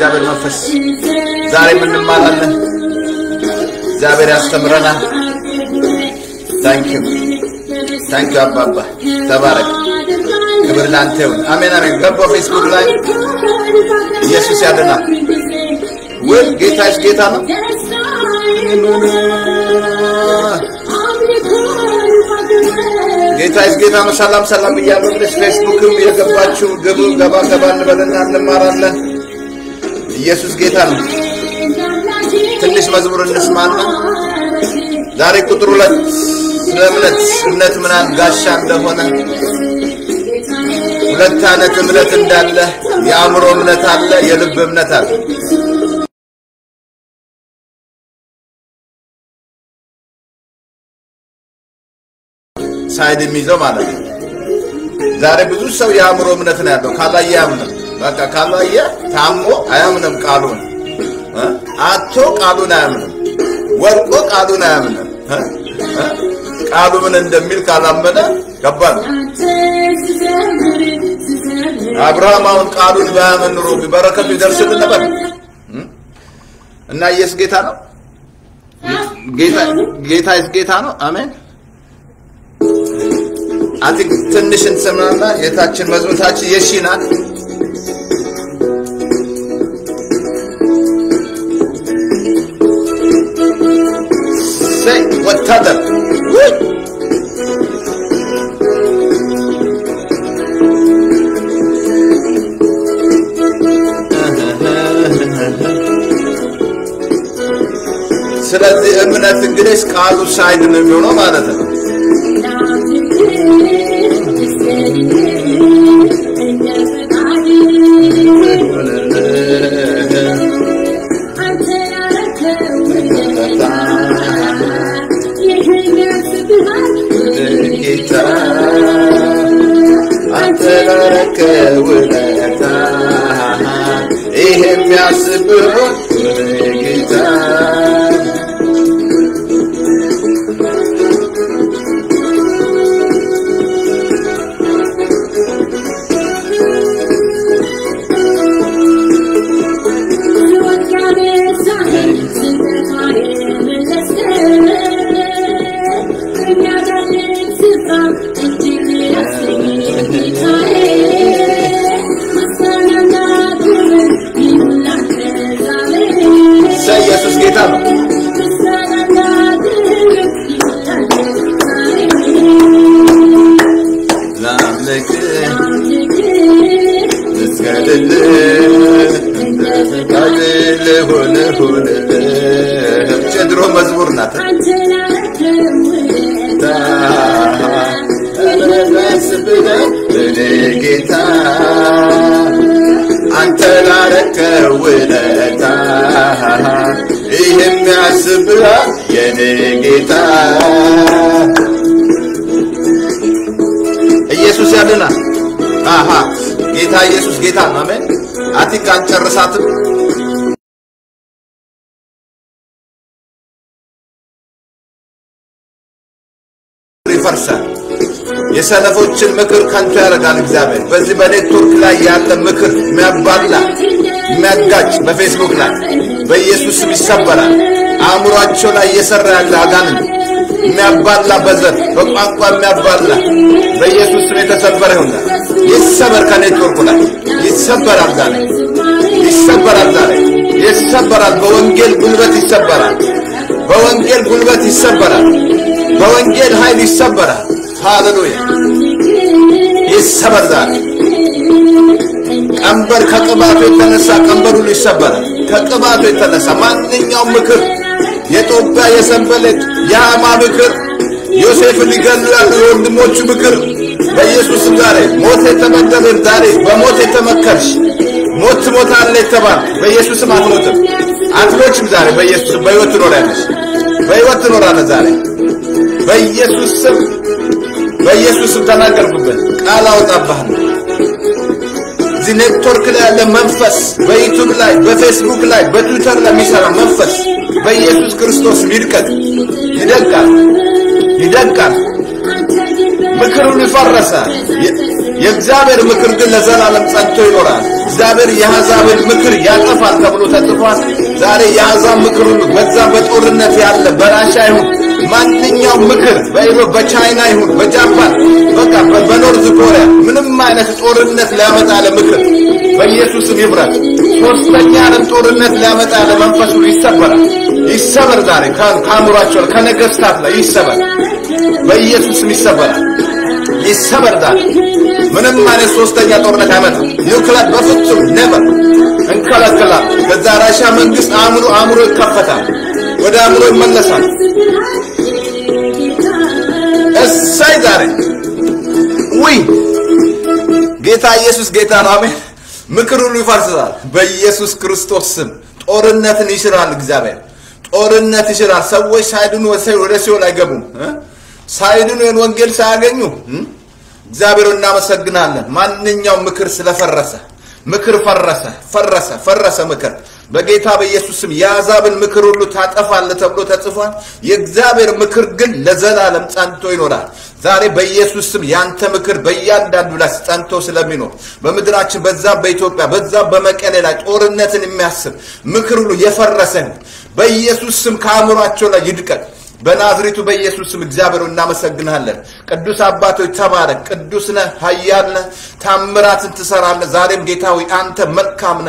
እግዚአብሔር መንፈስ ዛሬ ምን እንማራለን እግዚአብሔር ያስተምረናል thank you አባባ ተባረክ ክብር ላንተ ይሁን አሜን አሜን ገባ ፌስቡክ ላይ ኢየሱስ ያድናል ወይ ጌታስ ጌታ ነው ጌታስ ጌታ ነው ሰላም ሰላም ይያለው ፌስቡክም የገባችሁ ገቡ ገባ እንበልና እንማራለን ኢየሱስ ጌታ ነው ትንሽ መዝሙር እንስማና ዛሬ ቁጥሩ ላይ እምነት ምናን ጋሻ እንደሆነ ሁለት አይነት እምነት እንዳለ የአእምሮ እምነት አለ የልብ እምነት አለ ሳይድ የሚይዘው ማለት ነው ዛሬ ብዙ ሰው የአእምሮ እምነት ነው ያለው ካላየ ያምንም በቃ ካላየ ታሞ አያምንም ቃሉን አቶ ቃሉን አያምንም ወርቆ ቃሉን አያምንም ቃሉ ምን እንደሚል ካላመነ ገባን አብርሃም አሁን ቃሉን ባያምን ኑሮ በረከቱ ይደርስልን ነበር እና ኢየሱስ ጌታ ነው ጌታ ነው አሜን አጥቅ ትንሽ እንሰማና የታችን መዝሙታችን የሺናት say ወታደር ስለዚህ እምነት እንግዲህ ቃሉ ሳይድ ነው የሚሆነው ማለት ነው ኢየሱስ ያድና ጌታ ኢየሱስ ጌታ ነው አሜን አቲካን ጨርሳትም ይፈርሳል የሰለፎችን ምክር ካንተ ያረጋል እግዚአብሔር በዚህ በኔትወርክ ላይ ያለ ምክር የሚያባላ የሚያጋጭ በፌስቡክ ላይ በኢየሱስ ስም ይሰበራል አእምሯቸው ላይ እየሰራ ያለ አጋንንት የሚያባላ በዘር በቋንቋ የሚያባላ በኢየሱስ ስም የተሰበረ ይሁን ይሰበር ከኔትወርኩ ላይ ይሰበራል ዛሬ ይሰበራል በወንጌል ጉልበት ይሰበራል በወንጌል ጉልበት ይሰበራል በወንጌል ኃይል ይሰበራል ሃሌሉያ ይሰበራል ቀንበር ከቅባቱ የተነሳ ቀንበሩ ይሰበራል ከቅባቱ የተነሳ ማንኛውም ምክር የጦቢያ የሰንበለጥ የሐማ ምክር ዮሴፍ ሊገሉ ያሉ ወንድሞቹ ምክር በኢየሱስ ስም ዛሬ ሞት የተመደበ ዛሬ በሞት የተመከርሽ ሞት ሞታለ ተባል በኢየሱስ ስም አትሞችም ዛሬ በኢየሱስ በሕይወት ትኖራለሽ በሕይወት ትኖራለሽ ዛሬ በኢየሱስ ስም ተናገርኩበት ቃል አውጣባህ ኔትወርክ ላይ ያለ መንፈስ በዩቲዩብ ላይ በፌስቡክ ላይ በትዊተር ላይ የሚሰራ መንፈስ በኢየሱስ ክርስቶስ ይደቃል ምክሩን ይፈረሳል የእግዚአብሔር ምክር ግን ለዘላለም ጸንቶ ይኖራል። እግዚአብሔር የአሕዛብን ምክር ያጠፋል ተብሎ ተጽፏል። ዛሬ የአሕዛብ ምክር ሁሉ በዛ በጦርነት ያለ በራሻ ይሁን ማንኛውም ምክር በቻይና ይሁን በጃፓን በቃ በኖርዝ ኮሪያ ምንም አይነት ጦርነት ሊያመጣ ለምክር በኢየሱስም ይብራል። ሶስተኛ ዓለም ጦርነት ሊያመጣ ለመንፈሱ ይሰበራል። ይሰበር ዛሬ ካሙራቸው ከነገስታት ላይ ይሰበር በኢየሱስም ይሰበራል። ይሰበር ዛሬ ምንም አይነት ሶስተኛ ጦርነት አይመጣም። ኒውክሌር በፍጹም never እንከለከላል። ከዛ ራሻ መንግስት አእምሮ ይከፈታል፣ ወደ አእምሮ ይመለሳል። እሰይ ዛሬ ወይ ጌታ ኢየሱስ ጌታ ነው። አሜን። ምክር ሁሉ ይፈርሳል በኢየሱስ ክርስቶስ ስም። ጦርነትን ይሽራል እግዚአብሔር፣ ጦርነት ይሽራል። ሰዎች ሳይድኑ ወደ ሲኦል አይገቡም። ሳይድኑ ወንጌል ሳያገኙ እግዚአብሔር እናመሰግናለን። ማንኛውም ምክር ስለፈረሰ ምክር ፈረሰ ምክር በጌታ በኢየሱስ ስም። የአሕዛብን ምክር ሁሉ ታጠፋለህ ተብሎ ተጽፏል። የእግዚአብሔር ምክር ግን ለዘላለም ጸንቶ ይኖራል። ዛሬ በኢየሱስ ስም ያንተ ምክር በእያንዳንዱ ላይ ጸንቶ ስለሚኖር በምድራችን በዛ በኢትዮጵያ በዛ በመቀሌ ላይ ጦርነትን የሚያስብ ምክር ሁሉ የፈረሰ በኢየሱስ ስም ከአእምሯቸው ላይ ይድቀቅ። በናዝሬቱ በኢየሱስ ስም እግዚአብሔር እናመሰግናለን። ቅዱስ አባቶች ተባረክ። ቅዱስ ነህ፣ ኃያል ነህ፣ ታምራትን ትሰራለህ። ዛሬም ጌታ ሆይ አንተ መልካም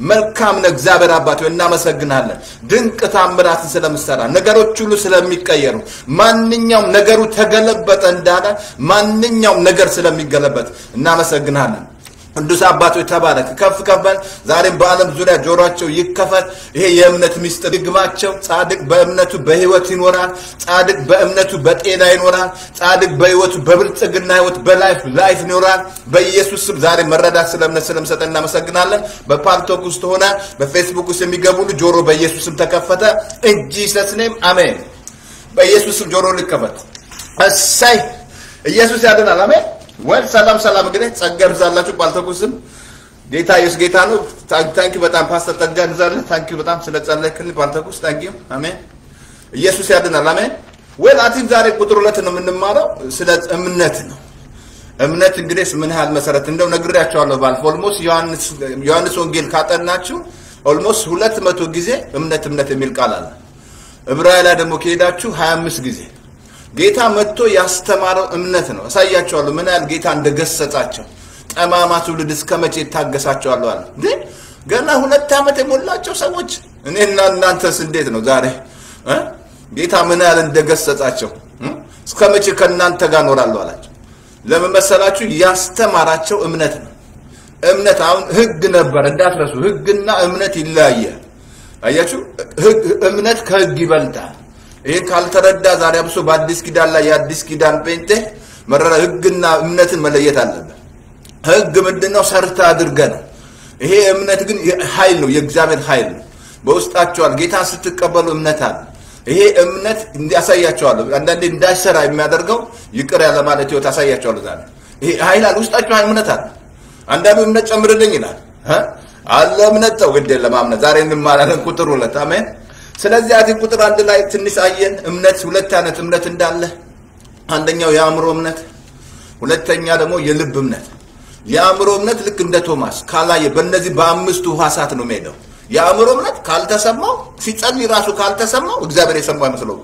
ነህ እግዚአብሔር አባቶች እናመሰግናለን። ድንቅ ታምራትን ስለምትሰራ ነገሮች ሁሉ ስለሚቀየሩ ማንኛውም ነገሩ ተገለበጠ እንዳለ ማንኛውም ነገር ስለሚገለበጥ እናመሰግናለን። ቅዱስ አባቶች ተባረክ። ከፍ በል። ዛሬም በዓለም ዙሪያ ጆሮአቸው ይከፈት። ይሄ የእምነት ምስጢር ይግባቸው። ጻድቅ በእምነቱ በህይወት ይኖራል። ጻድቅ በእምነቱ በጤና ይኖራል። ጻድቅ በህይወቱ በብልጽግና ህይወት በላይፍ ይኖራል። በኢየሱስ ስም ዛሬ መረዳት ስለእምነት ስለምሰጠን እናመሰግናለን። በፓልቶክ ውስጥ ሆነ በፌስቡክ ውስጥ የሚገቡ ጆሮ በኢየሱስ ስም ተከፈተ። in Jesus name አሜን። በኢየሱስ ስም ጆሮ ይከፈት። እሰይ ኢየሱስ ያድናል። አሜን። ወል ሰላም እንግዲህ ጸጋ ይብዛላችሁ። ባልተኩስም ጌታ ኢየሱስ ጌታ ነው። ታንኪ በጣም ፓስተር ጸጋ ይብዛልህ። ታንኪ በጣም ስለጸለይክልኝ ባልተኩስ ታንኪ። አሜን። ኢየሱስ ያድናል። አሜን። ወል አቲም ዛሬ ቁጥር 2 ነው የምንማረው፣ ስለ እምነት ነው። እምነት እንግዲህ ምን ያህል መሰረት እንደው ነግሬያችኋለሁ። ባልፎ ኦልሞስት ዮሐንስ ወንጌል ካጠናችሁ ኦልሞስት 200 ጊዜ እምነት የሚል ቃል አለ። ዕብራውያን ላይ ደግሞ ከሄዳችሁ 25 ጊዜ ጌታ መጥቶ ያስተማረው እምነት ነው። አሳያቸዋለሁ ምን ያህል ጌታ እንደገሰጻቸው። ጠማማ ትውልድ እስከመቼ ታገሳቸዋለሁ አለ። ገና 2 ዓመት የሞላቸው ሰዎች እኔና እናንተስ እንዴት ነው ዛሬ? ጌታ ምን ያህል እንደገሰጻቸው እስከመቼ ከእናንተ ጋር እኖራለሁ አላቸው። ለምን መሰላችሁ? ያስተማራቸው እምነት ነው። እምነት አሁን ህግ ነበር እንዳትረሱ። ህግና እምነት ይለያያል። አያችሁ? እምነት ከህግ ይበልጣል። ይሄን ካልተረዳ ዛሬ አብሶ በአዲስ ኪዳን ላይ የአዲስ ኪዳን ጴንጤ መረራ ህግና እምነትን መለየት አለበት። ህግ ምንድነው? ሰርታ አድርገ ነው። ይሄ እምነት ግን ኃይል ነው፣ የእግዚአብሔር ኃይል ነው። በውስጣቸዋል ጌታን ስትቀበሉ እምነት አለ። ይሄ እምነት እንዲያሳያቸዋለሁ አንዳንዴ እንዳይሰራ የሚያደርገው ይቅር ያለ ማለት ይወት አሳያቸዋለሁ። ዛሬ ይሄ ኃይል አለ፣ ውስጣቸው እምነት አለ። አንዳንዱ እምነት ጨምርልኝ ይላል አለ እምነት ተው ግድ የለም አምነት። ዛሬ እንማራለን ቁጥር 2 አሜን። ስለዚህ አቲ ቁጥር 1 ላይ ትንሽ አየን። እምነት ሁለት አይነት እምነት እንዳለ፣ አንደኛው የአእምሮ እምነት፣ ሁለተኛ ደግሞ የልብ እምነት። የአእምሮ እምነት ልክ እንደ ቶማስ ካላየ በእነዚህ በአምስቱ ሕዋሳት ነው የሚሄደው። የአእምሮ እምነት ካልተሰማው ሲጸልይ ራሱ ካልተሰማው እግዚአብሔር የሰማው አይመስለው።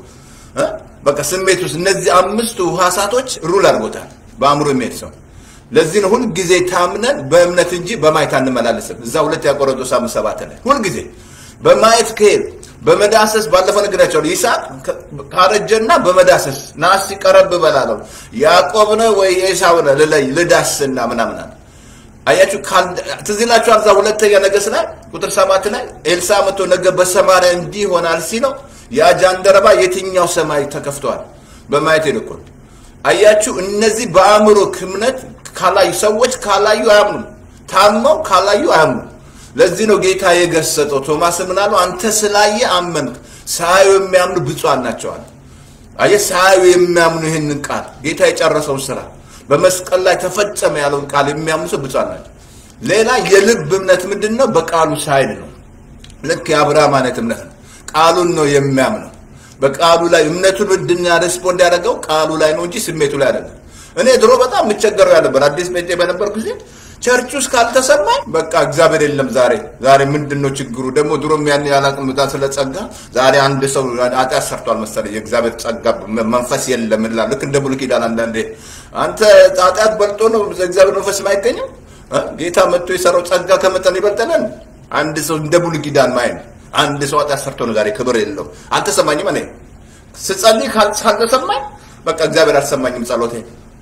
በቃ ስሜት ውስጥ እነዚህ አምስቱ ሕዋሳቶች ሩል አድርጎታል በአእምሮ የሚሄድ ሰው። ለዚህ ነው ሁሉ ጊዜ ታምነን በእምነት እንጂ በማየት አንመላለስም። እዛ 2 ቆሮንቶስ 5:7 ላይ ሁሉ ጊዜ በማየት ከሄድ በመዳሰስ ባለፈው ነገራቸው ይስሐቅ ካረጀና በመዳሰስ ናስ ይቀርብ በላለው ያዕቆብ ነው ወይ ኤሳው ነው ልዳስና ምናምን አያችሁ። ትዝላችሁ አዛ ሁለተኛ ነገሥት ላይ ቁጥር 7 ላይ ኤልሳ መጥቶ ነገ በሰማርያ እንዲህ ይሆናል ሲለው ያ ጃንደረባ የትኛው ሰማይ ተከፍቷል በማየት ይልቁን። አያችሁ እነዚህ በአእምሮ እምነት ካላዩ ሰዎች ካላዩ አያምኑ፣ ታመው ካላዩ አያምኑ። ለዚህ ነው ጌታ የገሰጠው። ቶማስ ምን አለው? አንተ ስላየ አመንክ፣ ሳዩ የሚያምኑ ብፁዓን ናቸው አለ። አየ ሳዩ የሚያምኑ ይሄንን ቃል ጌታ የጨረሰው ስራ በመስቀል ላይ ተፈጸመ ያለውን ቃል የሚያምኑ ሰው ብፁዓን ናቸው። ሌላ የልብ እምነት ምንድነው? በቃሉ ሳይድ ነው። ልክ የአብርሃም አይነት እምነት ነው። ቃሉን ነው የሚያምነው። በቃሉ ላይ እምነቱን ምንድነው ሪስፖንድ ያደረገው? ቃሉ ላይ ነው እንጂ ስሜቱ ላይ አይደለም። እኔ ድሮ በጣም ምቸገረው ያለበት አዲስ ጴንጤ በነበር ጊዜ ቸርች ውስጥ ካልተሰማኝ በቃ እግዚአብሔር የለም ዛሬ ምንድነው ችግሩ ደግሞ ድሮም ያን ያላቅም ታ ስለጸጋ ዛሬ አንድ ሰው ኃጢአት ሰርቷል መሰለኝ የእግዚአብሔር ጸጋ መንፈስ የለም ይላል ልክ እንደ ብሉይ ኪዳን አንዳንዴ አንተ ኃጢአት በልጦ ነው እግዚአብሔር መንፈስ ማይገኘው ጌታ መጥቶ የሰራው ጸጋ ከመጠን ይበልጣል አንድ ሰው እንደ ብሉይ ኪዳን ማይን አንድ ሰው ኃጢአት ሰርቶ ነው ዛሬ ክብር የለው አልተሰማኝም እኔ ስጸልይ ካልተሰማኝ በቃ እግዚአብሔር አልሰማኝም ጸሎቴ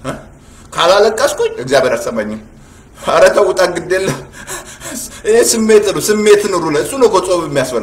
ካላለቀስኩኝ እግዚአብሔር አልሰማኝም አረተው ታግደለ ይሄ ስሜት ነው ሩለ እሱ ነው ጾም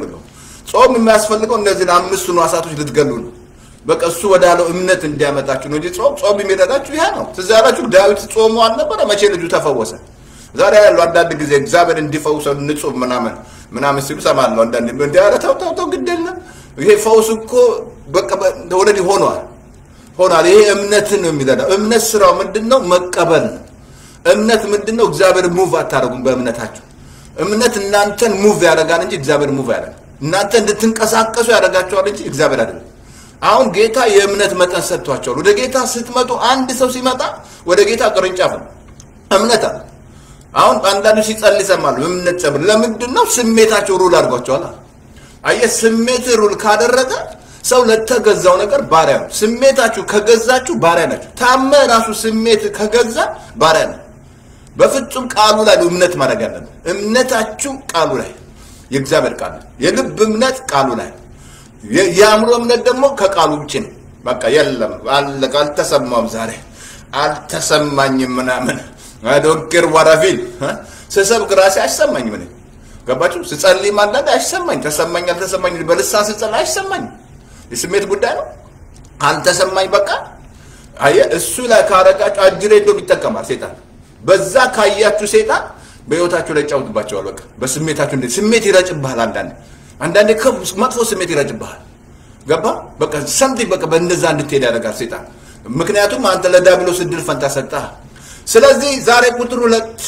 የሚያስፈልገው እነዚህ አምስቱ ነዋሳቶች ልትገሉ ነው በቃ እሱ ወዳለው እምነት እንዲያመጣችሁ ነው እንጂ ጾም የሚረዳችሁ ይሄ ነው ትዛላችሁ ዳዊት ጾሙ አልነበረ መቼ ልጁ ተፈወሰ ዛሬ ያለው አንዳንድ ጊዜ እግዚአብሔር እንዲፈውሰው ንጹህ ምናምን ሲሉ ሰማለሁ አንዳንድ እንዲያረተው ግደለ ይሄ ፈውስ እኮ በቃ ወለዲ ሆኗል ይሄ እምነትን ነው የሚረዳው እምነት ስራው ምንድነው መቀበል እምነት ምንድነው እግዚአብሔር ሙቭ አታረጉም በእምነታችሁ እምነት እናንተን ሙቭ ያደርጋል እንጂ እግዚአብሔር ሙቭ ያደርጋል እናንተ እንድትንቀሳቀሱ ያደርጋችኋል እንጂ እግዚአብሔር አይደለም አሁን ጌታ የእምነት መጠን ሰጥቷቸዋል ወደ ጌታ ስትመጡ አንድ ሰው ሲመጣ ወደ ጌታ ቅርንጫፍ ነው እምነት አሁን አንዳንዱ ሲጸልይ ሰማሉ እምነት ጸብር ለምንድነው ስሜታቸው ሩል አድርጓቸዋል አየ ስሜት ሩል ካደረገ ሰው ለተገዛው ነገር ባሪያ ነው ስሜታችሁ ከገዛችሁ ባሪያ ናችሁ ታመ ራሱ ስሜት ከገዛ ባሪያ ነው በፍጹም ቃሉ ላይ እምነት ማድረግ ያለበት እምነታችሁ ቃሉ ላይ የእግዚአብሔር ቃል የልብ እምነት ቃሉ ላይ የአእምሮ እምነት ደግሞ ከቃሉ ውጪ ነው በቃ የለም አለቃል ተሰማም ዛሬ አልተሰማኝም ምናምን አዶክር ወራፊል ሰሰብ ግራሲ አይሰማኝ ምን ገባችሁ ስጸልይ ማለት አይሰማኝ ተሰማኝ አልተሰማኝ በልሳን ስጸልይ አይሰማኝ የስሜት ጉዳይ ነው አልተሰማኝ በቃ አየ እሱ ላይ ካረጋችሁ አጅሬዶ ይተከማል ሰይጣን በዛ ካያችሁ ሰይጣን በህይወታችሁ ላይ ጫውትባቸዋል በቃ በስሜታችሁ እንደ ስሜት ይረጭብሃል አንዳንዴ መጥፎ ስሜት ይረጭብሃል ገባ በቃ ሰምቲንግ በቃ በእንደዛ እንድትሄድ ያደርጋል ሰይጣን ምክንያቱም አንተ ለዳብሎስ ድል ፈንታ ሰጣህ ስለዚህ ዛሬ ቁጥር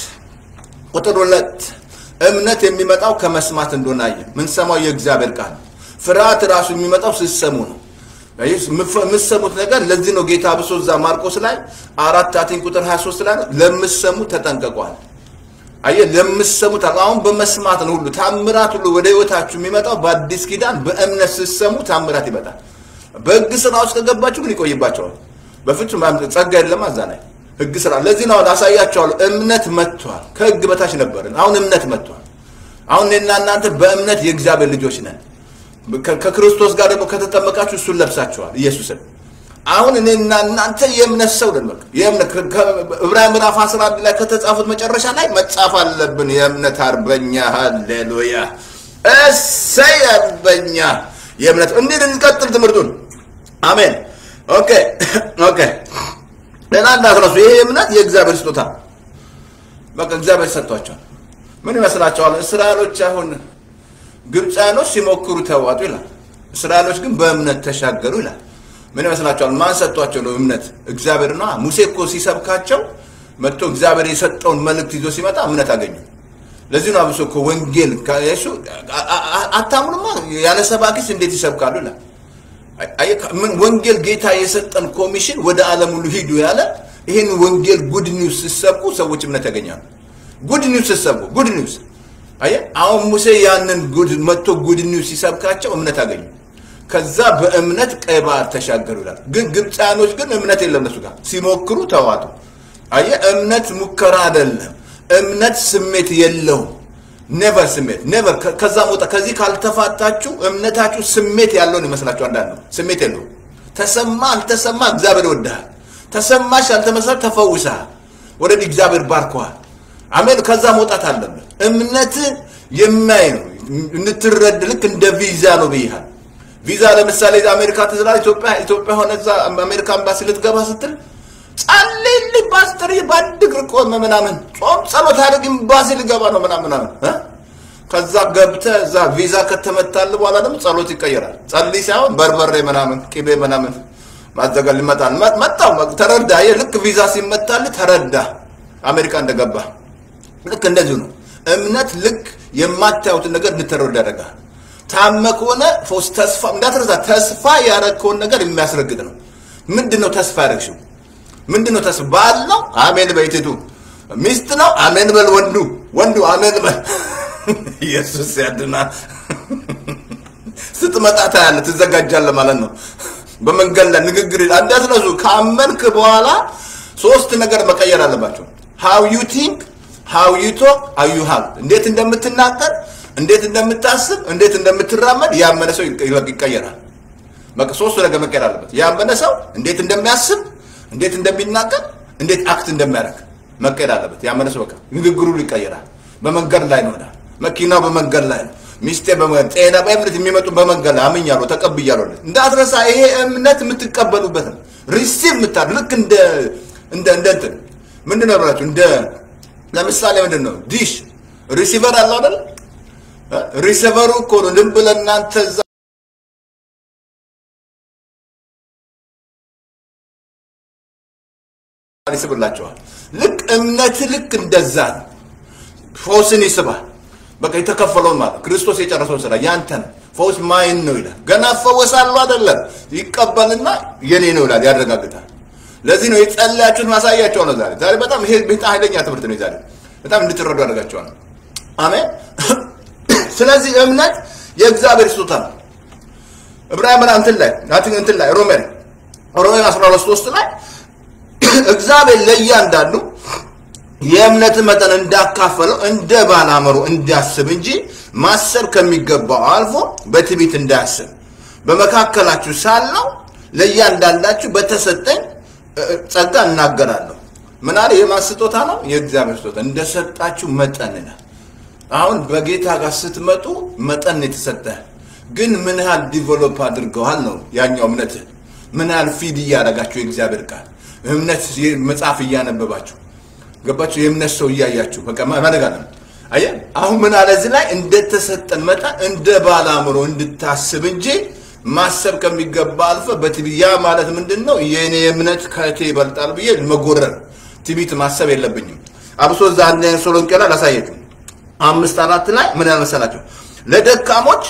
2 እምነት የሚመጣው ከመስማት እንደሆነ አየ ምን ሰማው የእግዚአብሔር ቃል ፍርሃት ራሱ የሚመጣው ሲሰሙ ነው ምሰሙት ነገር ለዚህ ነው ጌታ በሶዛ ማርቆስ ላይ 4 ቁጥር 23 ላይ ለምሰሙ ተጠንቀቋል አየ ለምሰሙ አሁን በመስማት ነው ሁሉ ታምራት ሁሉ ወደ ህይወታችሁ የሚመጣው በአዲስ ኪዳን በእምነት ሲሰሙ ታምራት ይመጣል በህግ ስራ ውስጥ ከገባችሁ ግን ይቆይባቸዋል በፍጹም ጸጋ የለም አዛናይ ህግ ስራ ለዚህ ነው አሳያችኋለሁ እምነት መጥቷል ከህግ በታች ነበርን አሁን እምነት መጥቷል አሁን እናንተ በእምነት የእግዚአብሔር ልጆች ነን ከክርስቶስ ጋር ደግሞ ከተጠመቃችሁ እሱን ለብሳችኋል ኢየሱስን አሁን እናንተ የእምነት ሰው ነን በቃ የእምነት ዕብራውያን ምዕራፍ 11 ላይ ከተጻፉት መጨረሻ ላይ መጻፍ አለብን የእምነት አርበኛ ሃሌሉያ እሰይ አርበኛ የእምነት እንዴት እንቀጥል ትምርቱን አሜን ኦኬ ለናንተ አትረሱ ይሄ እምነት የእግዚአብሔር ስጦታ በቃ እግዚአብሔር ሰጥቷቸው ምን ይመስላችኋል እስራኤሎች አሁን ግብፃኖች ሲሞክሩ ተዋጡ ይላል እስራኤሎች ግን በእምነት ተሻገሩ ይላል ምን ይመስላችኋል ማን ሰጥቷቸው ነው እምነት እግዚአብሔርና ሙሴ እኮ ሲሰብካቸው መጥቶ እግዚአብሔር የሰጠውን መልእክት ይዞ ሲመጣ እምነት አገኙ ለዚህ ነው አብሶ እኮ ወንጌል ከኢየሱ አታምኑማ ያለ ሰባኪስ እንዴት ይሰብካሉ ይላል ምን ወንጌል ጌታ የሰጠን ኮሚሽን ወደ ዓለም ሁሉ ሂዱ ያለ ይሄን ወንጌል ጉድ ኒውስ ሲሰብኩ ሰዎች እምነት ያገኛሉ ጉድ ኒውስ ሲሰብኩ ጉድ ኒውስ አየ አሁን ሙሴ ያንን ጉድ መጥቶ ጉድ ኒውስ ሲሰብካቸው እምነት አገኙ ከዛ በእምነት ቀይባር ተሻገሩ ይላል ግን ግብፃኖች ግን እምነት የለም እነሱ ጋር ሲሞክሩ ተዋጡ አየ እምነት ሙከራ አይደለም እምነት ስሜት የለው never ስሜት never ከዛ ሞታ ከዚህ ካልተፋታችሁ እምነታችሁ ስሜት ያለውን ይመስላችሁ አንዳንዱ ስሜት የለው ተሰማ አልተሰማ እግዚአብሔር ወደሃል ተሰማሽ አልተመሰለ ተፈውሰሃል ወደ እግዚአብሔር ባርኳል አሜን ከዛ ሞታት አለበት እምነት የማይ ነው እንትረድ ልክ እንደ ቪዛ ነው በይሃል ቪዛ ለምሳሌ አሜሪካ ተዝራ ኢትዮጵያ ሆነ እዛ አሜሪካ ኤምባሲ ልትገባ ስትል ጸልይ ፓስተር ይባድግ ቆመ ምናምን ጾም ጸሎት አድርግ ኤምባሲ ልገባ ነው ምናምን ከዛ ገብተ እዛ ቪዛ ከተመታል በኋላ ደግሞ ጸሎት ይቀየራል ጸልይ ሳይሆን በርበሬ ምናምን ቅቤ ምናምን ማዘጋል መጣው ተረዳ ልክ ቪዛ ሲመታል ተረዳ አሜሪካ እንደገባ ልክ እንደዚህ ነው እምነት ልክ የማታዩት ነገር እንድትረዳ ያደርጋል ታመከሆነ ፎስ ተስፋ እንዳትረሳ ተስፋ ያረከውን ነገር የሚያስረግጥ ነው ምንድነው ተስፋ ያረክሽው ምንድነው ተስባል ነው አሜን በይትቱ ሚስት ነው አሜን በል ወንዱ አሜን በል ኢየሱስ ያድና ስትመጣ ታያለ ትዘጋጃለህ ማለት ነው በመንገድ ላይ ንግግር እንዳትነሱ ካመንክ በኋላ ሶስት ነገር መቀየር አለባችሁ how you think how you talk how you have እንዴት እንደምትናገር እንዴት እንደምታስብ እንዴት እንደምትራመድ ያመነ ሰው ይቀየራል በቃ ሶስት ነገር መቀየር አለበት ያመነ ሰው እንዴት እንደሚያስብ እንዴት እንደሚናገር እንዴት አክት እንደሚያደርግ መቀየር አለበት ያመነ ሰው በቃ ንግግሩ ይቀየራል በመንገድ ላይ ነው መኪናው በመንገድ ላይ ነው ሚስቴ በመጤና በእምነት የሚመጡ በመንገድ ላይ አምኛለሁ ተቀብያለሁ እንዳትረሳ ይሄ እምነት የምትቀበሉበት ነው ሪሲቭ ምታድርክ እንደ ምንድነው ብላችሁ እንደ ለምሳሌ ምንድነው ዲሽ ሪሲቨር አለ አይደል ሪሲቨሩ እኮ ነው ልብ ለእናንተ ይስብላችኋል ልክ እምነት ልክ እንደዛ ፎስን ይስባል በቃ የተከፈለው ማለት ክርስቶስ የጨረሰው ስራ ያንተ ነው ፎስ ማይን ነው ይላል ገና ፈወሳሉ አይደለም ይቀበልና የኔ ነው ይላል ያረጋግጣል ለዚህ ነው የጸለያችሁት ማሳያቸው ነው ዛሬ በጣም ይሄ ኃይለኛ ትምህርት ነው ዛሬ በጣም እንድትረዱ አደረጋችኋል አሜን ስለዚህ እምነት የእግዚአብሔር ስጦታ ነው ዕብራውያን እንትን ላይ ሮሜ 12:3 ላይ እግዚአብሔር ለእያንዳንዱ የእምነት መጠን እንዳካፈለው እንደ ባላመሩ እንዲያስብ እንጂ ማሰብ ከሚገባው አልፎ በትዕቢት እንዳያስብ በመካከላችሁ ሳለው ለእያንዳንዳችሁ በተሰጠኝ ጸጋ እናገራለሁ ምን አለ የማስጦታ ነው የእግዚአብሔር ስጦታ እንደሰጣችሁ መጠን ነው አሁን በጌታ ጋር ስትመጡ መጠን የተሰጠ ግን ምን ያህል ዲቨሎፕ አድርገዋል ነው ያኛው እምነት ምን ያህል ፊድ ያደርጋችሁ የእግዚአብሔር ቃል እምነት መጽሐፍ ያነበባችሁ ገባችሁ የእምነት ሰው ያያችሁ በቃ ማደጋለም አየ አሁን ምን አለ እዚህ ላይ እንደተሰጠን መጠን እንደ ባላምሮ እንድታስብ እንጂ ማሰብ ከሚገባ አልፈ በትቢያ ማለት ምንድነው የኔ እምነት ከቴ ይበልጣል ብዬ መጎረር ትቢት ማሰብ የለብኝም አብሶ ዛሬ ሶሎንቄላ ላሳየችሁ 5:4 ላይ ምን ያመሰላችሁ ለደካሞች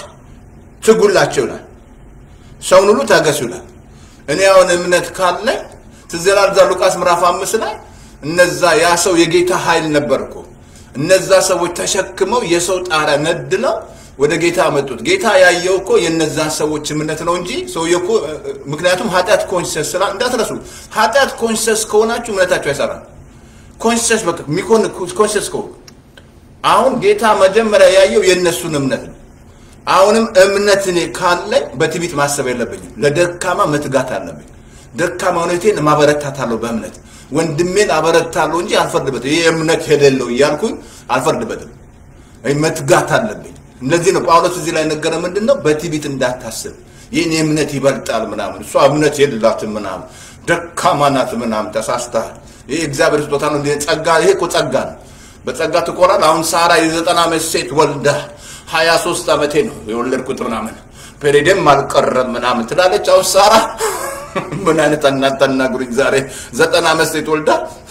ትጉላቸው ይላል ሰውን ሁሉ ታገሱ ይላል እኔ አሁን እምነት ካለ ትዘላልዛ ሉቃስ ምዕራፍ 5 ላይ እነዛ ያ ሰው የጌታ ኃይል ነበርኮ እነዛ ሰዎች ተሸክመው የሰው ጣሪያ ነድለው ወደ ጌታ መጡት ጌታ ያየው እኮ የነዛ ሰዎች እምነት ነው እንጂ ሰው የኮ ምክንያቱም ኃጢአት ኮንሸስ ስላ እንዳትረሱ ኃጢአት ኮንሸስ ከሆናችሁ እምነታችሁ አይሰራም ኮንሸስ በቃ ሚኮን ኮንሸስ ኮ አሁን ጌታ መጀመሪያ ያየው የነሱን እምነት ነው አሁንም እምነትኔ ካለ በትቢት ማሰብ የለብኝም ለደካማ መትጋት አለብኝ ደካማ ሆነቴን ማበረታታለሁ በእምነት ወንድሜን አበረታለሁ እንጂ አልፈርድበትም ይሄ እምነት የሌለው ይያልኩኝ አልፈርድበትም አይ መትጋት አለብኝ እንደዚህ ነው ጳውሎስ እዚህ ላይ ነገረ ምንድነው በትቢት እንዳታስብ የኔ እምነት ይበልጣል ምናምን እሷ እምነት የላትም ምናምን ደካማ ናት ምናምን ተሳስተሃል ይሄ እግዚአብሔር ስጦታ ነው ጸጋ ይሄ እኮ ጸጋ ነው በጸጋ ተቆራል አሁን ሳራ የ90 ዓመት ሴት ወልዳ 23 ዓመቴ ነው የወለድኩት ምናምን ፔሬደም አልቀረም ምናምን ትላለች አሁን ሳራ ምን አይነት እናንተናግሩኝ ዛሬ 90 ዓመት ሴት ወልዳ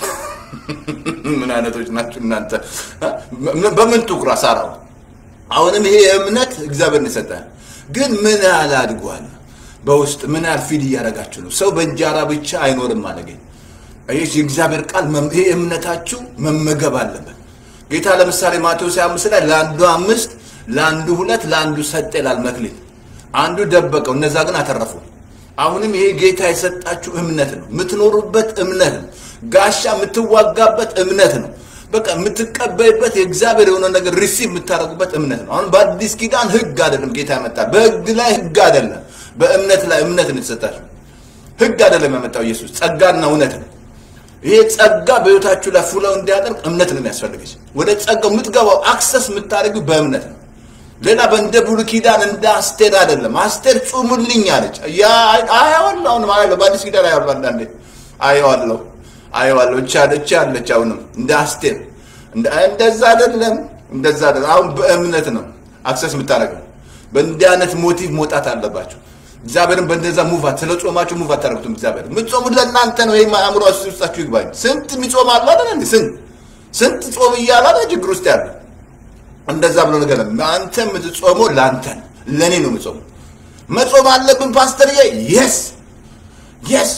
ምን አይነቶች ናችሁ እናንተ በምን ትኩራ ሳራው አሁንም ይሄ እምነት እግዚአብሔር ይሰጣል ግን ምን ያህል አድጓል በውስጥ ምን ያህል ፊድ ያረጋችሁ ነው ሰው በእንጀራ ብቻ አይኖርም ማለት ነው ይሄ እግዚአብሔር ቃል ይሄ እምነታችሁ መመገብ አለበት ጌታ ለምሳሌ ማቴዎስ 5 ላይ ለአንዱ 5 ለአንዱ 2 ለአንዱ ሰጠ ይላል መክሊት አንዱ ደበቀው እነዛ ግን አተረፉ አሁንም ይሄ ጌታ የሰጣችሁ እምነት ነው ምትኖሩበት እምነት ነው ጋሻ ምትዋጋበት እምነት ነው በቃ ምትቀበይበት የእግዚአብሔር የሆነ ነገር ሪሲቭ ምታረጉበት እምነት ነው አሁን በአዲስ ኪዳን ህግ አይደለም ጌታ ያመጣ በህግ ላይ ህግ አይደለም በእምነት ላይ እምነት ነው የተሰጣችሁ ህግ አይደለም ያመጣው ኢየሱስ ጸጋና እውነት ነው ይሄ ጸጋ በህይወታችሁ ላይ ፍለው እንዲያደርግ እምነት ነው የሚያስፈልገው ወደ ጸጋው ምትገባው አክሰስ ምታረጉ በእምነት ነው ሌላ በእንደ ብሉይ ኪዳን እንደ አስቴር አይደለም አስቴር ጾሙልኝ አለች ያ አይዋለው ነው ማለት በአዲስ ኪዳን አይዋለው አንዳንዴ አይዋለው ቻለች አሁንም እንደ አስቴር እንደዛ አይደለም አሁን በእምነት ነው አክሰስ ምታረጉ በእንዲያነት ሞቲቭ መውጣት አለባችሁ እግዚአብሔርን በእንደዛ ሙቫት ስለጾማችሁ ሙቫት ታረጉት እግዚአብሔር ምጾሙ ለእናንተ ነው ይሄ አእምሮ ውስጣችሁ ይግባኝ ስንት ሚጾም አለ አይደል ስንት ጾም ይያላል ችግር ውስጥ ያለ እንደዛ ብሎ ነገር አንተ ምትጾሙ ላንተ ለኔ ነው ምጾም መጾም አለብን ፓስተርዬ yes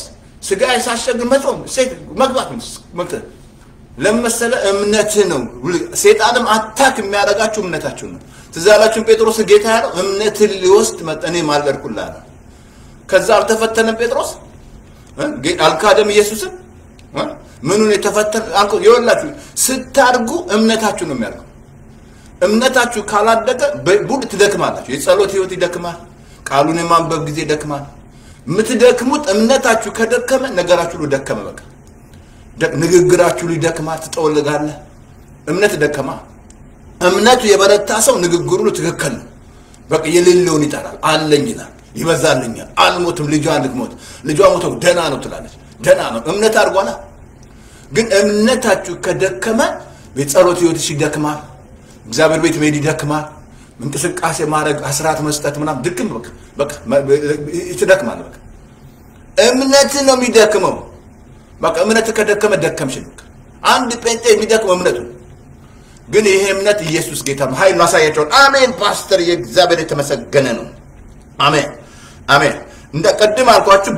ስጋ ያሳሸግ መጾም ሴት መግባት መክተ ለምሳሌ እምነት ነው ሰይጣንም አታክ የሚያደርጋችሁ እምነታችሁ ነው ትዛላችሁ ጴጥሮስ ጌታ ያለው እምነትን ሊወስድ መጠኔ ማልደርኩላና ከዛ አልተፈተነ ጴጥሮስ አልካደም ኢየሱስን ምኑን የተፈተነ አልኩ ይወላችሁ ስታርጉ እምነታችሁ ነው የሚያርገው እምነታችሁ ካላደገ ቡድ ትደክማላችሁ የጸሎት ህይወት ይደክማል ቃሉን የማንበብ ጊዜ ይደክማል ምትደክሙት እምነታችሁ ከደከመ ነገራችሁ ይደከመ በቃ ንግግራችሁ ይደክማል ትጠወልጋለ እምነት ደከማ እምነቱ የበረታ ሰው ንግግሩ ትክክል ነው በቃ የሌለውን ይጣራል አለኝ ይላል ይበዛልኛል አልሞትም ልጇ ሞተው ደና ነው ትላለች ደና ነው እምነት አርጓና ግን እምነታችሁ ከደከመ በጸሎት ህይወትሽ ይደክማል እግዚአብሔር ቤት መሄድ ይደክማል እንቅስቃሴ ማድረግ አስራት መስጠት ምናም ድክም በቃ ይደክማል በቃ እምነት ነው የሚደክመው በቃ እምነት ከደከመ ደከምሽ ነው አንድ ጴንጤ የሚደክመው እምነቱ ግን ይሄ እምነት ኢየሱስ ጌታ ነው ኃይል ማሳያቸው አሜን ፓስተር የእግዚአብሔር የተመሰገነ ነው አሜን አሜን እንደ ቀድም አልኳችሁ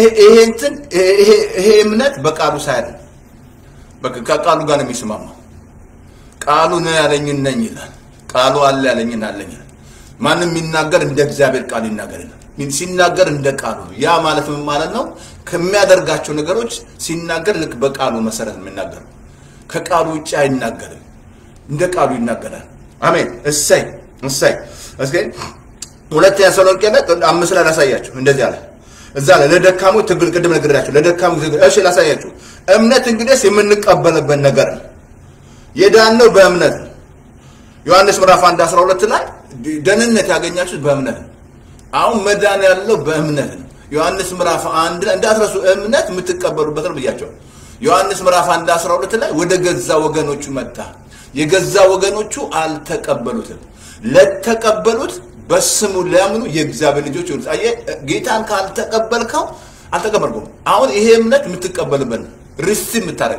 ይሄ እምነት በቃሉ ሳይሆን በቃ ቃሉ ጋር ነው የሚስማማው ቃሉ ነው ያለኝ ነኝ ይላል ቃሉ አለ ያለኝ አለኝ ማንንም ይናገር እንደ እግዚአብሔር ቃል ይናገራል ሲናገር እንደ ቃሉ ያ ማለት ምን ማለት ነው ከሚያደርጋቸው ነገሮች ሲናገር ልክ በቃሉ መሰረት የሚናገር ከቃሉ ውጪ አይናገርም እንደ ቃሉ ይናገራል አሜን እሰይ እስኪ ሁለተኛ ተሰሎንቄ ላይ 5 ላይ ላሳያችሁ እንደዚህ አለ እዛ ላይ ለደካሙ ትግል ቅድም ነግሬያችሁ ለደካሙ እሺ ላሳያችሁ እምነት እንግዲህ የምንቀበልበት ነገር የዳነው በእምነት ዮሐንስ ምዕራፍ 1:12 ላይ ደህንነት ያገኛችሁት በእምነት አሁን መዳን ያለው በእምነት ዮሐንስ ምዕራፍ 1 ላይ እንዳትረሱ እምነት የምትቀበሉበት ነው ብያቸው ዮሐንስ ምዕራፍ 1:12 ላይ ወደ ገዛ ወገኖቹ መጣ የገዛ ወገኖቹ አልተቀበሉትም ለተቀበሉት በስሙ ለምኑ የእግዚአብሔር ልጆች ይሁኑ አየ ጌታን ካልተቀበልከው አልተቀበልኩም አሁን ይሄ እምነት የምትቀበልበት ሪሲቭ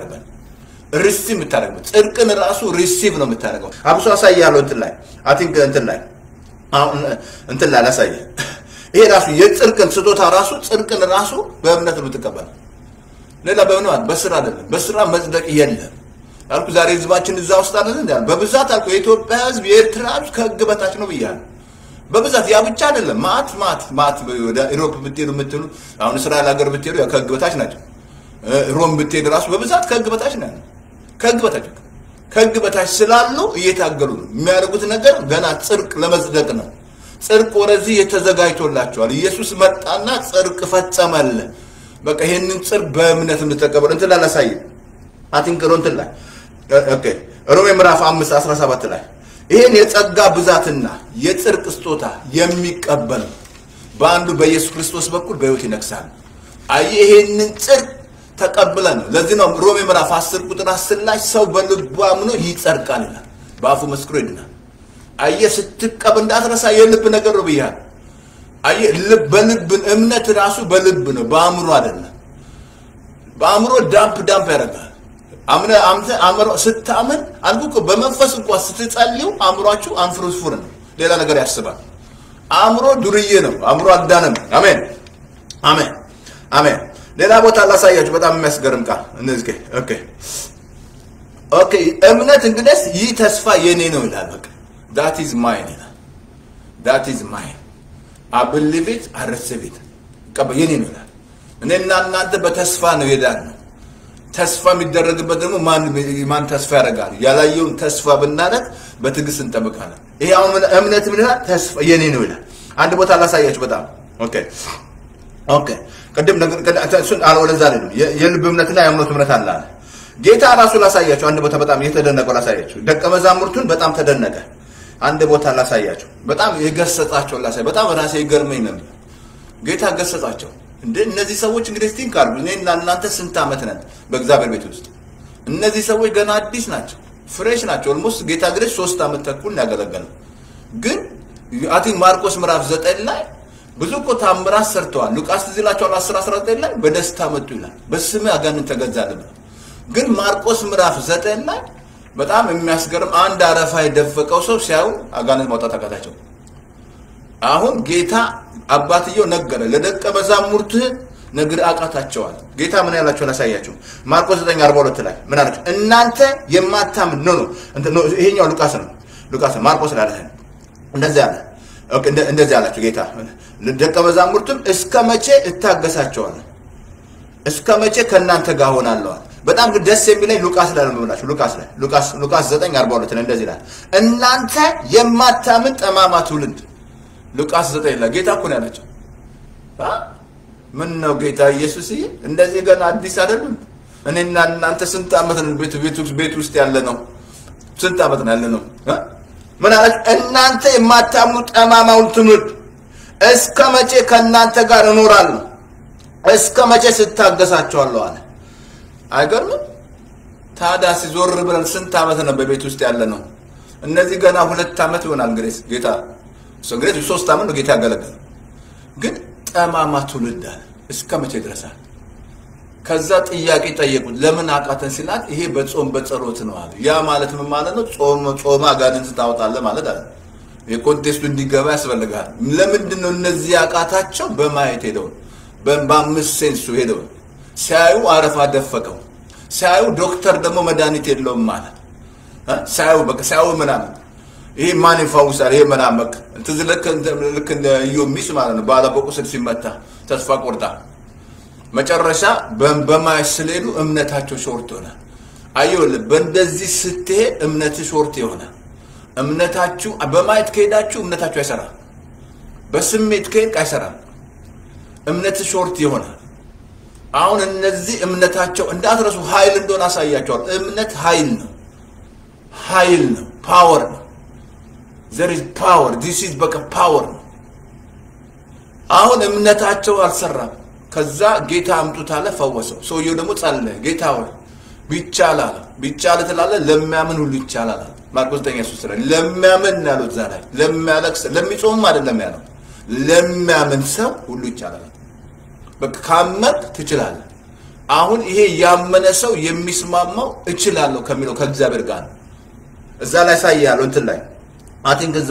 የምታደርገው ጽድቅን ራሱ ሪሲቭ ነው የምታደርገው አብሶ አሳያለሁ እንትን ላይ እንትን ላይ አሳየ ይሄ ራሱ የጽድቅን ስጦታ ራሱ ጽድቅን ራሱ በእምነት ነው የምትቀበለው ሌላ በእምነት በስራ አይደለም በስራ መጽደቅ የለም አልኩ ዛሬ ህዝባችን እዛ ውስጥ አይደል እንዴ በብዛት አልኩ የኢትዮጵያ ህዝብ የኤርትራ ህዝብ ከህግ በታች ነው ብያለሁ በብዛት ያ ብቻ አይደለም ማት ወደ ኢሮፕ ብትሄዱ ምትሉ አሁን እስራኤል ሀገር ብትሄዱ ያ ከህግ በታች ናቸው ሮም ብትሄዱ ራሱ በብዛት ከህግ በታች ነው ከህግ በታች ስላሉ እየታገሉ ነው የሚያደርጉት ነገር ገና ጽድቅ ለመጽደቅ ነው ጽድቅ ወደዚህ የተዘጋጅቶላቸዋል ኢየሱስ መጣና ጽድቅ ፈጸመል በቃ ይሄንን ጽድቅ በእምነት እንተቀበል እንትን ላሳይ አትንከሮንት ላይ ኦኬ ሮሜ ምዕራፍ 5:17 ላይ ይሄን የጸጋ ብዛትና የጽድቅ ስጦታ የሚቀበል በአንዱ በኢየሱስ ክርስቶስ በኩል በህይወት ይነግሳል አይ ይሄንን ጽድቅ ተቀበለን ለዚህ ነው ሮሜ ምዕራፍ 10:10 ላይ ሰው በልቡ አምኖ ይጸድቃል ይላል በአፉ መስክሮ ይድናል አይ ስትቀበል እንዳትረሳ የልብ ነገር ነው ብያለሁ አይ በልብ እምነት ራሱ በልብ ነው በአእምሮ አይደለም በአእምሮ ዳምፕ ያደርጋል አምሮ ስታምን አልኩ በመንፈስ እንኳን ስትጸልዩ አእምሮአችሁ አንፍሩስፉር ነው ሌላ ነገር ያስባል አእምሮ ዱርዬ ነው አእምሮ አዳነም አሜን ሌላ ቦታ ላሳያችሁ በጣም የሚያስገርም ቃል እነዚህ ኦኬ እምነት እንግዲህ ይህ ተስፋ የኔ ነው ይላል በቃ that is mine I believe it I receive it የኔ ነው ይላል እኔና እናንተ በተስፋ ነው የዳነው ተስፋ የሚደረግበት ደግሞ ማን ተስፋ ያደርጋል ያላየውን ተስፋ ብናደርግ በትግስት እንጠብቃለን ይሄ አሁን እምነት ምን ይላል ተስፋ የኔ ነው ይላል አንድ ቦታ ላሳያችሁ በጣም ኦኬ ቀደም እሱን አልወለዛ አይደለም የልብ እምነትና የእምነት እምነት አለ ጌታ ራሱ ላሳያችሁ አንድ ቦታ በጣም የተደነቀው ላሳያችሁ ደቀ መዛሙርቱን በጣም ተደነቀ አንድ ቦታ ላሳያችሁ በጣም የገሰጻቸው ላሳይ በጣም ራሴ ይገርመኝ ነው ጌታ ገሰጻቸው እንደ እነዚህ ሰዎች እንግዲህ ስቲንካር እኔና እናንተ ስንት አመት ነን በእግዚአብሔር ቤት ውስጥ እነዚህ ሰዎች ገና አዲስ ናቸው ፍሬሽ ናቸው ኦልሞስት ጌታ እንግዲህ 3 አመት ተኩል ያገለገለው ግን አቲን ማርቆስ ምዕራፍ 9 ላይ ብዙ እኮ ታምራት ሰርተዋል ሉቃስ ዝላቸው 10:19 ላይ በደስታ መጡ ይላል በስም አጋንንት ተገዛለ ግን ማርቆስ ምዕራፍ 9 ላይ በጣም የሚያስገርም አንድ አረፋ የደፈቀው ሰው ሲያዩ አጋንንት ማውጣት አቃታቸው አሁን ጌታ አባትየው ነገረ ለደቀ መዛሙርት ነገር አቃታቸዋል ጌታ ምን ያላቸው ላሳያችሁ ማርቆስ 9:42 ላይ ምን አላችሁ እናንተ የማታምን ነው ይሄኛው ሉቃስ ማርቆስ ላይ አለ እንደዚህ አለ እንደዚህ አላችሁ ጌታ ደቀ መዛሙርቱም እስከመቼ እታገሳቸዋለሁ እስከመቼ ከናንተ ጋር ሆናለሁ በጣም ደስ የሚለኝ ሉቃስ ላይ ነው ብላችሁ ሉቃስ 9:42 ላይ እንደዚህ ይላል እናንተ የማታምን ጠማማ ትውልድ ሉቃስ 9 ላይ ጌታ እኮ ነው ያላቸው ምን ነው ጌታ ኢየሱስዬ እንደዚህ ገና አዲስ አይደለም እኔና እናንተ ስንት አመት ነው ቤት ውስጥ ያለ ነው ስንት አመት ነው ያለ ነው ምን አለ እናንተ የማታምኑ ጠማማውን ትውልድ እስከመቼ ከናንተ ጋር እኖራለሁ እስከመቼ ስታገሳቸዋለሁ አለ አይገርም ታዲያ ሲዞር ብለን ስንት አመት ነው በቤት ውስጥ ያለ ነው እነዚህ ገና 2 አመት ይሆናል ግሬስ ጌታ ግሬስ 3 አመት ነው ጌታ ያገለገለ ግን ጠማማ ትውልድ አለ እስከመቼ ድረስ ከዛ ጥያቄ ጠየቁት ለምን አቃተን ሲላት ይሄ በጾም በጸሎት ነው አለ ያ ማለት ምን ማለት ነው ጾም አጋንንት ታወጣለህ ማለት አለ የኮንቴክስቱ እንዲገባ ያስፈልጋል ለምንድን ነው እነዚህ አቃታቸው በማየት ሄደው በአምስት ሴንሱ ሄደው ሲያዩ አረፋ ደፈቀው ሲያዩ ዶክተር ደግሞ መድኃኒት የለውም ማለት ሲያዩ ምናምን ይሄ ማን ይፈውሳል ይሄ ምናምን ትዝለከ ልክ እንደ ዮሚስ ማለት ነው ባለበቁስል ሲመታ ተስፋ ቆርጣ መጨረሻ በማይስለሉ እምነታቸው ሾርት ሆነ አይወል በእንደዚህ ስትሄድ እምነት ሾርት ይሆነ እምነታችሁ በማየት ከሄዳችሁ እምነታችሁ አይሰራም በስሜት ከሄድ አይሰራም እምነት ሾርት ይሆነ አሁን እነዚህ እምነታቸው እንዳትረሱ ኃይል እንደሆነ አሳያቸዋል እምነት ኃይል ነው ፓወር ነው there is power this is በቃ ፓወር ነው አሁን እምነታቸው አልሰራም ከዛ ጌታ አምጡት አለ ፈወሰው ሰውየው ደግሞ ጸለየ ጌታ ሆይ ቢቻል ተላለ ለሚያምን ሁሉ ይቻላል ማርቆስ 9:3 ለሚያምን ያሉት ዛሬ ለሚያለቅስ ለሚጾም አይደለም ያለው ለሚያምን ሰው ሁሉ ይቻላል በቃ ካመንክ ትችላለህ አሁን ይሄ ያመነ ሰው የሚስማማው እችላለሁ ከሚለው ከእግዚአብሔር ጋር እዛ ላይ ሳይያለው እንትን ላይ አቲንክ እዛ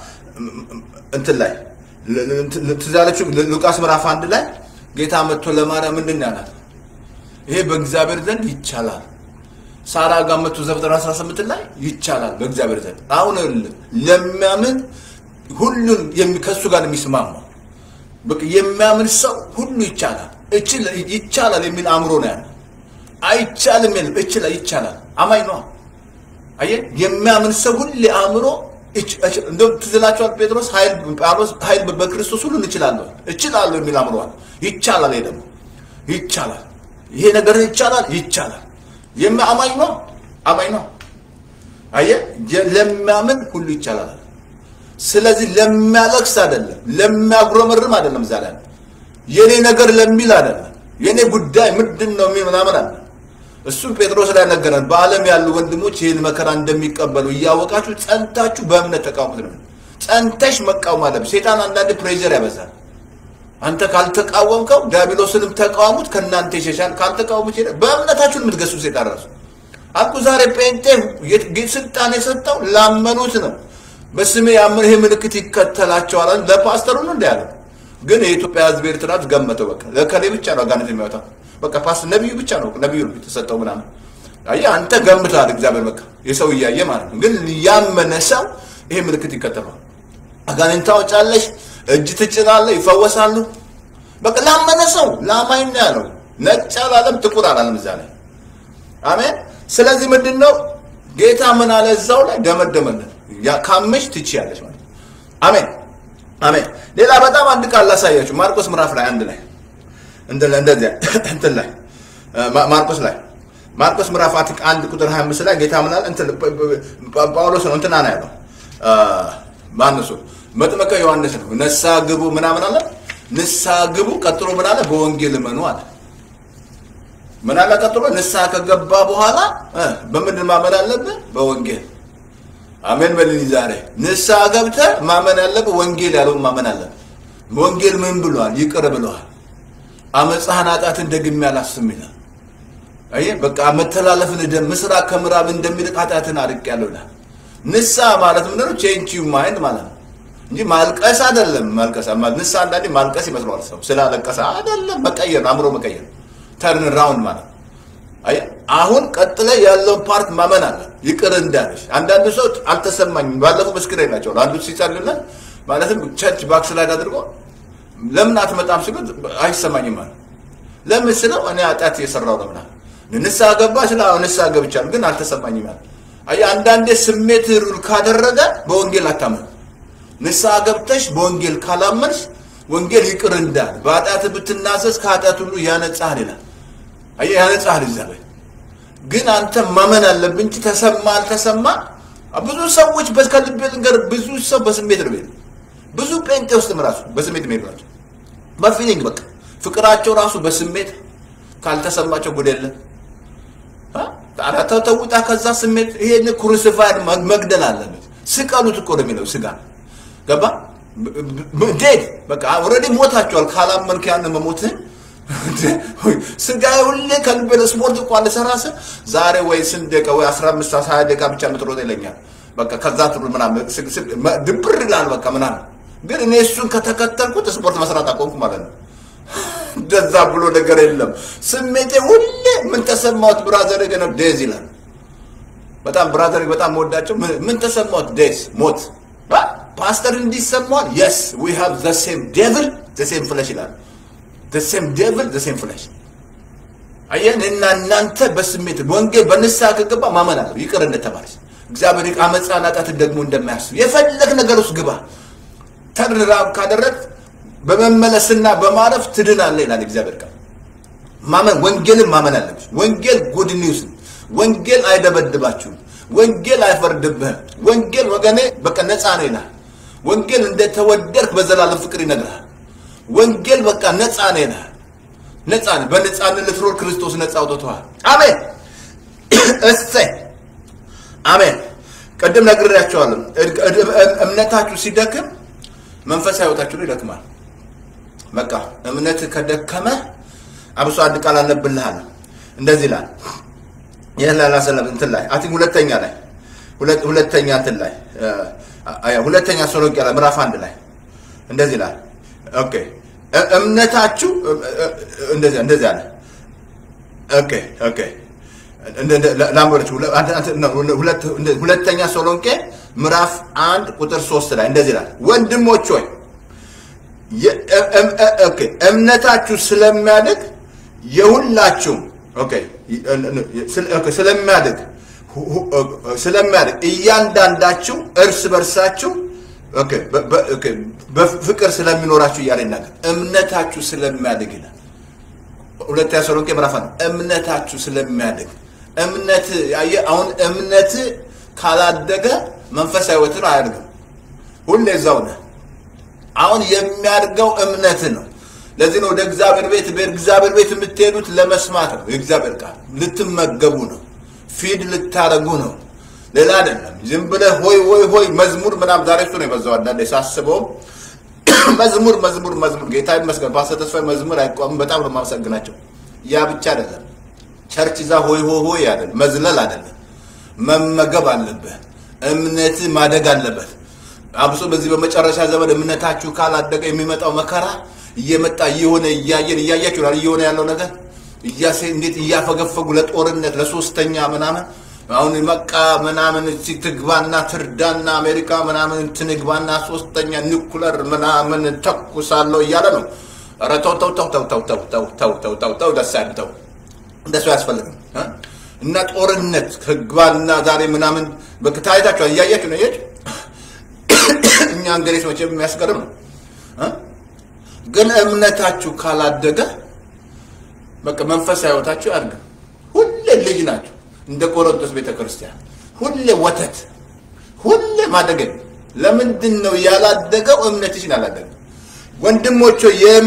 እንትን ላይ ትዛለች ሉቃስ ምዕራፍ 1 ላይ ጌታ መጥቶ ለማርያም ምንድን ያላት ይሄ በእግዚአብሔር ዘንድ ይቻላል ሳራ ጋር መጥቶ ዘፍጥረት 18 ላይ ይቻላል በእግዚአብሔር ዘንድ አሁን ለሚያምን ሁሉን ከሱ ጋር የሚስማማው በቃ የሚያምን ሰው ሁሉ ይቻላል የሚል አምሮ ነው ያለው አይቻልም ይቻላል አማኝ ነው አየ የሚያምን ሰው ሁሉ አምሮ እንደው ትዝላችኋል ጴጥሮስ ኃይል በክርስቶስ ሁሉ ይችላል የሚል አምሮ አለ ይቻላል ደግሞ ይቻላል ይሄ ነገር ይቻላል የሚያማኝ ነው አየ ለሚያምን ሁሉ ይቻላል ስለዚህ ለሚያለቅስ አይደለም ለሚያጉረመርም አይደለም ዛሬ የኔ ነገር ለሚል አይደለም የኔ ጉዳይ ምንድነው ምናምን አለ እሱ ጴጥሮስ ላይ ነገረን በአለም ያሉ ወንድሞች ይሄን መከራ እንደሚቀበሉ ያወቃችሁ ጸንታችሁ በእምነት ተቃወሙት ነው ጸንተሽ መቃወም አለብሽ ሰይጣን አንዳንድ ፕሬሸር ያበዛል አንተ ካልተቃወምከው ዲያብሎስንም ተቃወሙት ከናንተ ይሸሻል ካልተቃወሙት በእምነታችሁ የምትገሱ ሰይጣን ራሱ አቁ ዛሬ ጴንጤ ስልጣን የሰጠው ላመኑት ነው በስሜ ያመነ ይሄ ምልክት ይከተላቸዋል ለፓስተሩ ነው እንዳለው ግን የኢትዮጵያ ህዝብ ኤርትራት ገመተው በቃ ለከሌ ብቻ ነው ጋነት የሚያወጣው በቃ ፓስተር ነብዩ ብቻ ነው ነብዩ የተሰጠው ምናምን አይ አንተ ገምታል እግዚአብሔር በቃ የሰው ያየ ማለት ነው ግን ያመነ ሰው ይሄ ምልክት ይከተላል አጋንንታው ጫለሽ እጅ ትጭናለ ይፈወሳሉ በቃ ላመነ ሰው ላማኝ ነው ያለው ነጭ አላለም ጥቁር አላለም ዛሬ አሜን ስለዚህ ምንድነው ጌታ ምን አለ እዛው ላይ ደመደመልን ያ ካመሽ ትችያለሽ ማለት አሜን ሌላ በጣም አንድ ቃል ላሳያችሁ ማርቆስ ምዕራፍ ላይ 1 ላይ እንደዚህ እንትን ላይ ማርቆስ ምዕራፍ 1 ቁጥር 25 ላይ ጌታ ምን አለ እንትን ጳውሎስ ነው እንትና ነው ያለው ማንሱ መጥመቀ ዮሐንስ ነው ነሳ ግቡ ምናምን አለ ንሳ ግቡ ቀጥሎ ምን አለ በወንጌል መኑ አለ ምን አለ ቀጥሎ ንሳ ከገባ በኋላ በምን ማመን አለበት በወንጌል አሜን በልኝ ዛሬ ንሳ ገብተ ማመን አለበት ወንጌል ያለው ማመን አለበት ወንጌል ምን ብሏል ይቅር ብሏል አመጽሐን አጣትን ደግም ያላስምና አየ በቃ መተላለፍን ደም ምስራቅ ከምዕራብ እንደሚልቅ ኃጢአትን አርቅ ያለውና ንሳ ማለት ምን ነው ቼንጅ ዩ ማይንድ ማለት ነው እንጂ ማልቀስ አይደለም ማልቀስ ንሳ አንዳንዴ ማልቀስ ይመስላል ሰው ስላለቀሰ አይደለም መቀየር አምሮ መቀየር ተርን ራውንድ ማለት አይ አሁን ቀጥለ ያለው ፓርት ማመን አለ ይቅር እንዳለሽ አንዳንድ ሰው አልተሰማኝም ባለፈው መስክሬ ናቸው አንዱ ሲጸልልና ማለትም ቸርች ባክስ ላይ አድርጎ ለምን አትመጣም ሲሉ አይሰማኝም ማለት ለምን ስለው እኔ አጣት የሰራው ለምን ንሳ ገባ ስለው ንሳ ገብቻለሁ ግን አልተሰማኝም ማለት አይ አንዳንዴ ስሜት ሩል ካደረገ በወንጌል አታመን ንሳ ገብተሽ በወንጌል ካላመንሽ ወንጌል ይቅር እንዳል ባጣት ብትናሰስ ካጣት ሁሉ ያነጻል ይላል አይ ያነጻል ይዛል ግን አንተ ማመን አለብኝ ተሰማ አልተሰማ ብዙ ሰዎች በከልብ ነገር ብዙ ሰው በስሜት ነው ብዙ ጴንጤ ውስጥ ራሱ በስሜት ነው በፊሊንግ በቃ ፍቅራቸው ራሱ በስሜት ካልተሰማቸው ጉደለ ታራታ ተውጣ ከዛ ስሜት ይሄን ክሩሲፋይድ መግደል አለበት ስቀሉት እኮ ነው የሚለው ስጋ ገባ ዴድ በቃ ኦሬዲ ሞታቸዋል ካላመንክ ያን መሞትን ስጋይ ሁሌ ከልበለ ስፖርት እንኳን ለሰራሰ ዛሬ ወይ ስንደቀ ወይ 15 20 ደቂቃ ብቻ ምትሮጥ ይለኛል በቃ ከዛ ትሩ ምናምን ድብር ይላል በቃ ምናምን ግን እኔ እሱን ከተከተልኩት ስፖርት መስራት አቆምኩ ማለት ነው እንደዛ ብሎ ነገር የለም ስሜቴ ሁሌ ምን ተሰማውት ብራዘር ገና ዴዝ ይላል በጣም ብራዘር በጣም ወዳቸው ምን ተሰማውት ዴዝ ሞት ፓስተር እንዲሰማው yes we have the same devil the same flesh ይላል the same devil the same flesh አየን እናንተ በስሜት ወንጌል በንሳ ከገባ ማመን አለው ይቅር እንደተባለሽ እግዚአብሔር አመጻናጣት ደግሞ እንደማያስ የፈለግ ነገር ውስጥ ግባ ተድራብ ካደረክ በመመለስና በማረፍ ትድናለህ ይላል እግዚአብሔር ቃል ማመን ወንጌልን ማመን አለብሽ ወንጌል ጉድ ኒውስ ወንጌል አይደበድባችሁ ወንጌል አይፈርድብህ ወንጌል ወገኔ በቃ ነፃ ነው ይላል ወንጌል እንደተወደድክ በዘላለም ፍቅር ይነግራል ወንጌል በቃ ነፃ ነው ይላል ነፃ ነው በነፃነት ለትሮር ክርስቶስ ነፃ አውጥቷል አሜን እሰይ አሜን ቀደም ነግሬያቸዋለሁ እምነታችሁ ሲደክም መንፈሳዊ ህይወታችሁ ይደክማል በቃ እምነት ከደከመ አብሶ አንድ ቃል አለብልሃል እንደዚህ ይላል የላላ ሰለም እንትን ላይ አቲ ሁለተኛ ላይ ሁለተኛ እንትን ላይ ሁለተኛ ሶሎንቄ ላይ ምዕራፍ 1 ላይ እንደዚህ ይላል ኦኬ እምነታችሁ እንደዚህ አለ ኦኬ ላምበርቹ ሁለተኛ ሶሎንቄ ምዕራፍ 1 ቁጥር 3 ላይ እንደዚህ ይላል ወንድሞች ሆይ ኦኬ እምነታችሁ ስለሚያድግ የሁላችሁም ኦኬ ስለሚያድግ እያንዳንዳችሁ እርስ በርሳችሁ ኦኬ በፍቅር ስለሚኖራችሁ ያለ ነገር እምነታችሁ ስለሚያድግ ይላል ሁለተኛ ተሰሎንቄ ምዕራፍ 1 እምነታችሁ ስለሚያድግ እምነት አሁን እምነት ካላደገ መንፈሳዊ ህይወት አያድግም ሁሌ እዛው ነው አሁን የሚያድገው እምነት ነው ለዚህ ነው ወደ እግዚአብሔር ቤት የምትሄዱት ለመስማት ነው የእግዚአብሔር ቃል ልትመገቡ ነው ፊድ ልታረጉ ነው ሌላ አይደለም ዝም ብለህ ሆይ መዝሙር ምናም ዛሬ እሱ ነው የበዛው አንዳንዴ ሳስበው መዝሙር ጌታ ይመስገን ፓስተር ተስፋዬ መዝሙር አይቆም በጣም ነው ማመሰግናቸው ያ ብቻ አይደለም ቸርች ዛ ሆይ አይደለም መዝለል አይደለም መመገብ አለበት እምነት ማደግ አለበት አብሶ በዚህ በመጨረሻ ዘመን እምነታችሁ ካላደገ የሚመጣው መከራ እየመጣ እያያችሁ ያለው ያለው ነገር እንዴት እያፈገፈጉ ለጦርነት ለሶስተኛ ምናምን አሁን መቃ ምናምን ሲትግባና ትርዳና አሜሪካ ምናምን ትንግባና ሶስተኛ ኒኩለር ምናምን ተኩሳለው እያለ ነው ኧረ ተው ደሳይተው እንደሱ ያስፈልጋል እና ጦርነት ከግባና ዛሬ ምናምን በከታይታችሁ እያያችሁ ነው እኛ እንግዲህ ሰዎች የሚያስገርም ነው ግን እምነታችሁ ካላደገ በቃ መንፈሳዊ ህይወታችሁ አድርግ ሁሌ ልጅ ናችሁ እንደ ቆሮንቶስ ቤተክርስቲያን ሁሌ ወተት ሁሌ ማደግ ለምንድን ነው ያላደገው እምነትሽን አላደገ ወንድሞቹ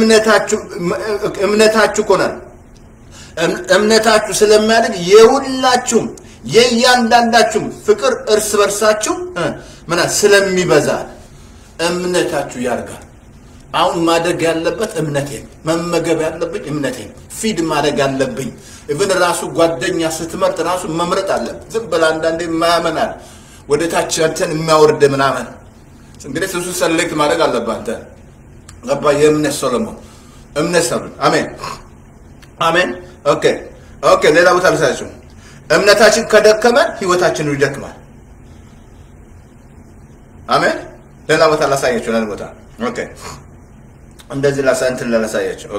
የእምነታችሁ ኮናል እምነታችሁ ስለማያድግ የሁላችሁም የእያንዳንዳችሁ ፍቅር እርስ በርሳችሁ ምና ስለሚበዛ እምነታችሁ ያርጋል አሁን ማደግ ያለበት እምነቴ መመገብ ያለብኝ እምነቴ ፊድ ማደግ ያለብኝ even ራሱ ጓደኛ ስትመርጥ ራሱ መምረጥ አለበት ዝም ብላ አንዳንዴ ማያመናል ወደ ታች አንተን የሚያወርድ ምናምን እንግዲህ እሱ ሰሌክት ማድረግ አለበት አንተ ገባ የእምነት ሰሎሞን እምነት ሰሎሞን አሜን አሜን ኦኬ ሌላ ቦታ ልሳችሁ እምነታችን ከደከመ ህይወታችን ይደክማል አሜን ሌላ ቦታ ላሳያችሁ ሌላ ቦታ እንደዚህ ላሳንትን ላሳያችሁ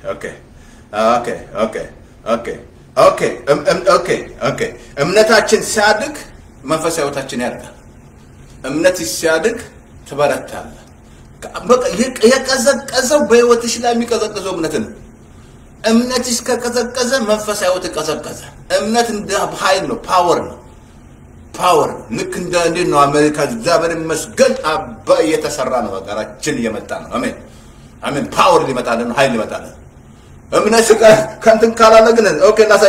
ኦኬ እምነታችን ሲያድግ መንፈሳዊ ህይወታችን ያድጋል እምነት ሲያድግ ትበረታለህ በቃ የቀዘቀዘው በህይወትሽ ላይ የሚቀዘቅዘው እምነት ነው እምነትሽ ከቀዘቀዘ መንፈሳዊ ህይወት ቀዘቀዘ እምነት እንደ ኃይል ነው ፓወር ልክ እንደ እንዴት ነው አሜሪካ እግዚአብሔር ይመስገን አባይ የተሰራ ነው ሀገራችን እየመጣ ነው አሜን ፓወር ሊመጣልን ኃይል ሊመጣልን እምነት ከንትን ካላለ ግን ላሳይ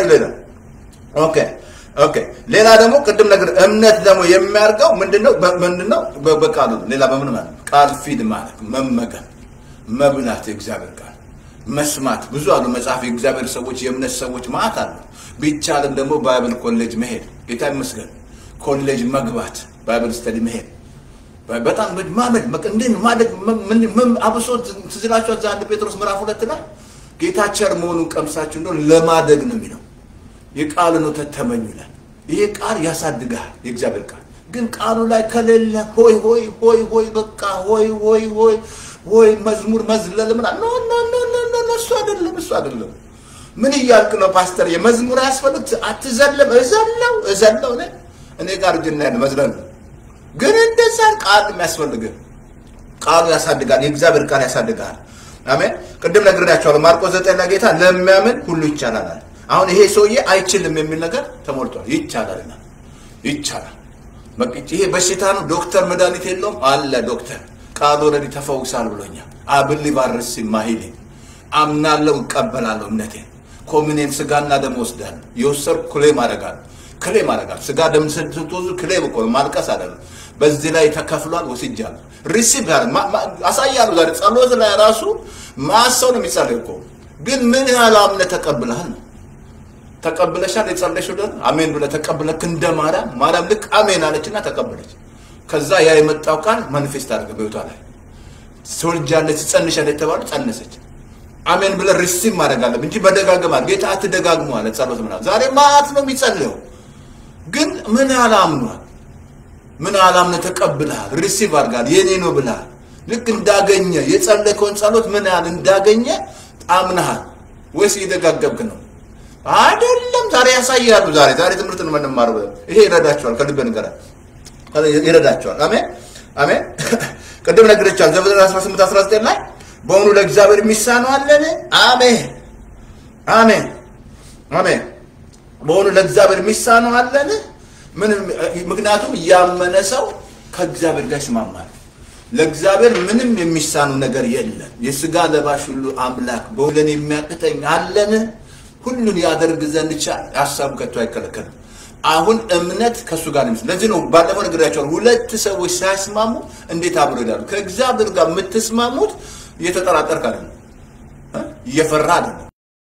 ሌላ ደግሞ ቅድም ነገር እምነት ደግሞ የሚያርገው ምንድነው በቃሉ ሌላ በምን ማለት ቃል ፊድ ማለት መመገብ መብላት የእግዚአብሔር ቃል መስማት ብዙ አሉ መጽሐፍ የእግዚአብሔር ሰዎች የእምነት ሰዎች ማለት አሉ ቢቻልም ደግሞ ባይብል ኮሌጅ መሄድ ጌታ ይመስገን ኮሌጅ መግባት ባይብል ስተዲ መሄድ በጣም ማመድ እንዴት ማደግ ምን አብሶ ትዝላችሁ አንድ ጴጥሮስ ምዕራፍ 2 ላይ ጌታ ቸር መሆኑን ቀምሳችሁ እንደው ለማደግ ነው የሚለው የቃሉ ነው ተተመኙ ይላል ይሄ ቃል ያሳድጋል የእግዚአብሔር ቃል ግን ቃሉ ላይ ከሌለ ሆይ በቃ ሆይ መዝሙር መዝለል ምን ኖ እሱ አይደለም ምን ይያልክ ነው ፓስተር የመዝሙር ያስፈልግ አትዘለም እዘለው እኔ ጋር ጅና መዝለል ግን እንደዛ ቃል የሚያስፈልግ ቃሉ ያሳድጋል የእግዚአብሔር ቃል ያሳድጋል አሜን ቅድም ነግሬያችኋለሁ ማርቆስ 9 ላይ ጌታ ለሚያምን ሁሉ ይቻላል አሁን ይሄ ሰውዬ አይችልም የሚል ነገር ተሞልቷል ይቻላል በቃ ይሄ በሽታ ነው ዶክተር መድኃኒት የለውም አለ ዶክተር ቃሉ ወረዲ ተፈውሳል ብሎኛል አብሊ ባርስ ማሂሊ አምናለሁ እቀበላለሁ እምነቴ ኮሚኒየን ስጋና ደም ወስዳል የወሰር ክሌም አደርጋለሁ ስጋ ደም ስትወዙ ክሌም እኮ ማልቀስ አይደለም በዚህ ላይ ተከፍሏል ወስጃለሁ ሪሲቭ ያለ አሳያለሁ ዛሬ ጸሎት ላይ ራሱ ማሰው ነው የሚጸልየው እኮ ግን ምን ያህል አምነህ ተቀብለሻል የጸለይሽው ደግሞ አሜን ብለህ ተቀብለክ እንደማርያም ልክ አሜን አለችና ተቀበለች ከዛ ያ የመጣው ቃል ማኒፌስት አድርገ በህይወቷ ላይ ሶልጃለች ጸንሻለች ተባለ ጸነሰች አሜን ብለህ ሪሲቭ ማድረግ አለብህ እንጂ በደጋግማ ጌታ አትደጋግሙ አለ ጸሎት ምናምን ዛሬ ማት ነው የሚጸልየው ግን ምን ያህል አምነህ ተቀብለሃል ሪሲቭ አድርጋል የኔ ነው ብለሃል ልክ እንዳገኘ የጸለይከውን ጸሎት ምን ያህል እንዳገኘ አምነሃል ወይስ እየደጋገብክ ነው አይደለም ዛሬ ያሳያሉ ዛሬ ትምህርትን መንማር ይሄ ይረዳቸዋል ከልብ ነገር ይረዳቸዋል አሜን ቅድም ነግሬቻለሁ ዘፍጥረት 18:19 ላይ በእውኑ ለእግዚአብሔር የሚሳነው አለን አሜን በእውኑ ለእግዚአብሔር የሚሳነው አለን ምክንያቱም ያመነ ሰው ከእግዚአብሔር ጋር ይስማማል ለእግዚአብሔር ምንም የሚሳነው ነገር የለም የሥጋ ለባሽ ሁሉ አምላክ በእውነት የሚያቅተኝ አለን ሁሉን ያደርግ ዘንድ ሐሳቡ ከቶ አይከለከልም አሁን እምነት ከሱ ጋር ነው ለዚህ ነው ባለፈው ነግሬያቸዋለሁ ሁለት ሰዎች ሳይስማሙ እንዴት አብረው ይላሉ ከእግዚአብሔር ጋር የምትስማሙት እየተጠራጠርክ አይደለም እየፈራ አይደለም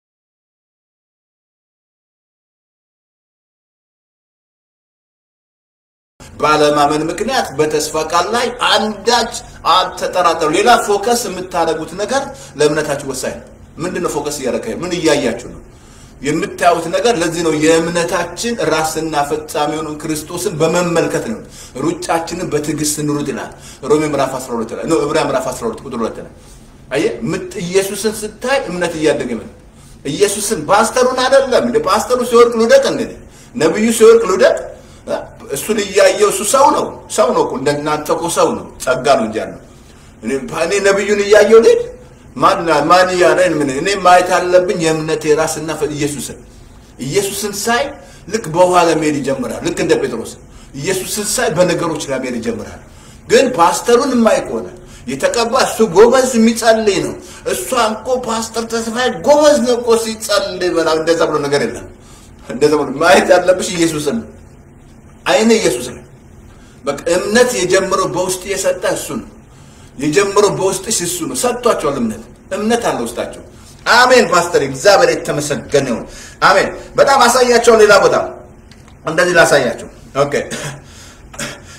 ባለማመን ምክንያት በተስፋ ቃል ላይ አንዳች አትጠራጠሩ ሌላ ፎከስ የምታደርጉት ነገር ለእምነታችሁ ወሳኝ ነው ምንድነው ፎከስ ያደረከው ምን እያያችሁ ነው የምታዩት ነገር ለዚህ ነው የእምነታችን ራስና ፈጻሚውን ክርስቶስን በመመልከት ነው ሩጫችንን በትዕግስት እንሩጥ ይላል ሮሜ ምዕራፍ 12 ላይ ነው ዕብራውያን ምዕራፍ 12 ቁጥር 2 ላይ አየ ኢየሱስን ስታይ እምነት እያደገ ነው ኢየሱስን ፓስተሩን አይደለም እንደ ፓስተሩ ሲወርቅ ልደቅ እንደ ነብዩ ሲወርቅ ልደቅ እሱን እያየው እሱ ሰው ነው እኮ እንደናንተ እኮ ሰው ነው ጸጋ ነው እንጂ ያለው እኔ ነብዩን እያየው ልጅ ማን ያረን ምን እኔ ማየት አለብኝ የእምነቴ ራስና ኢየሱስን ሳይ ልክ በውሃ ለመሄድ ይጀምራል ልክ እንደ ጴጥሮስ ኢየሱስን ሳይ በነገሮች ለመሄድ ይጀምራል ግን ፓስተሩን የማይቆነ የተቀባ እሱ ጎበዝ የሚጸልይ ነው እሱ አንቆ ፓስተር ተስፋይ ጎበዝ ነው እኮ ሲጸልይ በላ እንደዛ ብሎ ነገር የለም እንደዛ ብሎ ማየት ያለብሽ ኢየሱስን አይነ ኢየሱስን በቃ እምነት የጀመረው በውስጥ የሰጠ እሱ ነው የጀመረው በውስጥ እሱ ነው ሰጥቷቸዋል እምነት አለ ውስጣቸው አሜን ፓስተር እግዚአብሔር የተመሰገነ ይሁን አሜን በጣም አሳያቸው ሌላ ቦታ እንደዚህ ላሳያቸው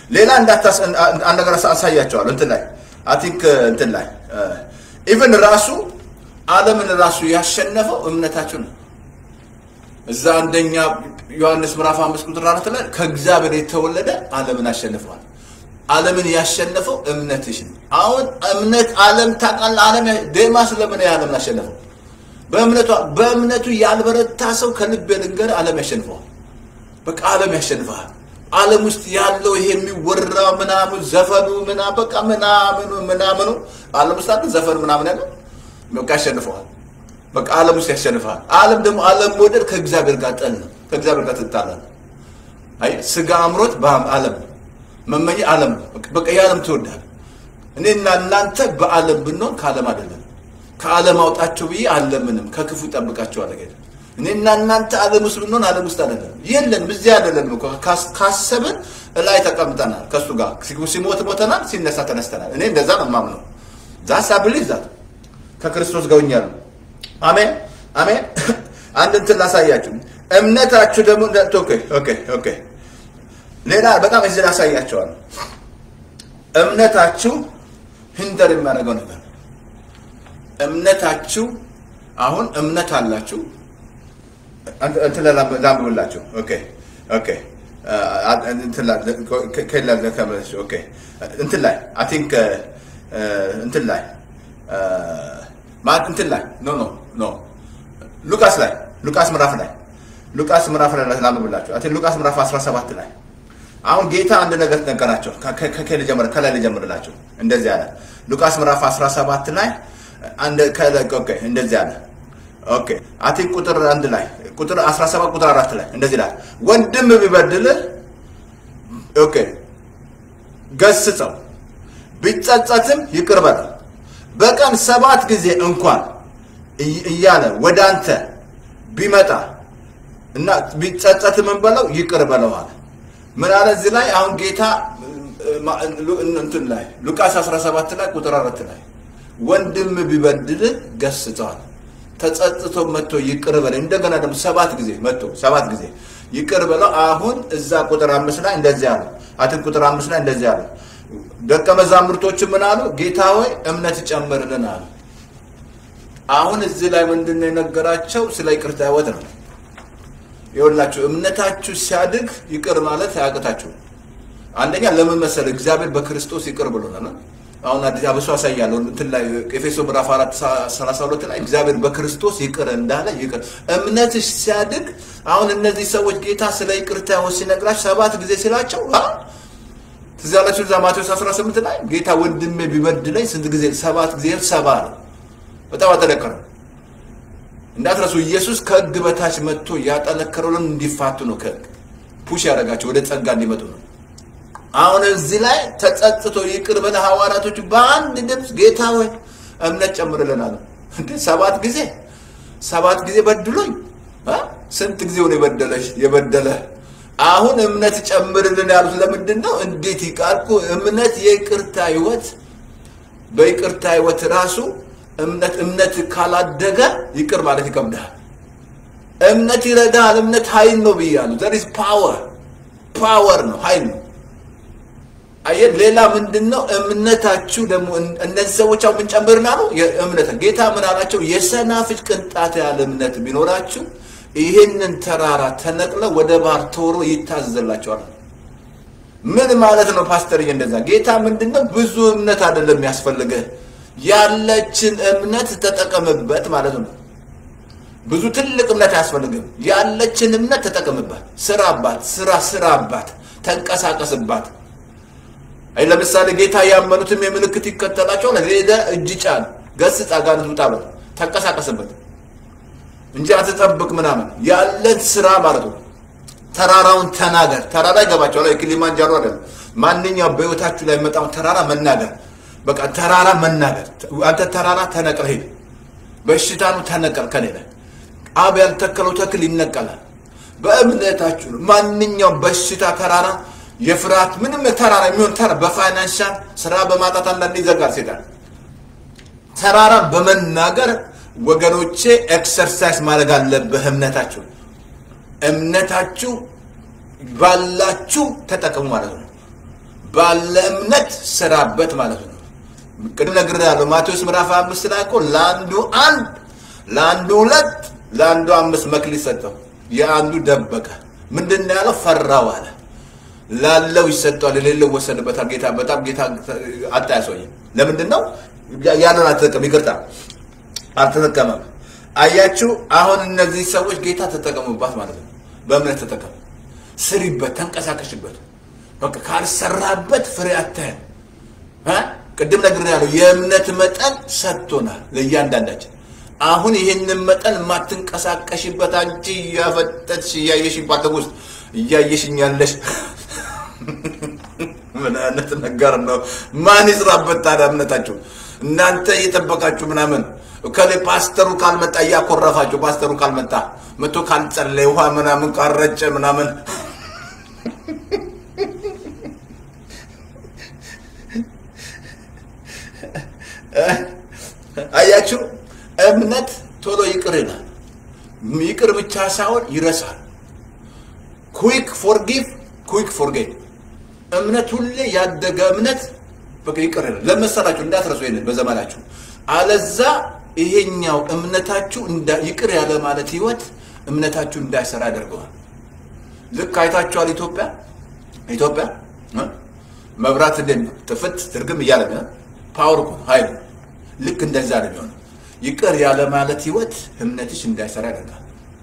ሌላ እንዳታስ አንድ ነገር አሳያቸዋለሁ እንትን ላይ I think እንትን ላይ even ራሱ ዓለምን ራሱ ያሸነፈው እምነታቸው ነው እዛ አንደኛ ዮሐንስ ምዕራፍ 5 ቁጥር 4 ላይ ከእግዚአብሔር የተወለደ ዓለምን አሸንፏል ዓለምን ያሸነፈው እምነትሽ ነው አሁን እምነት ዓለም ታቃል ዓለም ዴማስ ለምን ዓለምን አሸነፈው በእምነቱ ያልበረታ ሰው ከልብ ልንገር ዓለም ያሸንፈዋል በቃ ዓለም ያሸንፋል ዓለም ውስጥ ያለው ይሄ የሚወራው ምናምን ዘፈኑ ምናምን በቃ ምናምን ዓለም ውስጥ አለ ዘፈን ምናምን ያለው በቃ ያሸንፈዋል በቃ ዓለም ውስጥ ያሸንፋል ዓለም ደግሞ ዓለም ወደድ ከእግዚአብሔር ጋር ጠል ነው ከእግዚአብሔር ጋር ተጣላል አይ ስጋ አምሮት በዓለም መመኝ ዓለም በቃ ያለም ተወዳል እኔና እናንተ በዓለም ብንሆን ከዓለም አይደለም ከዓለም አውጣቸው ብዬ ዓለምንም ከክፉ ጠብቃቸው አለገደ እኔና እናንተ ዓለም ውስጥ ብንሆን ዓለም ውስጥ አይደለም የለን በዚህ አይደለም ካሰብን ላይ ተቀምጠናል ከሱ ጋር ሲሞት ሞተናል ሲነሳ ተነስተናል እኔ እንደዛ ነው ማምነው ዛስ አብሊዝ ዛት ከክርስቶስ ጋር ሆኛለሁ አሜን አሜን አንድ እንትን ላሳያችሁ እምነታችሁ ደግሞ ኦኬ ሌላ በጣም እዚህ ላሳያችኋለሁ እምነታችሁ ህንደር የሚያደርገው ነገር እምነታችሁ አሁን እምነት አላችሁ እንትን ላምብላችሁ ኦኬ እንትን ላይ ከላ ለከመስ ኦኬ እንትን ላይ I think እንትን ላይ ማለት እንትን ላይ ኖ ሉቃስ ምዕራፍ ላይ ላምብላችሁ I think ሉቃስ ምዕራፍ 17 ላይ አሁን ጌታ አንድ ነገር ተነገራቸው ከላይ ልጀምርላችሁ እንደዚህ አለ ሉቃስ ምዕራፍ 17 ላይ አንድ ኦኬ እንደዚህ አለ ኦኬ አቲ ቁጥር 1 ላይ ቁጥር 17 ቁጥር 4 ላይ እንደዚህ ላይ ወንድም ቢበድል ኦኬ ገስጸው ቢጸጸትም ይቅር በለው በቀን 7 ጊዜ እንኳን እያለ ወዳንተ ቢመጣ እና ቢጸጸትም በለው ይቅር በለው አለ ምን አለ እዚህ ላይ አሁን ጌታ እንትን ላይ ሉቃስ 17 ላይ ቁጥር 4 ላይ ወንድም ቢበድል ገስጸው ተጸጽቶ መጥቶ ይቅር በለው እንደገና ደግሞ 7 ጊዜ መጥቶ 7 ጊዜ ይቅር በለው አሁን እዛ ቁጥር 5 ላይ እንደዚህ አለ አትን ቁጥር 5 ላይ እንደዚህ አለ ደቀ መዛሙርቶች ምን አሉ ጌታ ሆይ እምነት ጨምርልን አሉ አሁን እዚህ ላይ ምንድነው የነገራቸው ስለ ይቅርታ ህይወት ነው ይወላችሁ እምነታችሁ ሲያድግ ይቅር ማለት ያቀታችሁ አንደኛ ለምን መሰለ እግዚአብሔር በክርስቶስ ይቅር ብሎናል አሁን አዲስ አበባ ያሳያለው እንትን ላይ ኤፌሶ ምዕራፍ 4:32 ላይ እግዚአብሔር በክርስቶስ ይቅር እንዳለ ይቅር እምነትሽ ሲያድግ አሁን እነዚህ ሰዎች ጌታ ስለ ይቅርታ ሲነግራቸው 7 ጊዜ ሲላቸው ትዛላችሁ ማቴዎስ 18 ላይ ጌታ ወንድሜ ቢበድለኝ ስንት ጊዜ 7 ጊዜ 7 በጣም አጠለቀረ እንዳትረሱ ኢየሱስ ከሕግ በታች መጥቶ ያጠለከረውን እንዲፋቱ ነው ፑሽ ያደርጋቸው ወደ ጸጋ እንዲመጡ ነው አሁን እዚህ ላይ ተጸጽቶ ይቅር በለ ሐዋርያቶች በአንድ ድምጽ ጌታ ሆይ እምነት ጨምርልናል እንዴ 7 ጊዜ በድሎኝ ስንት ጊዜ ነው የበደለ አሁን እምነት ጨምርልን ያሉት ለምንድን ነው እንዴት ይቃልኩ እምነት የይቅርታ ህይወት በይቅርታ ህይወት ራሱ እምነት ካላደገ ይቅር ማለት ይከብዳል እምነት ይረዳል እምነት ኃይል ነው ብያለሁ there is power ነው ኃይል ነው አየህ ሌላ ምንድነው እምነታችሁ ደግሞ እነዚህ ሰዎች አሁን ምን ጨምርና ነው የእምነት ጌታ ምን አላቸው የሰናፍጭ ቅንጣት ያለ እምነት ቢኖራችሁ ይሄንን ተራራ ተነቅለ ወደ ባህር ተወሮ ይታዘዝላችኋል ምን ማለት ነው ፓስተር እንደዛ ጌታ ምንድነው ብዙ እምነት አይደለም ያስፈልገህ ያለችን እምነት ተጠቀምበት ማለት ነው ብዙ ትልቅ እምነት ያስፈልግም ያለችን እምነት ተጠቀምበት ስራባት ተንቀሳቀስባት አይ ለምሳሌ ጌታ ያመኑትም የምልክት ይከተላቸው ለሄደ እጅጫን ገስጻ ጋር ትውጣበት ተንቀሳቀስበት እንጂ አትጠብቅ ምናምን ያለን ስራ ማለት ነው ተራራውን ተናገር ተራራ ይገባቸው ላይ ክሊማንጃሮ አይደል ማንኛው በህይወታችሁ ላይ መጣው ተራራ መናገር በቃ ተራራ መናገር አንተ ተራራ ተነቀል ሄድ በሽታኑ ተነቀል ከሌለ አብ ያልተከለው ተክል ይነቀላል በእምነታችሁ ማንኛው በሽታ ተራራ የፍራት ምንም ተራራ የሚሆን ተራራ በፋይናንሻል ስራ በማጣት አንዳንድ ይዘጋል ሲታል ተራራ በመናገር ወገኖቼ ኤክሰርሳይዝ ማድረግ አለበት እምነታችሁ ባላችሁ ተጠቀሙ ማለት ነው ባለ እምነት ስራበት ማለት ነው። ቅድም ነግሬሃለሁ ማቴዎስ ምዕራፍ 5 ላይ እኮ ለአንዱ 1 ለአንዱ 2 ለአንዱ 5 መክሊት ሰጠው። የአንዱ ደበቀ። ምንድነው ያለው? ፈራው አለ። ላለው ይሰጣል ለሌለው ወሰደበታል። ጌታ በጣም ጌታ አጣያሰው። ለምንድነው ያንን አትጠቀም? ይቅርታ አልተጠቀመም። አያችሁ አሁን እነዚህ ሰዎች ጌታ ተጠቀሙባት ማለት ነው። በእምነት ተጠቀሙ። ስሪበት፣ ተንቀሳቀሽበት። በቃ ካልሰራበት ፍሬ አታየም። ቅድም ነግሬያለሁ የእምነት መጠን ሰጥቶናል ለእያንዳንዳችን። አሁን ይሄንን መጠን ማትንቀሳቀሽበት አንቺ ያፈጠጥሽ ያየሽባት ውስጥ ያየሽኛለሽ ምን አይነት ነገር ነው? ማን ይስራበት ታዲያ እምነታችሁ? እናንተ እየጠበቃችሁ ምናምን ከሌ ፓስተሩ ካልመጣ ያኮረፋችሁ ፓስተሩ ካልመጣ መቶ ካልጸለየ ውሃ ምናምን ካረጨ ምናምን አያችሁ እምነት ቶሎ ይቅር ይላል። ይቅር ብቻ ሳይሆን ይረሳል። quick forgive quick forget። እምነት ሁሌ ያደገ እምነት በቃ ይቅር ይላል። ለመሰላችሁ እንዳትረሱ ይሄን በዘመናችሁ አለዛ ይሄኛው እምነታችሁ ይቅር ያለ ማለት ህይወት እምነታችሁ እንዳይሰራ ያደርገዋል። ልክ አይታችኋል ኢትዮጵያ መብራት እንደም ተፈት ትርግም ይያለ ፓወር እኮ ኃይል ልክ እንደዛ ነው። ይቅር ያለ ማለት ህይወት እምነትሽ እንዳይሰራ ያደርጋል።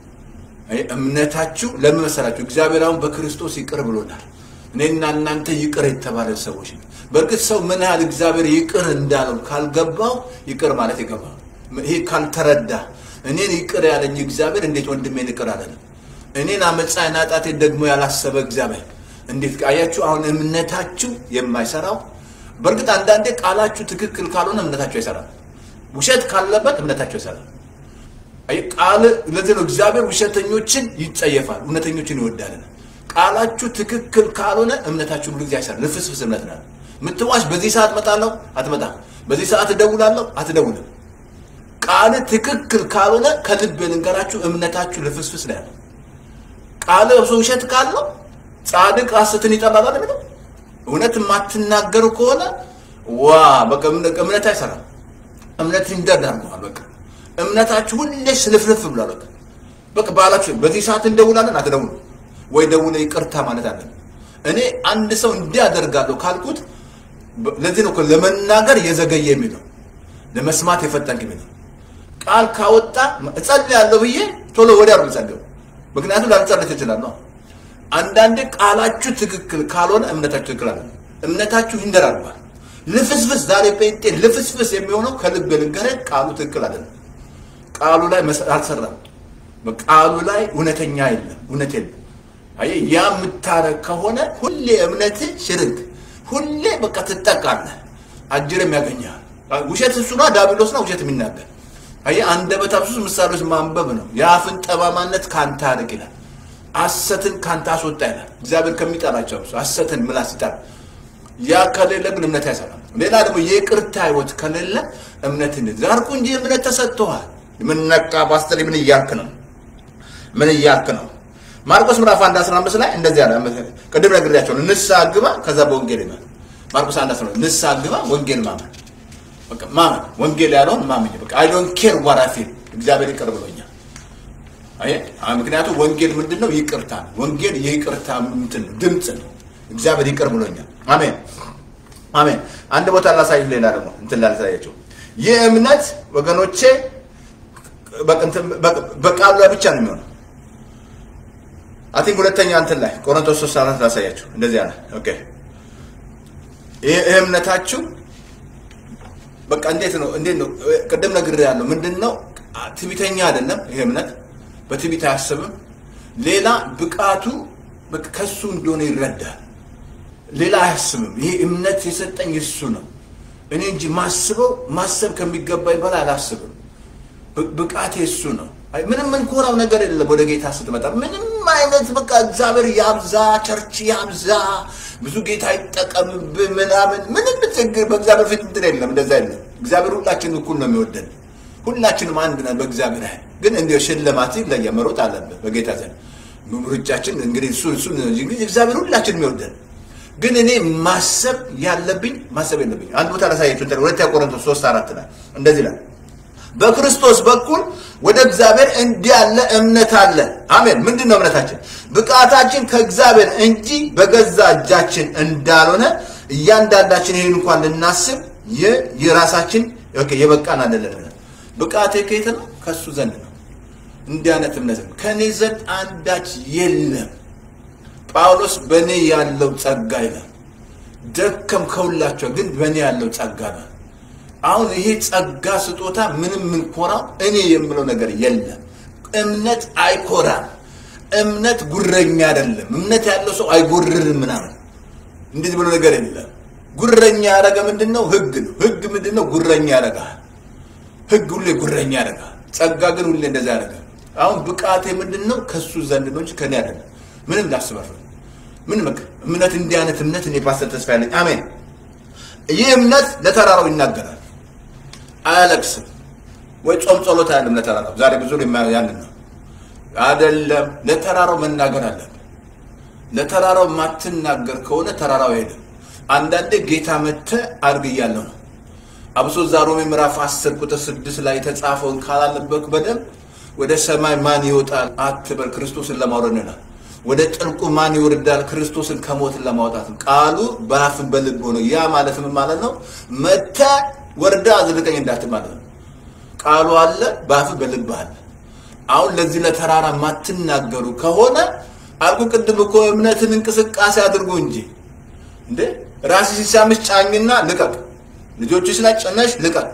እምነታችሁ ለምን መሰላችሁ? እግዚአብሔር አሁን በክርስቶስ ይቅር ብሎናል። እኔና እናንተ ይቅር የተባለ ሰዎች ነን። በርግጥ ሰው ምን ያህል እግዚአብሔር ይቅር እንዳለው ካልገባው ይቅር ማለት ይገባል። ይሄ ካልተረዳ እኔን ይቅር ያለኝ እግዚአብሔር እንዴት ወንድሜን ይቅር አላለም? እኔን አመጻና ጣቴን ደግሞ ያላሰበ እግዚአብሔር እንዴት አያችሁ? አሁን እምነታችሁ የማይሰራው በርግጥ አንዳንዴ ቃላችሁ ትክክል ካልሆነ እምነታችሁ አይሰራም። ውሸት ካለበት እምነታችሁ አይሰራም። አይ ቃል ለዚህ ነው እግዚአብሔር ውሸተኞችን ይጸየፋል፣ እውነተኞችን ይወዳል። ቃላችሁ ትክክል ካልሆነ እምነታችሁ ሁሉ ጊዜ አይሰራም። ልፍስፍስ እምነት ነው። ምትዋሽ በዚህ ሰዓት መጣለው አትመጣም፣ በዚህ ሰዓት እደውላለሁ አትደውልም። ቃል ትክክል ካልሆነ ከልብ ልንገራችሁ እምነታችሁ ልፍስፍስ ነው ያለው። ቃል ውሸት ካለው ጻድቅ ሐሰትን ይጠላል አይደል? እውነት ማትናገሩ ከሆነ ዋ በቃ እምነት አይሰራም። እምነት ይንደዳርጓል። በቃ እምነታችሁ ሁሌ ስለፍልፍ ብሏል። በቃ ባላችሁ በዚህ ሰዓት እንደውላለን አትደውሉ ወይ ደውለ ይቅርታ ማለት አለ። እኔ አንድ ሰው እንዲያደርጋለሁ ካልኩት ለዚህ ነው ለመናገር የዘገየ የሚለው ለመስማት የፈጠንክ የሚለው ቃል ካወጣ እጸልያለሁ ብዬ ቶሎ ወዲያ ነው የምጸልየው። ምክንያቱም ላልጸልይ እችላለሁ። አንዳንዴ ቃላችሁ ትክክል ካልሆነ እምነታችሁ ትክክል አይደለም። እምነታችሁ ይንደራርባል። ልፍስፍስ ዛሬ ጴንጤ ልፍስፍስ የሚሆነው ከልብ ልንገርህ ቃሉ ትክክል አይደለም። ቃሉ ላይ አልሰራም። በቃሉ ላይ እውነተኛ የለም፣ እውነት የለም። አይ ያ ምታረክ ከሆነ ሁሌ እምነት ሽርክ ሁሌ በቃ ትጠቃለህ፣ አጅርም ያገኛል። ውሸት እሱ ነው ዳቢሎስ ነው ውሸት የሚናገር። አይ አንደበታችሁ ምሳሌዎች ማንበብ ነው። የአፍን ጠማማነት ካንተ አርቅ ይላል። ሐሰትን ካንተ አስወጣ ይላል። እግዚአብሔር ከሚጠላቸው ሐሰትን ምላስ ይጣል። ያ ከሌለ ግን እምነት አይሰራም። ሌላ ደግሞ የይቅርታ ህይወት ከሌለ እምነትን ዛርኩ እንጂ እምነት ተሰጥቷል። ምን ነቃ ፓስተር ምን እያልክ ነው? ምን እያልክ ነው? ማርቆስ ምዕራፍ 1:15 ላይ እንደዚህ አለ። ቅድም ነግሬያቸው ንስሐ ግባ ከዛ በወንጌል ይማር። ማርቆስ 1:15 ንስሐ ግባ ወንጌል ማመን። በቃ ማመን ወንጌል ያለውን ማመን። በቃ አይ ዶንት ኬር ዋት አይ ፊል እግዚአብሔር ይቅር ብሎኛል። አይ ምክንያቱም ወንጌል ምንድነው? ይቅርታ። ወንጌል የይቅርታ ድምጽ ነው። እግዚአብሔር ይቅር ብሎኛል። አሜን አሜን። አንድ ቦታ ላሳይ ሌላ ደግሞ እንትን ላሳያችሁ። የእምነት ወገኖቼ በቃሉ ላይ ብቻ ነው የሚሆነው። አቲን ሁለተኛ እንትን ላይ ቆሮንቶስ 3:4 ላሳያችሁ። እንደዚህ አለ። ኦኬ እምነታችሁ በቃ እንዴት ነው? ቅድም ነግሬያለሁ። ምንድነው? ትዕቢተኛ አይደለም። ይሄ እምነት በትዕቢት አያስብም። ሌላ ብቃቱ ከሱ እንደሆነ ይረዳል። ሌላ አያስብም። ይሄ እምነት የሰጠኝ እሱ ነው። እኔ እንጂ ማሰብ ከሚገባኝ በላይ አላስብም። ብቃቴ እሱ ነው። አይ ምንም እንኮራው ነገር የለም። ወደ ጌታ ስትመጣ ምንም አይነት በቃ እግዚአብሔር ያብዛ፣ ቸርች ያብዛ፣ ብዙ ጌታ ይጠቀምብ ምንም ችግር በእግዚአብሔር ፊት እንትን የለም። እንደዛ የለም። እግዚአብሔር ሁላችንን እኩል ነው የሚወደን። ሁላችንም አንድ ነን በእግዚአብሔር ላይ። ግን እንደ ሽልማት ለየመሮጥ አለበት በጌታ ዘንድ ምርጫችን እንግዲህ እሱ እግዚአብሔር ሁላችንም ይወደን። ግን እኔ ማሰብ ያለብኝ ማሰብ የለብኝ አንድ ቦታ ላሳያችሁ ሁለተኛ ቆሮንቶስ 3:4 ላይ እንደዚህ ላይ በክርስቶስ በኩል ወደ እግዚአብሔር እንዲያለ እምነት አለ አሜን ምንድነው እምነታችን ብቃታችን ከእግዚአብሔር እንጂ በገዛ እጃችን እንዳልሆነ እያንዳንዳችን ይሄን እንኳን ልናስብ የራሳችን የበቃን አይደለም ብቃቴ ከየት ነው ከሱ ዘንድ ነው እንዲያነት እምነት ከኔ ዘንድ አንዳች የለም ጳውሎስ በኔ ያለው ጸጋ ይላል ደከም ከሁላችሁ ግን በኔ ያለው ጸጋ ነው አሁን ይሄ ጸጋ ስጦታ ምንም ምን ኮራው እኔ የምለው ነገር የለም እምነት አይኮራም እምነት ጉረኛ አይደለም እምነት ያለው ሰው አይጎርርም ምናምን እንደዚህ ብሎ ነገር የለም ጉረኛ ያረጋ ምንድነው ህግ ነው ህግ ምንድነው ጉረኛ ያረጋ ህግ ሁሉ ጉረኛ ያረጋ ጸጋ ግን ሁሉ እንደዛ ያረጋ አሁን ብቃቴ ምንድነው ከሱ ዘንድ ነው እንጂ ከኔ አይደለም ምንም ዳስባፈ ምን መክ እምነት እንዲያነት እምነት እኔ ፓስተር ተስፋ ያለኝ አሜን ይሄ እምነት ለተራራው ይናገራል አያለቅስም ወይ ጾም ጸሎት አይደለም ለተራራው ዛሬ ብዙ ያንን ነው አይደለም ለተራራው መናገር አለበት ለተራራው ማትናገር ከሆነ ተራራው አይደለም አንዳንዴ ጌታ መተ አርግያለሁ ነው አብሶ ዛሮሜ ምዕራፍ 10 ቁጥር 6 ላይ ተጻፈውን ካላለበክ በደም ወደ ሰማይ ማን ይወጣል አትበል ክርስቶስን ለማውረድ ነው ወደ ጥልቁ ማን ይወርዳል ክርስቶስን ከሞት ለማውጣት ቃሉ በአፍ በልብ ሆኖ ያ ማለት ምን ማለት ነው መተ ወርዳ አዝልቀኝ እንዳትማለት ነው ቃሉ አለ በአፍ በልብ አለ አሁን ለዚህ ለተራራ ማትናገሩ ከሆነ አልኩ ቅድም እኮ እምነትን እንቅስቃሴ አድርጎ እንጂ እንዴ ራስሽ ሲሳምሽ ጫኝና ልቀቅ ልጆችሽ ላይ ጨነሽ ልቀቅ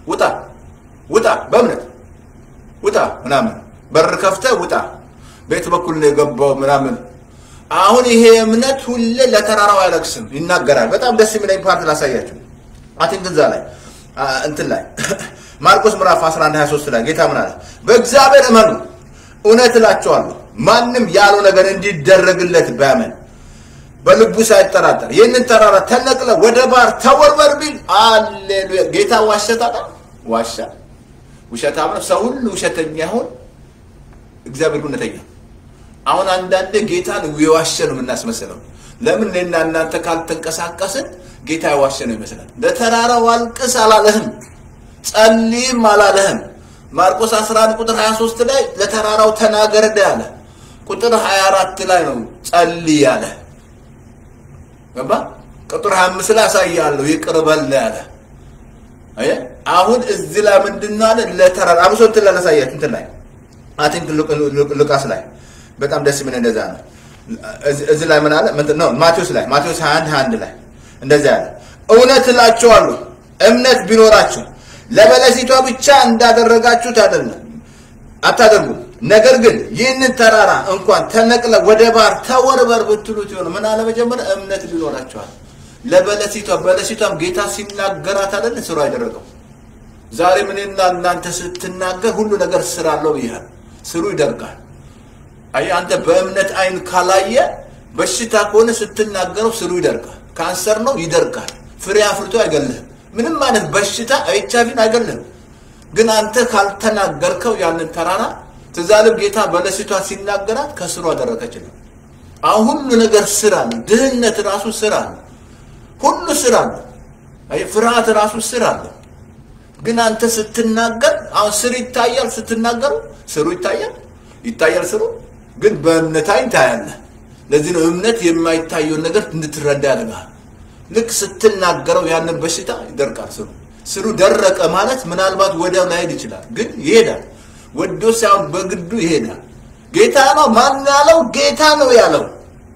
ውጣ በእምነት ውጣ ምናምን በር ከፍተ ውጣ ቤት በኩል ነው የገባው ምናምን አሁን ይሄ እምነት ሁሉ ለተራራው አይለቅስም ይናገራል በጣም ደስ የሚለኝ ፓርት ላሳያችሁ አትንተዛ ላይ እንትን ላይ ማርቆስ ምዕራፍ 11:23 ላይ ጌታ ምን አለ በእግዚአብሔር እመኑ እውነት እላችኋለሁ ማንንም ያለው ነገር እንዲደረግለት ባያመን በልቡ ሳይጠራጠር ይህንን ተራራ ተነቅለ ወደ ባር ተወርወር ቢል ሃሌሉያ ጌታ ዋሻ ውሸታም ነው ሰው ሁሉ ውሸተኛ ሆነ እግዚአብሔር እውነተኛ አሁን አንዳንዴ ጌታን ይዋሸ ነው የምናስመስለው ለምን ለና እናንተ ካልተንቀሳቀስን ጌታ ይዋሸ ነው ይመስላል ለተራራው አልቅስ አላለህም ጸልይም አላለህም ማርቆስ 11 ቁጥር 23 ላይ ለተራራው ተናገር ያለ ቁጥር 24 ላይ ነው ጸልይ ያለ ገባ ቁጥር 25 ላይ አሳያለሁ ይቅርበል ያለ አሁን እዚህ ላይ ምንድነው አለ ለተራራ አብሶ እንትን ላሳያችሁ እንትን ላይ አቲንክ ሉቃስ ላይ በጣም ደስ ምን እንደዛ ነው እዚህ ላይ ምን አለ ምንድነው ማቴዎስ 21:1 ላይ እንደዛ ያለ እውነት እላችኋለሁ እምነት ቢኖራችሁ ለበለሲቷ ብቻ እንዳደረጋችሁት አታደርጉም ነገር ግን ይህንን ተራራ እንኳን ተነቅለ ወደ ባር ተወርበር ብትሉት ይሆነ ምን አለ መጀመሪያ እምነት ቢኖራችኋል በለሲቷም ጌታ ሲናገራት አይደል ስራ ያደረገው ዛሬ ምንና እናንተ ስትናገር ሁሉ ነገር ስራ አለው ይላል ስሩ ይደርጋል አይ አንተ በእምነት አይን ካላየ በሽታ ከሆነ ስትናገረው ስሩ ይደርጋል ካንሰር ነው ይደርጋል ፍሬ አፍርቶ አይገልህም ምንም ማለት በሽታ አይቻፊን አይገልህም ግን አንተ ካልተናገርከው ያንን ተራራ ተዛልብ ጌታ በለሲቷ ሲናገራት ከስሩ አደረከችልህ አሁን ሁሉ ነገር ስራ ነው ድህነት ራሱ ስራ ነው ሁሉ ስራ ነው አይ ፍርሃት ራሱ ስራ ነው ግን አንተ ስትናገር አሁን ስሩ ይታያል ስትናገሩ ስሩ ይታያል ስሩ ግን በእምነት አይታያለ ለዚህ ነው እምነት የማይታየው ነገር እንድትረዳ ያደርጋል ልክ ስትናገረው ያንን በሽታ ይደርቃል ስሩ ደረቀ ማለት ምናልባት ወዲያው ላይ ይችላል ግን ይሄዳል ወዶ ሳይሆን በግዱ ይሄዳል ጌታ ነው ማን ያለው ጌታ ነው ያለው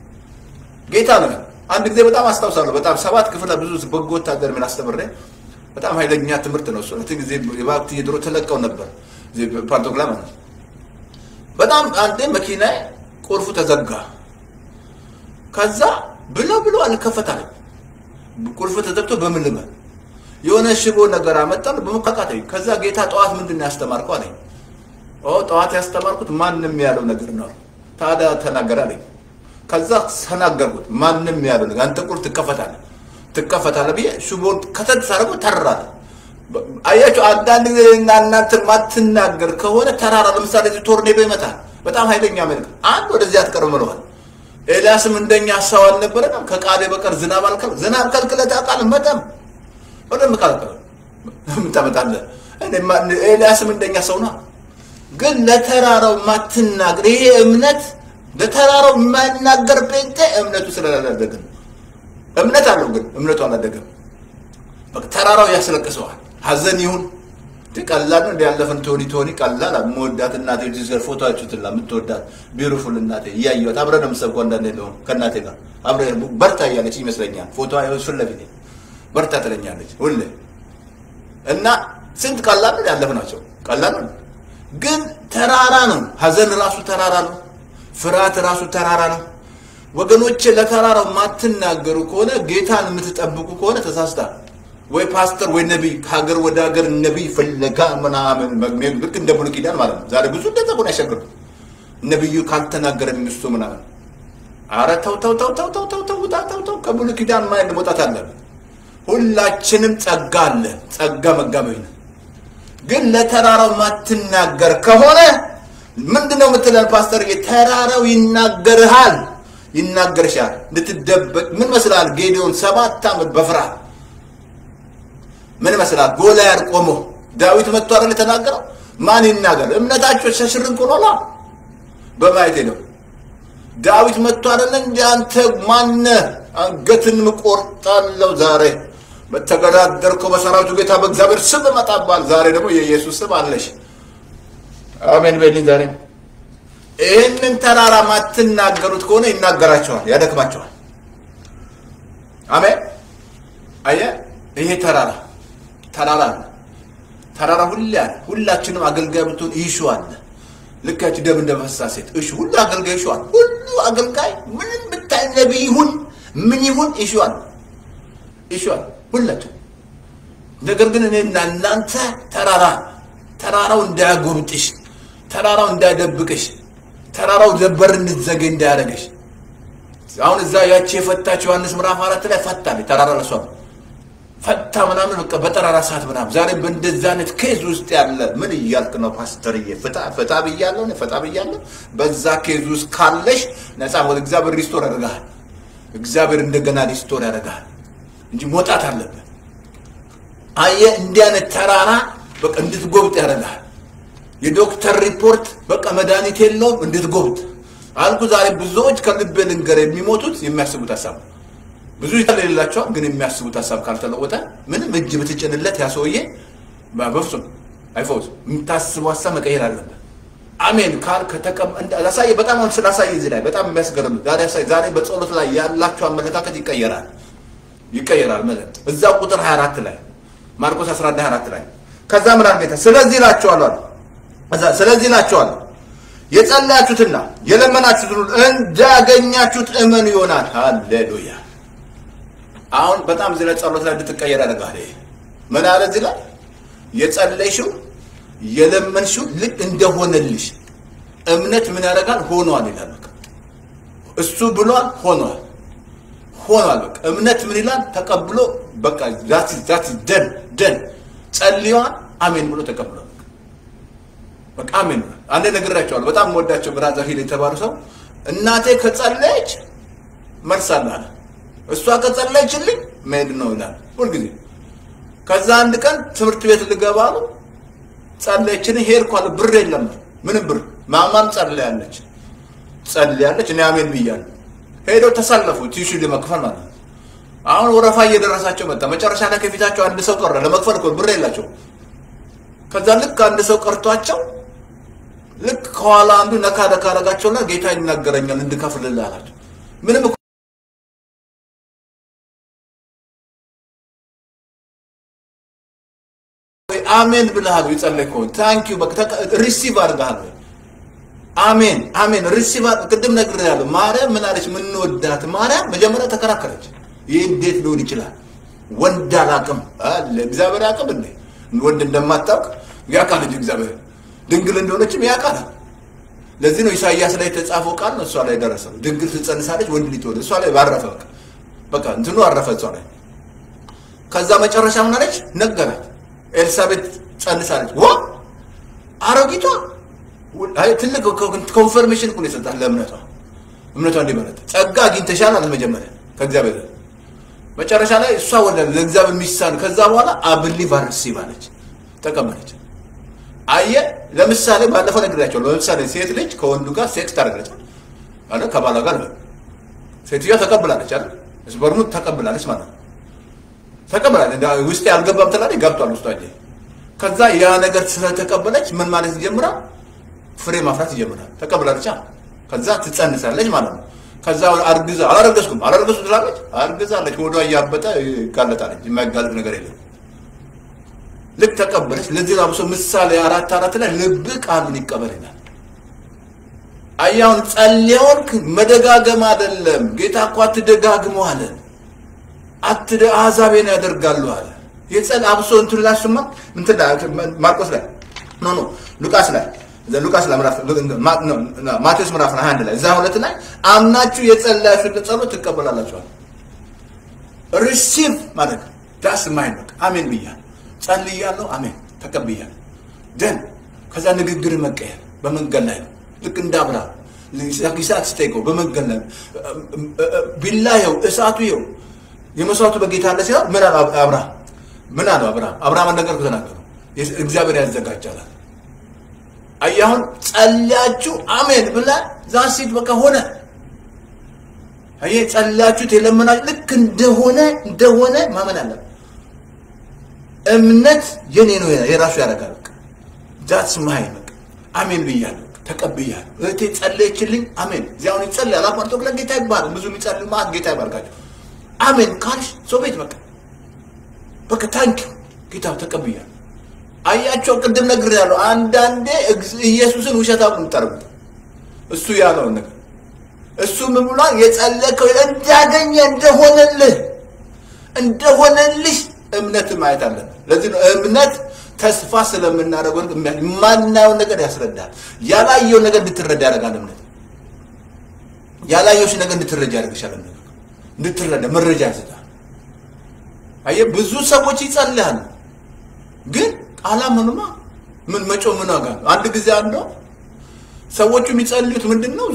አንድ ጊዜ በጣም አስተውሳለሁ በጣም 7 ክፍል ብዙ በጎ ወታደር ምን አስተምሬ በጣም ኃይለኛ ትምህርት ነው እሱ ጊዜ የባክት የድሮ ተለቀው ነበር ፓርቶግራም ነው በጣም አንዴ መኪና ቁልፉ ተዘጋ ከዛ ብሎ አልከፈታል ቁልፉ ተዘግቶ በምን ልበል የሆነ ሽቦ ነገር አመጣን በመካካተይ ከዛ ጌታ ጧት ምንድነው ያስተማርከው አለኝ ጧት ያስተማርኩት ማንንም ያለው ነገር ነው ታዲያ ተናገር አለኝ ከዛ ተናገርኩት ማንንም ያለው ነገር አንተ ቁልፍ ትከፈታለህ ብዬ ሽቦ ከተተሳረቁ ተራራ አያችሁ አንዳንድ ጊዜ እናንተ ማትናገር ከሆነ ተራራ ለምሳሌ ቶርኔዶ ይመታል በጣም ኃይለኛ መልክ አንድ ወደዚያ ተቀርመለዋል ኤልያስም እንደኛ ሰው አልነበረም ከቃዴ በቀር ዝናብ ከልክለ ታውቃል መጠም ወደም ካልከለ ምታመጣለ ኤልያስም እንደኛ ሰው ነው ግን ለተራራው ማትናገር ይሄ እምነት ለተራራው ማይናገር ጴንጤ እምነቱ ስለላላደገ እምነት አለው ግን እምነቱ አላደገም በቃ ተራራው ያስለቅሰዋል ሐዘን ይሁን ተቀላል ነው ያለፈን ቶኒ ቀላል አሞዳት እናቴ ዲዘር ፎቶአችሁትላ ምትወዳት ቢዩቲፉል እናቴ ያያዩት አብረንም ሰብኮ እንደነለው ከናቴ ጋር አብረን በርታ ያለች ይመስለኛል ፎቶዋ ይወስለብኝ በርታ ተለኛለች ሁሌ እና ስንት ቀላል ነው ያለፈናቸው ቀላል ነው ግን ተራራ ነው ሐዘን ራሱ ተራራ ነው ፍርሃት ራሱ ተራራ ነው ወገኖቼ ለተራራው ማትናገሩ ከሆነ ጌታን የምትጠብቁ ከሆነ ተሳስታል ወይ ፓስተር ወይ ነብይ ሀገር ወደ ሀገር ነብይ ፈለጋ ምናምን መግመል ልክ እንደ ብሉይ ኪዳን ማለት ነው ዛሬ ብዙ እንደተቆና ያሸግሩ ነብዩ ካልተናገረ ምንስቱ ምናምን አረ ተው ከብሉይ ኪዳን ማይል መውጣት አለ ሁላችንም ጸጋ አለ ጸጋ መጋበይ ነው ግን ለተራራው ማትናገር ከሆነ ምንድነው የምትለው ፓስተር የተራራው ይናገርሻል እንድትደበቅ ምን መስላል ጌዲዮን 7 ዓመት በፍርሃት ምን መስላል ጎልያድ ቆሞ ዳዊት መጥቶ አይደል ተናገረው ማን ይናገር እምነታቸው ሸሽርን ቆኖላ በማይቴ ነው ዳዊት መጥቶ አይደል እንደ አንተ ማን አንገትን ምቆርጣለው ዛሬ በተገዳደርከው በሰራዊቱ ጌታ በእግዚአብሔር ስም መጣባል ዛሬ ደግሞ የኢየሱስ ስም አለሽ አሜን በልኝ ዛሬ ይሄንን ተራራ ማትናገሩት ከሆነ ይናገራቸዋል ያደክማቸዋል አሜን አየ ይሄ ተራራ ሁላችንም አገልጋይ ብትሆን ይሹአል ልካች ደም እንደፈሳሴት እሺ ሁሉ አገልጋይ ይሹአል ሁሉ አገልጋይ ምንም ብታይ ነብይ ይሁን ምን ይሁን ይሹአል ሁላችሁ ነገር ግን እኔና እናንተ ተራራው እንዳያጎብጥሽ ተራራው እንዳይደብቅሽ ተራራው ዘበር እንድትዘገ እንዳያረጋሽ አሁን እዛ ያቺ የፈታች ዮሐንስ ምዕራፍ 4 ላይ ፈታል ተራራ ለሷ ፈታ ምናምን በቃ በተራራ ሰዓት ምናምን ዛሬ በእንደዛነት ኬዝ ውስጥ ያለ ምን ይያልክ ነው ፓስተርዬ ፈታ ብያለሁ በዛ ኬዝ ውስጥ ካለሽ ነፃ ወደ እግዚአብሔር ሪስቶር ያደርጋል እግዚአብሔር እንደገና ሪስቶር ያደርጋል እንጂ ሞጣት አለበት አየ እንዲያነ ተራራ በቃ እንድትጎብጥ ያደርጋል የዶክተር ሪፖርት በቃ መድኃኒት የለውም እንድትጎብጥ አልኩ ዛሬ ብዙዎች ከልብ ልንገር የሚሞቱት የሚያስቡት ሐሳብ ብዙ ይተለላቸው ግን የሚያስቡት ሐሳብ ካልተለወጠ ምንም እጅ ብትጭንለት ያሰውዬ በፍጹም አይፈውስ የምታስበው ሐሳብ መቀየር አለበት አሜን ካል ከተቀም እንዳሳየ በጣም አሁን ስላሳየ እዚህ ላይ በጣም የሚያስገርም ዛሬ በጸሎት ላይ ያላችሁ አመለካከት ይቀየራል ማለት እዛ ቁጥር 24 ላይ ማርቆስ 11:24 ላይ ከዛ ምን አለ ስለዚህ ላችኋል የጸለያችሁትና የለመናችሁት እንዳገኛችሁት እመኑ ይሆናል ሃሌሉያ አሁን በጣም ዝለ ጸሎት ላይ እንድትቀየር ያደርጋል ምን አለ እዚህ ላይ የጸለይሽው የለመንሽው ልክ እንደሆነልሽ እምነት ምን ያደርጋል ሆኗል ይላል እሱ ብሏል ሆኗል በቃ እምነት ምን ይላል ተቀብሎ በቃ ዛት ደን ጸልዩዋን አሜን ብሎ ተቀብሎ በቃ አሜን አንዴ ነግራቸዋል በጣም ወዳቸው ብራዛ ሂል የተባሉ ሰው እናቴ ከጸለየች መልሳለሁ እሷ ከጸለየችልኝ መሄድ ነው ይላል ሁሉ ጊዜ ከዛ አንድ ቀን ትምህርት ቤት ልገባ ነው ጸለየችን ሄርኳል ብር የለም ምንም ብር ማማም ጸለያለች እኔ አሜን ብያለሁ ሄዶ ተሰለፉ ቲሹ ለመክፈል ማለት አሁን ወረፋ እየደረሳቸው መጣ መጨረሻ ላይ ከፊታቸው አንድ ሰው ቀረ ለመክፈል እኮ ብር የላቸው ከዛ ልክ አንድ ሰው ቀርቷቸው ልክ ከኋላ አንዱ ነካ አረጋቸውና ጌታ ይናገረኛል እንድከፍልልህ አላቸው ምንም አሜን ብለሃል ይጸለይኮ ታንክ ዩ በቃ ሪሲቭ አድርጋል አሜን ሪሲቭ ቅድም ነግሬያለሁ ማርያም ምን አለች ምን ወዳት ማርያም መጀመሪያ ተከራከረች ይሄ እንዴት ሊሆን ይችላል ወንድ አላቅም አለ እግዚአብሔር ያቀም እንዴ ወንድ እንደማታውቅ ያቃል እግዚአብሔር ድንግል እንደሆነችም ያቃል ለዚህ ነው ኢሳይያስ ላይ ተጻፈው ቃል ነው እሷ ላይ ደረሰው ድንግል ትጸንሳለች ወንድ ሊትወልድ እሷ ላይ ባረፈ በቃ እንትኑ አረፈ እሷ ላይ ከዛ መጨረሻ ምን አለች ነገራት ኤልሳቤጥ ጸንሳለች አሮጊቷ አይ ትልቅ ኮንፈርሜሽን እኮ ነው የሰጣት ለእምነቷ እምነቷ እንዲበረታ ጸጋ አግኝተሻል አለ መጀመሪያ ከእግዚአብሔር መጨረሻ ላይ እሷ ወደ ለእግዚአብሔር ሚሳን ከዛ በኋላ አብሊ ቫርሲ ባለች ተቀበለች አየ ለምሳሌ ባለፈው ነግሬያቸው ለምሳሌ ሴት ልጅ ከወንዱ ጋር ሴክስ ታደርጋለች አለ ከባሏ ጋር ሴትዮ ተቀበላለች አይደል ስፐርሙ ተቀበላለች ማለት ተቀበላለች ውስጥ ያልገባም ትላለች ገብቷል ውስጧ እንጂ ከዛ ያ ነገር ስለተቀበለች ምን ማለት ይጀምራል ፍሬ ማፍራት ይጀምራል ተቀበላለች ከዛ ትጸንሳለች ማለት ነው ከዛ አርግዛ አላረገዝኩም ትላለች አርግዛለች ወዷ ያበጠ ይጋለጣለች የማይጋለጥ ነገር የለም ልክ ተቀበለች ለዚህ አብሶ ምሳሌ 4:4 ላይ ልብ ቃሉን ይቀበላል አያውን ጸልየውልክ መደጋገም አይደለም ጌታ እኮ አትደጋግሙ አለ አዛቤን ያደርጋሉ አለ የጸል አብሶ እንትን ላስማ እንትን ማርቆስ ላይ ኖ ሉቃስ ላይ ማቴዎስ ምዕራፍ 21 ላይ እዛ 2 ላይ አምናችሁ የጸለያችሁት ጸሎት ትቀበላላችሁ ሪሲቭ ማለት ዳስ ማይንድ አሜን ብያ ጸልያለሁ አሜን ተቀበያለሁ ደን ከዛ ንግግር መቀየር በመንገድ ላይ ልክ እንዳብራ ለኢሳት ስቴጎ በመንገድ ላይ ቢላየው እሳቱ ይው የመስዋዕቱ በጌታ አለ ሲያ ምን አለ አብርሃም ነገር ተናገረ እግዚአብሔር ያዘጋጃል አያሁን ጸልያችሁ አሜን ብላ ዛሲት በቃ ሆነ አየ ጸልያችሁ ተለመናችሁ ልክ እንደሆነ ማመን አለ እምነት የኔ ነው የራሱ ያረጋል ዳትስ ማይ አሜን ብያለሁ ተቀበያለሁ እቴ ጸለየችልኝ አሜን ዚያውን ይጸልያል አቋርጦ ለጌታ ይባል ብዙ ይጸልዩ ማለት ጌታ ይባርካችሁ አሜን ካልሽ ሶቤት በቃ ታንክ ጌታ ተቀበያለሁ አያቸው ቅድም ነግሬያለሁ አንዳንዴ ኢየሱስን ውሸታም እንጠርብ እሱ ያለው ነገር እሱ ምን ብሏል የጸለከው እንዳገኘ እንደሆነልሽ እምነት ማየት አለበት ለዚህ ነው እምነት ተስፋ ስለምናደርገው ማንኛው ነገር ያስረዳል ያላየው ነገር እንድትረዳ ያደርጋል እምነት ያላየው ነገር እንድትረዳ ያደርግሻል እንድትረዳ መረጃ ያሰጣል አየ ብዙ ሰዎች ይጸልያሉ ግን አላመኑማ ምን መጮ ምን ዋጋ አንድ ጊዜ አንዱ ሰዎቹ የሚጸልዩት ምንድነው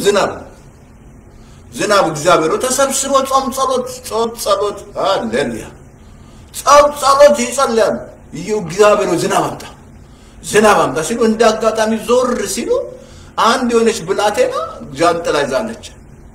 ዝናብ እግዚአብሔር ተሰብስቦ ጾም ጸሎት ሃሌሉያ ጾም ጸሎት ይጸልያሉ እግዚአብሔር ዝናብ አምጣ ሲሉ እንዳጋጣሚ ዞር ሲሉ አንድ የሆነች ብላቴና ጃንጥላ ይዛለች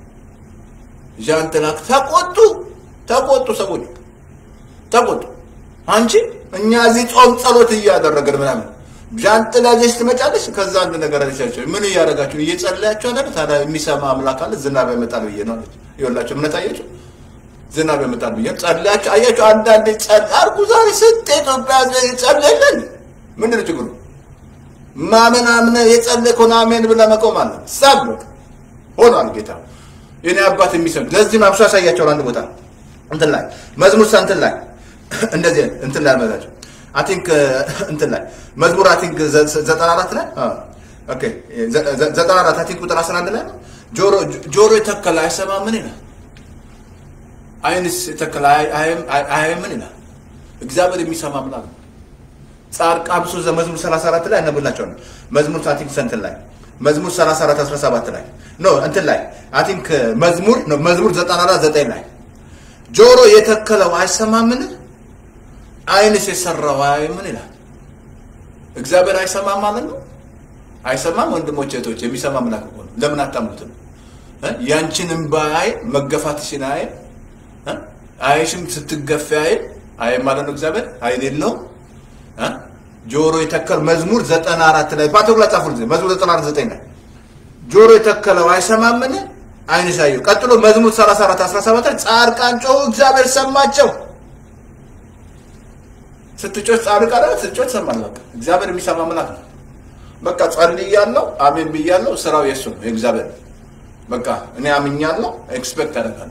ጃንጥላ ተቆጡ ሰዎች ተቆጡ አንቺ እኛ እዚህ ጾም ጸሎት እያደረገን ምናምን ጃንጥላ ይዘሽ ትመጫለሽ ከዛ አንድ ነገር አለቻቸው ምን እያደረጋችሁ እየጸለያችሁ አይደል ታዲያ የሚሰማ አምላክ አለ ዝናብ ያመጣል ብየናለች ይወላችሁ ምን ታያችሁ ዝናብ ያመጣል ብየ ጸለያችሁ አያችሁ አንዳንዴ ጸልአርጉ ዛሬ ስንት ኢትዮጵያ ጸለየልን ምን ነው ችግሩ ማመን የጸለየኮና አሜን ብላ መቆም አለ ሰብክ ሆኗል ጌታ የኔ አባት የሚሰም ለዚህ ማብሻ ያሳያቸው አንድ ቦታ እንትን ላይ መዝሙር እንትን ላይ እንደዚህ እንትን ላይ ማለት I think እንትን ላይ መዝሙር I think 94 ላይ ኦኬ 94 I think ቁጥር 11 ላይ ጆሮ የተከለ አይሰማም ምን ይላል አይንስ የተከለ አይምን ይላል እግዚአብሔር የሚሰማ ማለት ነው ጻርቃብሱ መዝሙር 34 ላይ አነብላችሁ መዝሙር I think እንትን ላይ መዝሙር 34 17 ላይ ኖ እንትን ላይ I think መዝሙር 94 9 ላይ ጆሮ የተከለው አይሰማምን አይንስ የሰራው አይምን ይላል እግዚአብሔር አይሰማም ማለት ነው አይሰማም ወንድሞቼ እህቶቼ የሚሰማ አምላክ እኮ ነው ለምን አታምኑትም ያንቺንም ባይ መገፋትሽን አይሽም ስትገፋይ አይ ማለት ነው እግዚአብሔር አይደለም ጆሮ የተከለ መዝሙር 94 ላይ ባተውላ ጻፉል መዝሙር 94 9 ላይ ጆሮ የተከለው አይሰማምን አይንስ አየው ቀጥሎ መዝሙር 34 17 ጻርቃን ጮሁ እግዚአብሔር ሰማቸው ስትጮህ ጻርቃን ስትጮህ ሰማል በቃ እግዚአብሔር የሚሰማ አምላክ ነው በቃ ጸልያለሁ አሜን ብያለሁ ስራው የሱ ነው እግዚአብሔር በቃ እኔ አምኛለሁ ኤክስፔክት አደርጋለሁ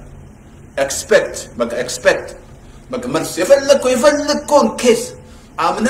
ኤክስፔክት በቃ መልስ የፈለከውን ኬስ አምነ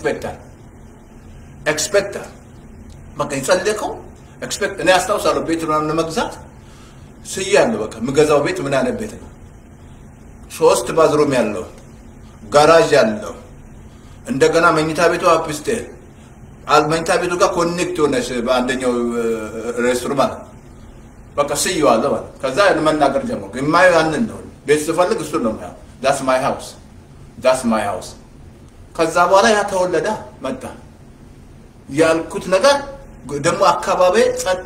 ኤክስፔክት በቃ ይጸልየከው ኤክስፔክት እኔ አስታውሳለሁ ቤት ምናምን ለመግዛት ስያለሁ በቃ ምገዛው ቤት ምን አይነት ቤት ነው 3 ባዝሩም ያለው ጋራጅ ያለው እንደገና መኝታ ቤቱ አፕስቴር መኝታ ቤቱ ጋር ኮኔክት ሆነሽ በአንደኛው ሬስቶራንት በቃ ስየዋለሁ ማለት ከዛ መናገር ጀመርኩ የማየው ያንን ነው ቤት ስፈልግ እሱ ነው ማለት that's my house ከዛ በኋላ ያ ተወለደ መጣ ያልኩት ነገር ደሞ አካባቢ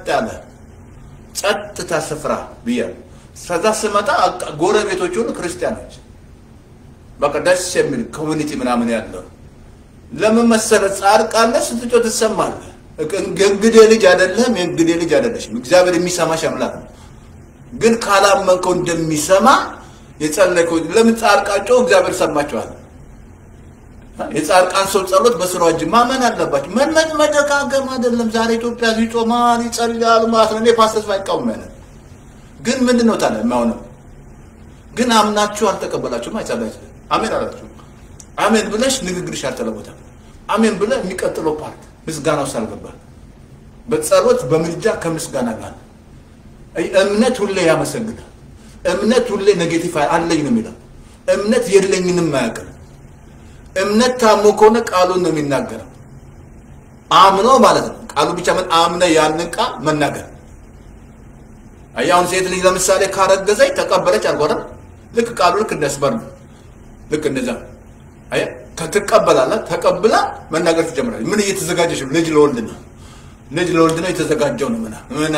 ጸጥታ ስፍራ ቢያል ከዛ ስመጣ ጎረቤቶቹ ሁሉ ክርስቲያኖች በቃ ደስ የሚል ኮሚኒቲ ምናምን ያለው ለምን መሰለ ጻድቃለ ስትጮ ተሰማለህ እንግዲህ ልጅ አይደለም እንግዲህ ልጅ አይደለሽም እግዚአብሔር የሚሰማሽ አምላክ ነው ግን ካላመንከው እንደሚሰማ የጸለይከው ለምን ጻድቃቸው እግዚአብሔር ሰማቸዋል የጻድቃን ሰው ጸሎት በስራው እጅ ማመን አለባቸው መደጋገም አይደለም ዛሬ ኢትዮጵያ ይጾማል ይጸልያል ማለት ነው ፓስተር ባይቃወመን ግን ምንድነው ታዲያ ማውነው ግን አምናችሁ አልተቀበላችሁም አይጸልያችሁ አሜን አላችሁ አሜን ብለሽ ንግግርሽ አልተለወጠ አሜን ብለ የሚቀጥለው ፓርት ምስጋናው ሳልገባ በጸሎት በምልጃ ከምስጋና ጋር እምነት ሁሌ ያመሰግናል እምነት ሁሌ ኔጌቲቭ አለኝ ነው የሚለው እምነት የለኝንም ማያቀር እምነት ታሞ ከሆነ ቃሉን ነው የሚናገረው አምኖ ማለት ነው ቃሉ ብቻ ምን አምነ ያንቃ መናገር አያውን ሴት ልጅ ለምሳሌ ካረገዘች ተቀበለች አልቆረም ልክ ቃሉ ልክ እንደስበር ልክ እንደዛ አያ ከተቀበላላት ተቀብላ መናገር ትጀምራለች ምን እየተዘጋጀሽ ልጅ ለወልድ ነው የተዘጋጀው ነው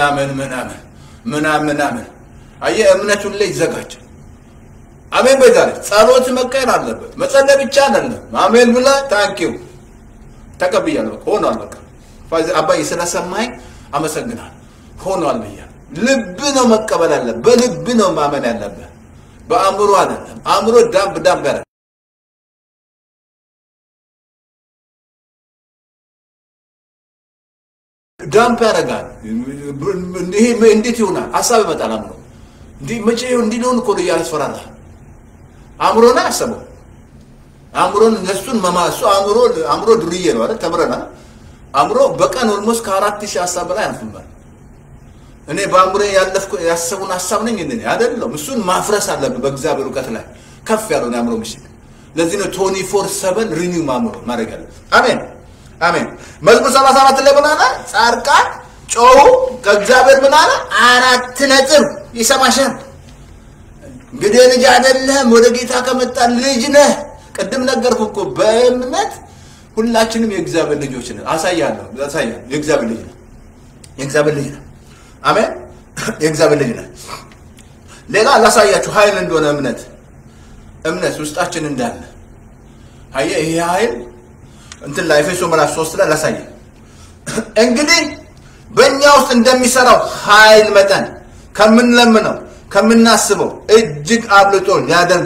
ምናምን አየ እምነቱን ላይ ይዘጋጅ አሜን በዛሬ ጸሎት መቀየር አለበት መጸለይ ብቻ አይደለም አሜን ብላ ታንኪው ተቀበያለሁ ሆኗል በቃ ፋዚ አባይ ስለሰማኝ አመሰግናለሁ ሆኗል በያ ልብ ነው መቀበል አለ በልብ ነው ማመን ያለበት በአእምሮ አይደለም አእምሮ ዳም ያረ ዳምፕ ያረጋል ይሄ እንዴት ይሆናል ሐሳብ ይመጣል አምሮ እንዴ መቼ እንዲህ ነው እኮ ያስፈራራ አምሮና ያሰበው አምሮን ለሱን መማሱ አምሮ ድርዬ ነው አይደል ተብረና አምሮ በቀን ኦልሞስት ከ4000 ሐሳብ በላይ አልፈማል እኔ በአምሮ ያሰቡን ሐሳብ ነኝ እንዴ አይደለም እሱን ማፍረስ አለበት በእግዚአብሔር ዕውቀት ላይ ከፍ ያለው አምሮ ምሽት ለዚህ ነው 24/7 ሪኒው ማምሮ ማድረግ አለ አሜን መዝሙር 34 ላይ ብላና ጻድቃን ጮሁ ከእግዚአብሔር ምናለ 4 ነጥብ ይሰማሻል እንግዲህ ልጅ አይደለም ወደ ጌታ ከመጣ ልጅ ነህ ቀደም ነገርኩ እኮ በእምነት ሁላችንም የእግዚአብሔር ልጆች ነን አሳያለሁ የእግዚአብሔር ልጅ ነን አሜን የእግዚአብሔር ልጅ ነን ሌላ ላሳያችሁ ኃይል እንደሆነ እምነት ውስጣችን እንዳለ አየ ይሄ ኃይል እንትን ላይ ኤፌሶ ምዕራፍ 3 ላይ ላሳየ እንግዲህ በእኛ ውስጥ እንደሚሰራው ኃይል መጠን ከምንለምነው ከምናስበው እጅግ አብልጦ ሊያደርግ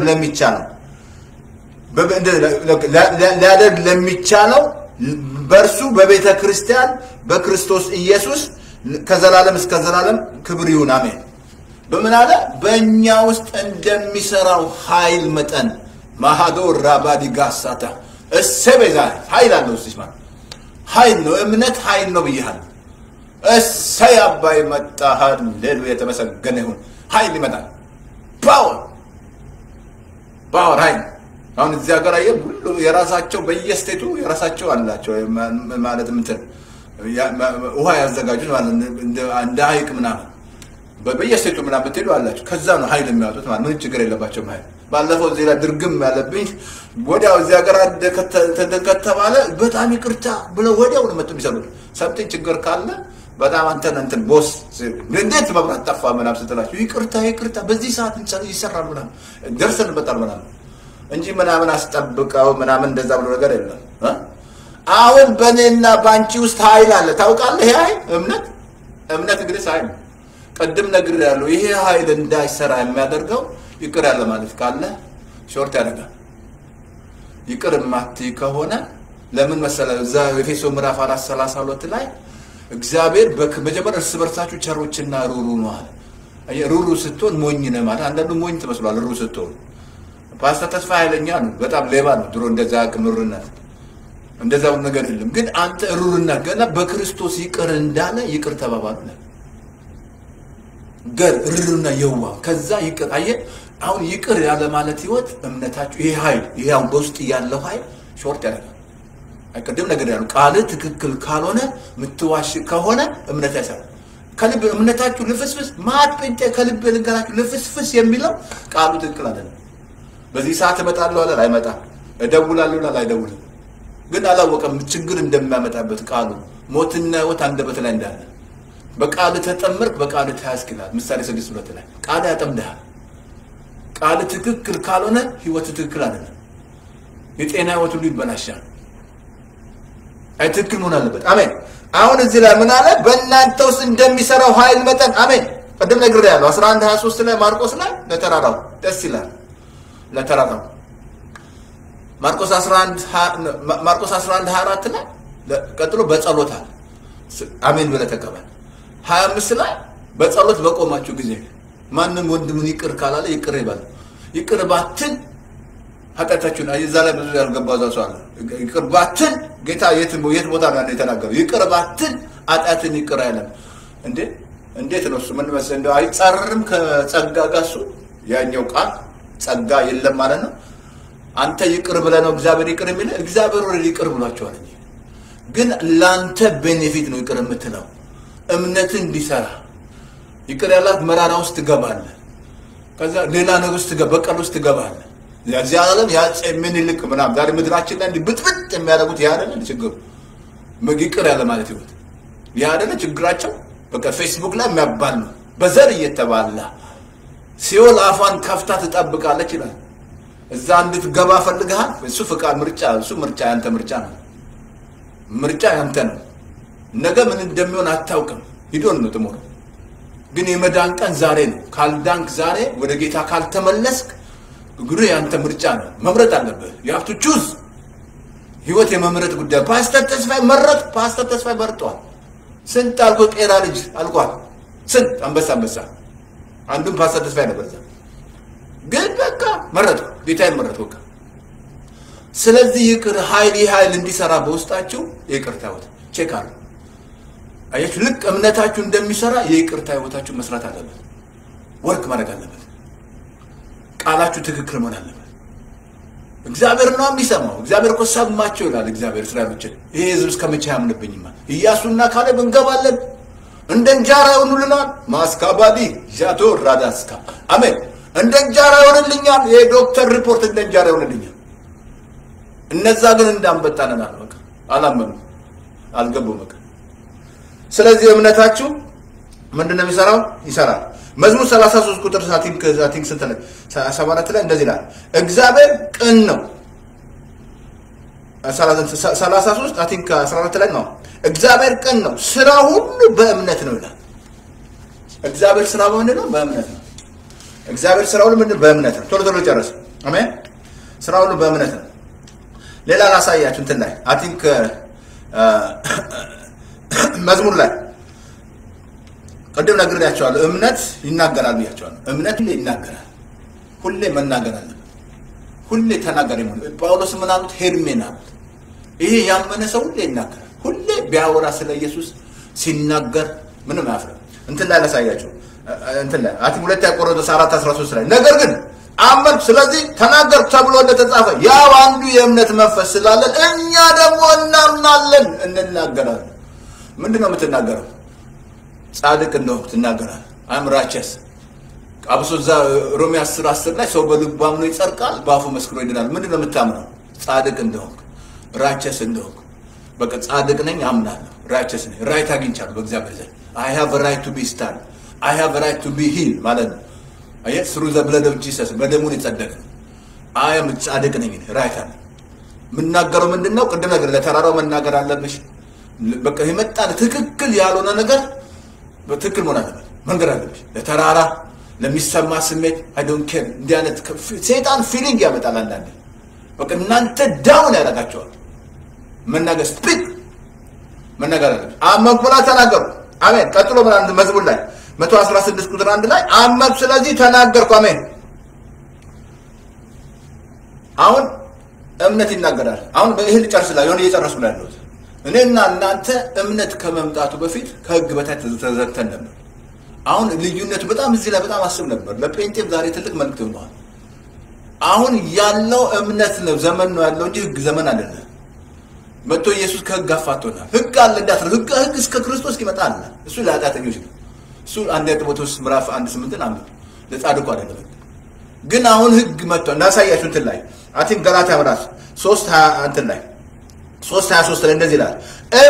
ለሚቻለው በርሱ በቤተ ክርስቲያን በክርስቶስ ኢየሱስ ከዘላለም እስከ ዘላለም ክብር ይሁን አሜን በምን አለ በእኛ ውስጥ እንደሚሰራው ኃይል መጠን ማሃዶ ራባዲ ጋሳታ እሰበዛ ኃይል አለው ሲስማ ኃይል ነው እምነት ኃይል ነው ብያለሁ እሰይ አባይ መጣ ሃሌሉያ የተመሰገነ ይሁን ኃይል ይመጣል ፓወር ኃይል አሁን እዚያ ጋር ሁሉ የራሳቸው በየስቴቱ የራሳቸው አላቸው ማለት እንትን ውሃ ያዘጋጁት ማለት እንደ ሀይቅ ምናምን በየስቴቱ ምናምን በትሉ አላቸው ከዛ ነው ኃይል የሚያወጡት ማለት ምን ችግር የለባቸው ማለት ባለፈው እዚህ ላይ ድርግም ያለብኝ ወዲያው እዚያ ጋር ከተባለ በጣም ይቅርታ ብለው ወዲያው ነው መጥተው ይሰሩት ሰምተኝ ችግር ካለ በጣም አንተን ቦስ እንዴት መብራት ጠፋ ምናምን ስትላችሁ ይቅርታ በዚህ ሰዓት ይሰራል ምናምን ደርሰንበታል ምናምን እንጂ ምናምን አስጠብቀው ምናምን እንደዛ ብሎ ነገር የለም አሁን በኔና ባንቺ ውስጥ ኃይል አለ ታውቃለህ ይሄ እምነት እንግዲህ ኃይል ቀደም ነገር ያለው ይሄ ኃይል እንዳይሰራ የሚያደርገው ይቅር ያለ ማለት ካለ ሾርት ያደርጋል ይቅር ማቲ ከሆነ ለምን መሰለህ እዛ ኤፌሶ ምዕራፍ 4:32 ላይ እግዚአብሔር በመጀመሪያ እርስ በርሳችሁ ቸሮችና ሩሩ ነው አለ ሩሩ ስትሆን ሞኝ ነህ ማለት አንዳንዱ ሞኝ ተመስሏል ሩሩ ስትሆን ፓስተር ተስፋ ኃይለኛ ነው በጣም ሌባ ነው ድሮ እንደዛ ቅምርነት እንደዛው ነገር የለም ግን አንተ ሩሩና ገና በክርስቶስ ይቅር እንዳለ ይቅር ተባባሉ ገር ሩሩና የዋ ከዛ ይቅር አየ አሁን ይቅር ያለ ማለት ህይወት እምነታችሁ ይሄ ኃይል ይሄው በውስጥ ያለው ኃይል ሾርት ያደርጋል አይቀደም ነገር ያለው ቃል ትክክል ካልሆነ ምትዋሽ ከሆነ እምነት ያሳል ከልብ እምነታችሁ ልፍስፍስ ማት ጴንጤ ከልብ ልንገራችሁ ልፍስፍስ የሚለው ቃሉ ትክክል አይደለም። በዚህ ሰዓት እመጣለሁ አለ አይመጣም፣ እደውላለሁ አለ አይደውልም። ግን አላወቀም ችግር እንደሚያመጣበት ቃሉ ሞትና ሕይወት አንደበት ላይ እንዳለ በቃል ተጠመርክ በቃል ታስክላል። ምሳሌ 6:2 ላይ ቃል ያጠምዳል። ቃል ትክክል ካልሆነ ሕይወት ትክክል አይደለም። የጤና ሕይወት ሁሉ ይበላሻል። አይ ትክክል መሆን አለበት። አሜን። አሁን እዚህ ላይ ምን አለ? በእናንተ ውስጥ እንደሚሰራው ኃይል መጠን አሜን። ቀደም ነግሬያለሁ 11:23 ላይ ማርቆስ ላይ ለተራራው ደስ ይላል። ለተራራው ማርቆስ 11:24 ላይ ቀጥሎ በጸሎታል አሜን ብለህ ተቀበል። 25 ላይ በጸሎት በቆማችሁ ጊዜ ማንም ወንድሙን ይቅር ካላለ ይቅር ይበል። ይቅር ባትን ኃጢአታችሁን አይዛ ላይ ብዙ ያልገባው ሰው አለ። ይቅር ባትን ጌታ የት ቦታ ነው የተናገረው? ይቅር ባትን ኃጢአትን ይቅር አይልም እንዴ? እንዴት ነው እሱ? ምን መሰለህ እንደው አይጻርም ከጸጋ ጋር እሱ ያኛው ቃል ጸጋ የለም ማለት ነው። አንተ ይቅር ብለህ ነው እግዚአብሔር ይቅር የሚልህ። እግዚአብሔር ወደ ይቅር ብሏቸዋል እንጂ ግን ላንተ ቤኔፊት ነው ይቅር የምትለው እምነትን እንዲሰራ። ይቅር ያላት መራራ ውስጥ ትገባለህ። ከዛ ሌላ ነገር ውስጥ በቀል ውስጥ ትገባለህ። ያዚህ ዓለም ያጽ ምን ይልቅ ምናምን ዛሬ ምድራችን ላይ ብጥብጥ የሚያደርጉት ያ አይደል ችግሩ? ይቅር ያለ ማለት ይወት ያ አይደል ችግራቸው? በቃ ፌስቡክ ላይ የሚያባሉ በዘር እየተባላ ሲኦል አፋን ከፍታ ትጠብቃለች ይላል። እዛ እንድትገባ ፈልገሃል። እሱ ፍቃድ ምርጫ፣ እሱ ምርጫ ያንተ ምርጫ ነው። ምርጫ ያንተ ነው። ነገ ምን እንደሚሆን አታውቅም። ሂዶን ነው ተሞረ ግን የመዳን ቀን ዛሬ ነው። ካልዳንክ ዛሬ ወደ ጌታ ካልተመለስክ ግሩ ያንተ ምርጫ ነው። መምረጥ አለብህ። you have to choose። ህይወት የመምረጥ ጉዳይ። ፓስተር ተስፋዬ መረጥ። ፓስተር ተስፋዬ መርጧል። ስንት አልቆ ጤራ ልጅ አልቋል። ስንት አንበሳ አንዱም ፓስተር ተስፋዬ ነበር። ግን በቃ መረጥ። ጌታዬን መረጥ በቃ። ስለዚህ ይቅር ኃይል እንዲሰራ በውስጣችሁ ይቅርታ ህይወት ቼክ አሉ። አያችሁ ልክ እምነታችሁ እንደሚሰራ የይቅርታ ህይወታችሁ መስራት አለበት። ወርክ ማድረግ አለበት። ቃላችሁ ትክክል መሆን አለበት። እግዚአብሔር ነው የሚሰማው። እግዚአብሔር እኮ ሰማቸው ይላል። እግዚአብሔር እስራኤሎችን ይሄ ህዝብ እስከመቼ ያምንብኝማ? ኢያሱና ካሌብ እንገባለን እንደ እንጀራ ይሆኑልናል። ማስካባዲ ጃቶ ራዳስካ አሜን። እንደ እንጀራ ይሆንልኛል። ይሄ ዶክተር ሪፖርት እንደ እንጀራ ይሆንልኛል። እነዛ ግን እንዳንበጣነናል። በቃ አላመኑም፣ አልገቡም። በቃ ስለዚህ እምነታችሁ ምንድነው የሚሰራው? ይሰራል። መዝሙር 33 ቁጥር ሳቲንክ ስንት ላይ 74 ላይ እንደዚህ ይላል። እግዚአብሔር ቅን ነው። 33 ሳቲንክ 14 ላይ ነው። እግዚአብሔር ቅን ነው፣ ስራ ሁሉ በእምነት ነው ይላል። እግዚአብሔር ስራ ምንድን ነው? በእምነት ነው። እግዚአብሔር ስራ ሁሉ ምንድን ነው? በእምነት ነው። ቶሎ ጨርስ። አሜን። ስራ ሁሉ በእምነት ነው። ሌላ ላሳያችሁ እንትን ላይ አቲንክ መዝሙር ላይ ቀደም ነግሬያቸዋለሁ። እምነት ይናገራል ብያቸዋለሁ። እምነት ሁሌ ይናገራል። ሁሌ መናገር አለበት። ሁሌ ተናጋሪ ነው። ጳውሎስ ምን አሉት? ሄርሜን አሉት። ይሄ ያመነ ሰው ሁሌ ይናገራል። ሁሌ ቢያወራ ስለ ኢየሱስ ሲናገር ምንም አያፍርም። እንትን ላይ ላሳያችሁ። እንትን ላይ ሁለተኛ ቆሮንቶስ 4:13 ላይ ነገር ግን አመንኩ ስለዚህ ተናገርኩ ተብሎ እንደተጻፈ ያው አንዱ የእምነት መንፈስ ስላለን እኛ ደግሞ እናምናለን እንናገራለን። ምንድነው የምትናገረው? ጻድቅ እንደሆንክ ትናገራለህ። አም ራቸስ አብሶዛ ሮሜ 10:10 ላይ ሰው በልቡ አምኖ ይጸድቃል፣ በአፉ መስክሮ ይድናል። ምንድነው የምታምነው? ጻድቅ እንደሆንክ ራቸስ እንደሆንክ። በቃ ጻድቅ ነኝ አምናለሁ፣ ራቸስ ነኝ፣ ራይት አግኝቻለሁ በእግዚአብሔር ዘንድ። I have a right to be stand. I have a right to be healed ማለት ነው። አየህ through the blood of Jesus በደሙ የጸደቀ I am ጻድቅ ነኝ ራይት አለ። ምናገረው ምንድነው? ቅድም ነገር ለተራራው መናገር አለብሽ። በቃ ይመጣል ትክክል ያልሆነ ነገር በትክክል መሆን አለበት። መንገር አለብሽ። ለተራራ ለሚሰማ ስሜት I don't care እንዲህ አይነት ሰይጣን ፊሊንግ ያመጣል አንዳንዴ። በቃ እናንተ ዳውን ያደርጋቸዋል። መናገር ስፒክ መናገር አለብሽ። አመንኩ ብላ ተናገሩ። አሜን። ቀጥሎ በአንድ መዝሙር ላይ 116 ቁጥር 1 ላይ አመንኩ ስለዚህ ተናገርኩ። አሜን። አሁን እምነት ይናገራል። አሁን በእህል ጨርስ ላይ የሆነ እየጨረስኩ ላይ ነው። እኔና እናንተ እምነት ከመምጣቱ በፊት ከህግ በታች ተዘግተን ነበር። አሁን ልዩነቱ በጣም እዚህ ላይ በጣም አስብ ነበር። ለጴንጤም ዛሬ ትልቅ መልእክት ነው። አሁን ያለው እምነት ነው ዘመን ነው ያለው እንጂ ህግ ዘመን አይደለም። መጥቶ ኢየሱስ ከህግ አፋቶናል። ህግ አለ እንዳትል ህግ እስከ ክርስቶስ ይመጣል። እሱ ለኃጢአተኞች ነው። እሱ አንድ ጢሞቴዎስ ምዕራፍ 1:8 አንብብ ለጻድቁ አይደለም ግን አሁን ህግ መጥቶ እንዳሳያችሁ እንትን ላይ አቲም ገላትያ ምዕራፍ 3 እንትን ላይ 3:23 ላይ እንደዚህ ይላል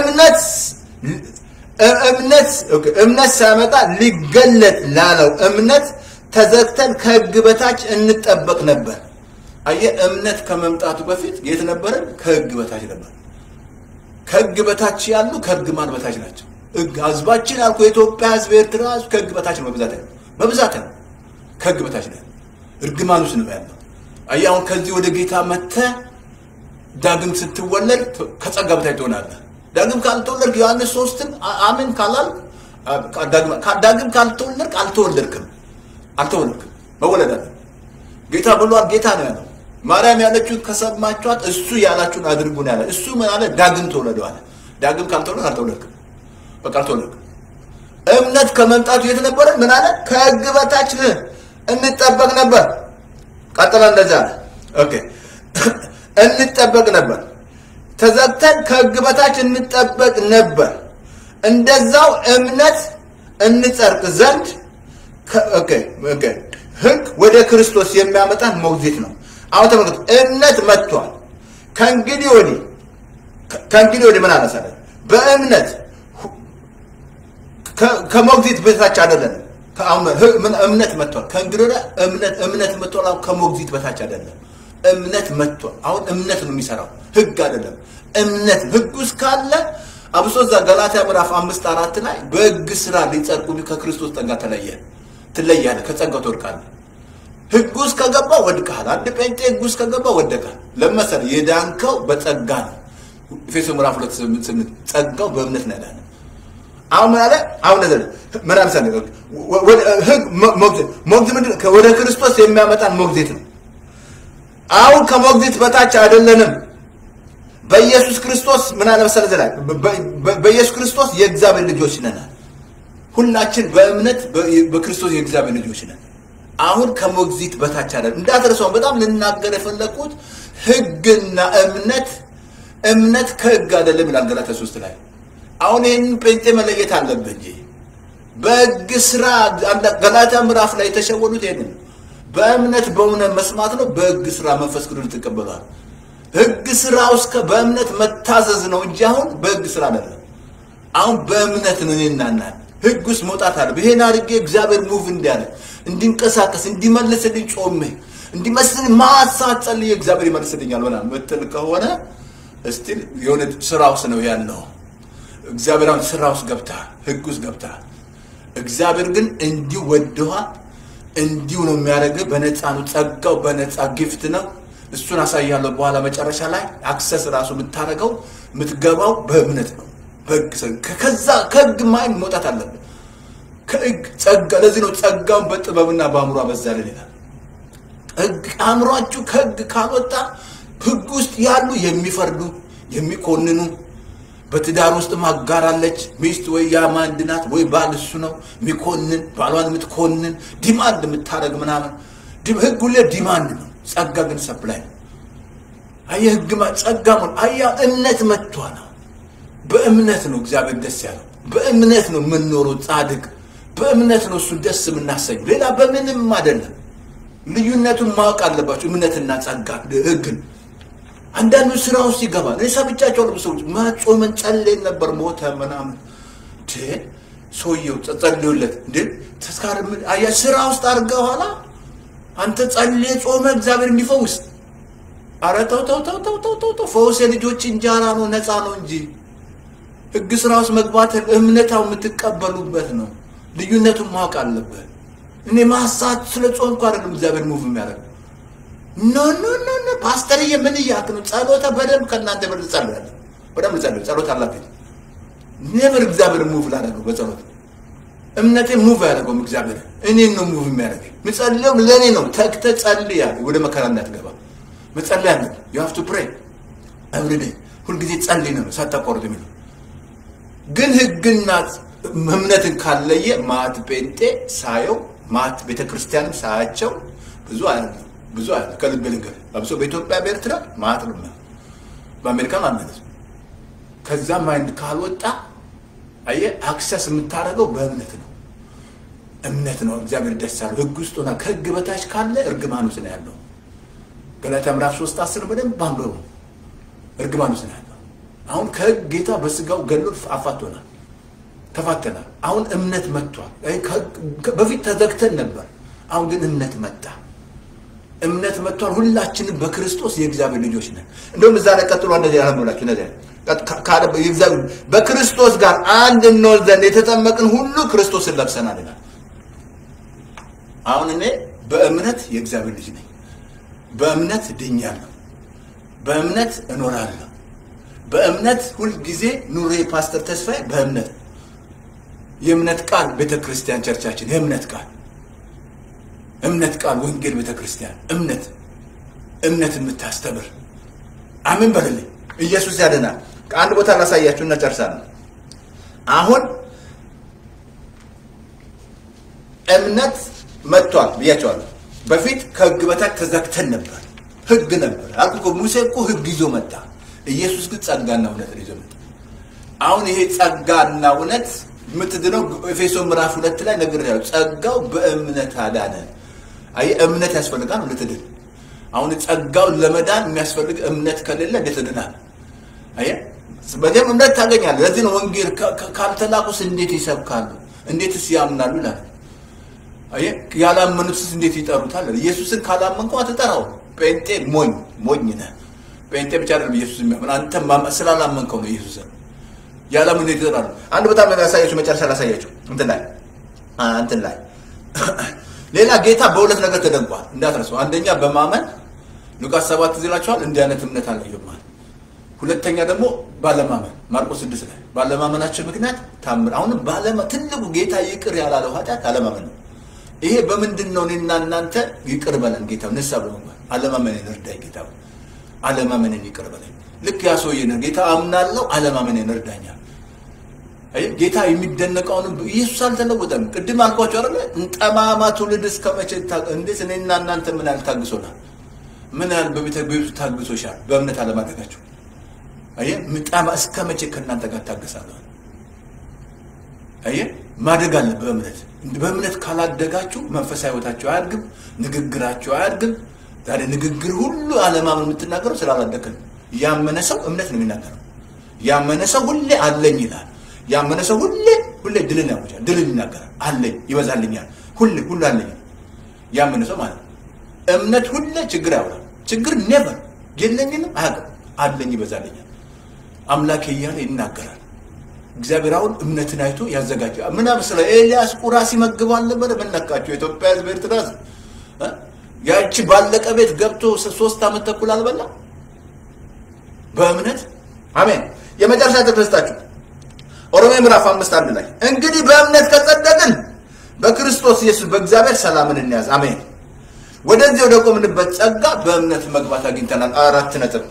እምነት ሳይመጣ ሊገለጥ ላለው እምነት ተዘግተን ከህግ በታች እንጠበቅ ነበር አየ እምነት ከመምጣቱ በፊት የት ነበር ከህግ በታች ነበር ከህግ በታች ያሉ ከህግ ማን በታች ናቸው ህግ ህዝባችን አልኩ የኢትዮጵያ ህዝብ ኤርትራ ከህግ በታች ነው በብዛት ነው ከህግ በታች ነው እርግማኑስ ነው ያለው አየ አሁን ከዚህ ወደ ጌታ መተ ዳግም ስትወለድ ከጸጋ በታች ትሆናለህ ዳግም ካልተወለድክ ዮሐንስ 3 አሜን ካላል ዳግም ካልተወለድክ አልተወለድክም መወለድ አለ ጌታ ብሏል ጌታ ነው ያለው ማርያም ያለችው ከሰማችኋት እሱ ያላችሁን አድርጉ ነው ያለ እሱ ምን አለ ዳግም ተወለዱ አለ ዳግም ካልተወለድክ አልተወለድክም በቃ አልተወለድክም እምነት ከመምጣቱ የት ነበር ምን አለ ከህግ በታች እንጠበቅ ነበር ቀጥላ እንደዛ ኦኬ እንጠበቅ ነበር ተዘግተን ከህግ በታች እንጠበቅ ነበር እንደዛው እምነት እንጸርቅ ዘንድ ኦኬ ህግ ወደ ክርስቶስ የሚያመጣን ሞግዚት ነው አሁን ተመልከቱ እምነት መጥቷል ከእንግዲህ ወዲህ ምን አነሳለ በእምነት ከሞግዚት በታች አይደለም እምነት መጥቷል ከእንግዲህ ወዲህ እምነት መጥቷል ከሞግዚት በታች አይደለም እምነት መጥቷል አሁን እምነት ነው የሚሰራው ህግ አይደለም እምነት ህጉስ ካለ አብሶ እዛ ገላትያ ምዕራፍ 5:4 ላይ በህግ ስራ ሊጸድቁ ከክርስቶስ ጸጋ ትለያለህ ከጸጋው ትወድቃለህ ህጉስ ከገባ ወድቀሃል አንድ ጴንጤ ህጉስ ከገባ ወደቀሃል ለምሳሌ የዳንከው በጸጋ ነው ኤፌሶን ምዕራፍ 2:8 ጸጋው በእምነት ነው ያለው አሁን ማለት አሁን ነገር ምን አልሰነ ህግ ሞግዚት ወደ ክርስቶስ የሚያመጣን ሞግዚት ነው አሁን ከሞግዚት በታች አይደለንም በኢየሱስ ክርስቶስ ምን አለ መሰለ ዘላይ በኢየሱስ ክርስቶስ የእግዚአብሔር ልጆች ነን ሁላችን በእምነት በክርስቶስ የእግዚአብሔር ልጆች ነን አሁን ከሞግዚት በታች አይደለም እንዳትረሳው በጣም ልናገር የፈለኩት ህግና እምነት ከህግ አይደለም ይላል ገላትያ 3 ላይ አሁን ይሄን ጴንጤ መለየት አለበት በህግ ስራ ገላትያ ምዕራፍ ላይ ተሸወሉት ይሄን በእምነት በእውነት መስማት ነው በህግ ስራ መንፈስ ቅዱስ ተቀበሏል ህግ ስራ ውስጥ በእምነት መታዘዝ ነው እንጂ አሁን በህግ ስራ አይደለም አሁን በእምነት ነው እኔናና ህግ ውስጥ መውጣት አለ በሄና አድርጌ እግዚአብሔር ሙቭ እንዲያለ እንዲንቀሳቀስ እንዲመልስልኝ ጾም እንዲመስል ማሳት ጸልይ እግዚአብሔር ይመልስልኛል ወላ መተል ከሆነ እስቲ የሆነ ስራ ውስጥ ነው ያለው እግዚአብሔር አሁን ስራ ውስጥ ገብታ ህግ ውስጥ ገብታ እግዚአብሔር ግን እንዲሁ ወደዋ እንዲሁ ነው የሚያደርገው በነፃ ነው ጸጋው በነፃ ጊፍት ነው እሱን አሳያለሁ በኋላ መጨረሻ ላይ አክሰስ ራሱ የምታረገው የምትገባው በእምነት ነው ከዛ ከህግ ማይን መውጣት አለበት ከህግ ጸጋ ለዚህ ነው ጸጋውን በጥበብና በአእምሮ አበዛልን ይላል ህግ አእምሮአችሁ ከህግ ካልወጣ ህግ ውስጥ ያሉ የሚፈርዱ የሚኮንኑ በትዳር ውስጥ ማጋራለች ሚስት ወይ ያማንድናት ወይ ባል እሱ ነው ሚኮንን ባሏን የምትኮንን ዲማንድ የምታረግ ምናምን ህግ ሁሉ ዲማንድ ነው ጸጋ ግን ሰፕላይ አየ ህግ ጸጋ ነው አያ እምነት መጥቷል በእምነት ነው እግዚአብሔር ደስ ያለው በእምነት ነው የምንኖረው ጻድቅ በእምነት ነው እሱ ደስ የምናሰኝ ሌላ በምንም አይደለም ልዩነቱን ማወቅ አለባችሁ እምነትና ጸጋ ህግን አንዳንዱ ስራው ሲገባል ለሰብቻቸው ለሰዎች ማጾመን ጸልይ ነበር ሞተ ምናምን ሰውየው ጸልዩለት እንዴ ተስካር አያ ስራው ውስጥ አርገዋላ አንተ ጸልይ ጾመ እግዚአብሔር እንዲፈውስ አረታው ተው ፈውስ ልጆች እንጀራ ነው ነፃ ነው እንጂ ህግ ስራውስ መግባት እምነታው የምትቀበሉበት ነው ልዩነቱን ማወቅ አለበት እኔ ማሳት ስለጾምኩ አይደለም እግዚአብሔር ሙቭ የሚያደርግ ኖ ፓስተር የምን ያክ ነው ጸሎታ በደም ከናንተ በደም ጸልያለሁ በደም ጸሎት አላችሁ never እግዚአብሔር ሙቭ ላደረገው በጸሎት እምነቴ ሙቭ ያደረገው እግዚአብሔር እኔ ነው ሙቭ የሚያደርግ ምጸልየው ለኔ ነው ተክተ ጸልያ ወደ መከራ እንዳትገባ መጸለያ ነው you have to pray every day ሁሉ ጊዜ ጸልይ ነው ሳታቆርጥ የሚለው ግን ህግና እምነትን ካለየ ማት ጴንጤ ሳየው ማት ቤተክርስቲያንም ሳያቸው ብዙ አይደለም ከልብ ልንገር አብሶ በኢትዮጵያ በኤርትራ ማት ነው በአሜሪካ ማለት ከዛ ማይንድ ካልወጣ አየ አክሰስ የምታረገው በእምነት ነው እምነት ነው እግዚአብሔር ደስ ያለው ህግ ውስጥ ሆና ከህግ በታች ካለ እርግማኑስ ነው ያለው ገላትያ ምዕራፍ 3:10 በደንብ አንብቡ እርግማኑስ ነው ያለው አሁን ከህግ ጌታ በስጋው ገሎ አፋቶናል ተፋተናል አሁን እምነት መጥቷል በፊት ተዘግተን ነበር አሁን ግን እምነት መጥቷል ሁላችንም በክርስቶስ የእግዚአብሔር ልጆች ነን እንደውም እዛ ላይ ቀጥሎ እንደዚህ ያለምላችሁ ነገር ካለ የእግዚአብሔር በክርስቶስ ጋር አንድ እንሆን ዘንድ የተጠመቅን ሁሉ ክርስቶስን ለብሰናል ይላል አሁን እኔ በእምነት የእግዚአብሔር ልጅ ነኝ በእምነት ድኛለሁ በእምነት እኖራለሁ በእምነት ሁሉ ጊዜ ኑሬ ፓስተር ተስፋዬ በእምነት የእምነት ቃል ቤተክርስቲያን ቸርቻችን የእምነት ቃል ወንጌል ቤተክርስቲያን እምነት የምታስተምር አሜን በልልኝ ኢየሱስ ያድናል ከአንድ ቦታ ላሳያችሁና ጨርሳለሁ አሁን እምነት መጥቷል ብያቸዋለሁ በፊት ከህግ በታች ተዘግተን ነበር ህግ ነበር አልኩ ሙሴ እኮ ህግ ይዞ መጣ ኢየሱስ ግን ጸጋና እውነት ይዞ መጣ አሁን ይሄ ጸጋና እውነት ምትድነው ኤፌሶን ምዕራፍ 2 ላይ ነገር ያለው ጸጋው በእምነት አዳነ አይ እምነት ያስፈልጋል ለተድን አሁን ጸጋው ለመዳን የሚያስፈልግ እምነት ከሌለ ለተድናል አይ በደም እምነት ታገኛለህ ለዚህ ነው ወንጌል ካልተላቁስ እንዴት ይሰብካሉ እንዴትስ ያምናሉ ይላል አይ ያላመኑትስ እንዴት ይጠሩታል ኢየሱስን ካላመንከው አትጠራው ጴንጤ ሞኝ ነህ ጴንጤ ብቻ አይደለም ኢየሱስ የሚያምን አንተ ስላላመንከው ነው ኢየሱስ ያላመኑ ይጠራሉ አንድ በጣም ያሳያችሁ መጨረሻ ላሳያችሁ እንትን ላይ ሌላ ጌታ በሁለት ነገር ተደንቋል እንዳትረሱ አንደኛ በማመን ሉቃስ 7 ዝላችኋል እንዲህ አይነት እምነት አለየም ማለት ሁለተኛ ደግሞ ባለማመን ማርቆስ 6 ላይ ባለማመናቸው ምክንያት ታምር አሁን ትልቁ ጌታ ይቅር ያላለው ኃጢአት አለማመን ነው ይሄ በምንድነው እኔና እናንተ ይቅር በለን ጌታው ንስሐ በመግባት አለማመንን እርዳኝ ጌታው አለማመንን ይቅር በለን ልክ ያሶዬ ነው ጌታ አምናለሁ አለማመንን እርዳኛል አይ ጌታ የሚደነቀውን ኢየሱስ አልተለወጠም ቅድም አልኳችሁ አይደል እንጠማማ ትውልድ እስከመቼ እንዴት እኔና እናንተ ምን አልታግሶናል ምን ያህል በቤቱ ታግሶሻል በእምነት አለማደጋችሁ አይ ምጣማ እስከመቼ ከእናንተ ጋር ታገሳለሁ አይ ማደግ አለ በእምነት ካላደጋችሁ መንፈሳዊ ህይወታችሁ አያድግም ንግግራችሁ አያድግም ዛሬ ንግግር ሁሉ አለማመን የምትናገረው ስላላደከም ያመነ ሰው እምነት ነው የሚናገረው ያመነ ሰው ሁሌ አለኝ ይላል ያመነ ሰው ሁሌ ድልን ያውጃል ድልን ይናገራል አለኝ ይበዛልኛል ሁሌ አለኝ ያመነ ሰው ማለት እምነት ሁሌ ችግር ያወራል ችግር never የለኝም አለኝ ይበዛልኛል አምላኬ እያለ ይናገራል እግዚአብሔር አሁን እምነትን አይቶ ያዘጋጃል ምን አብስለ ኤልያስ ቁራሲ መግባል ነበር በእናካችሁ ኢትዮጵያ ህዝብ ኤርትራ ያቺ ባለቀ ቤት ገብቶ 3 አመት ተኩል አልበላ በእምነት አሜን የመጨረሻ ተደስታችሁ ኦሮሜ ምዕራፍ 5 ላይ እንግዲህ በእምነት ከጸደቅን በክርስቶስ ኢየሱስ በእግዚአብሔር ሰላምን እንያዝ አሜን ወደዚህ ወደ ቆምንበት ጸጋ በእምነት መግባት አግኝተናል 4 ነጥብ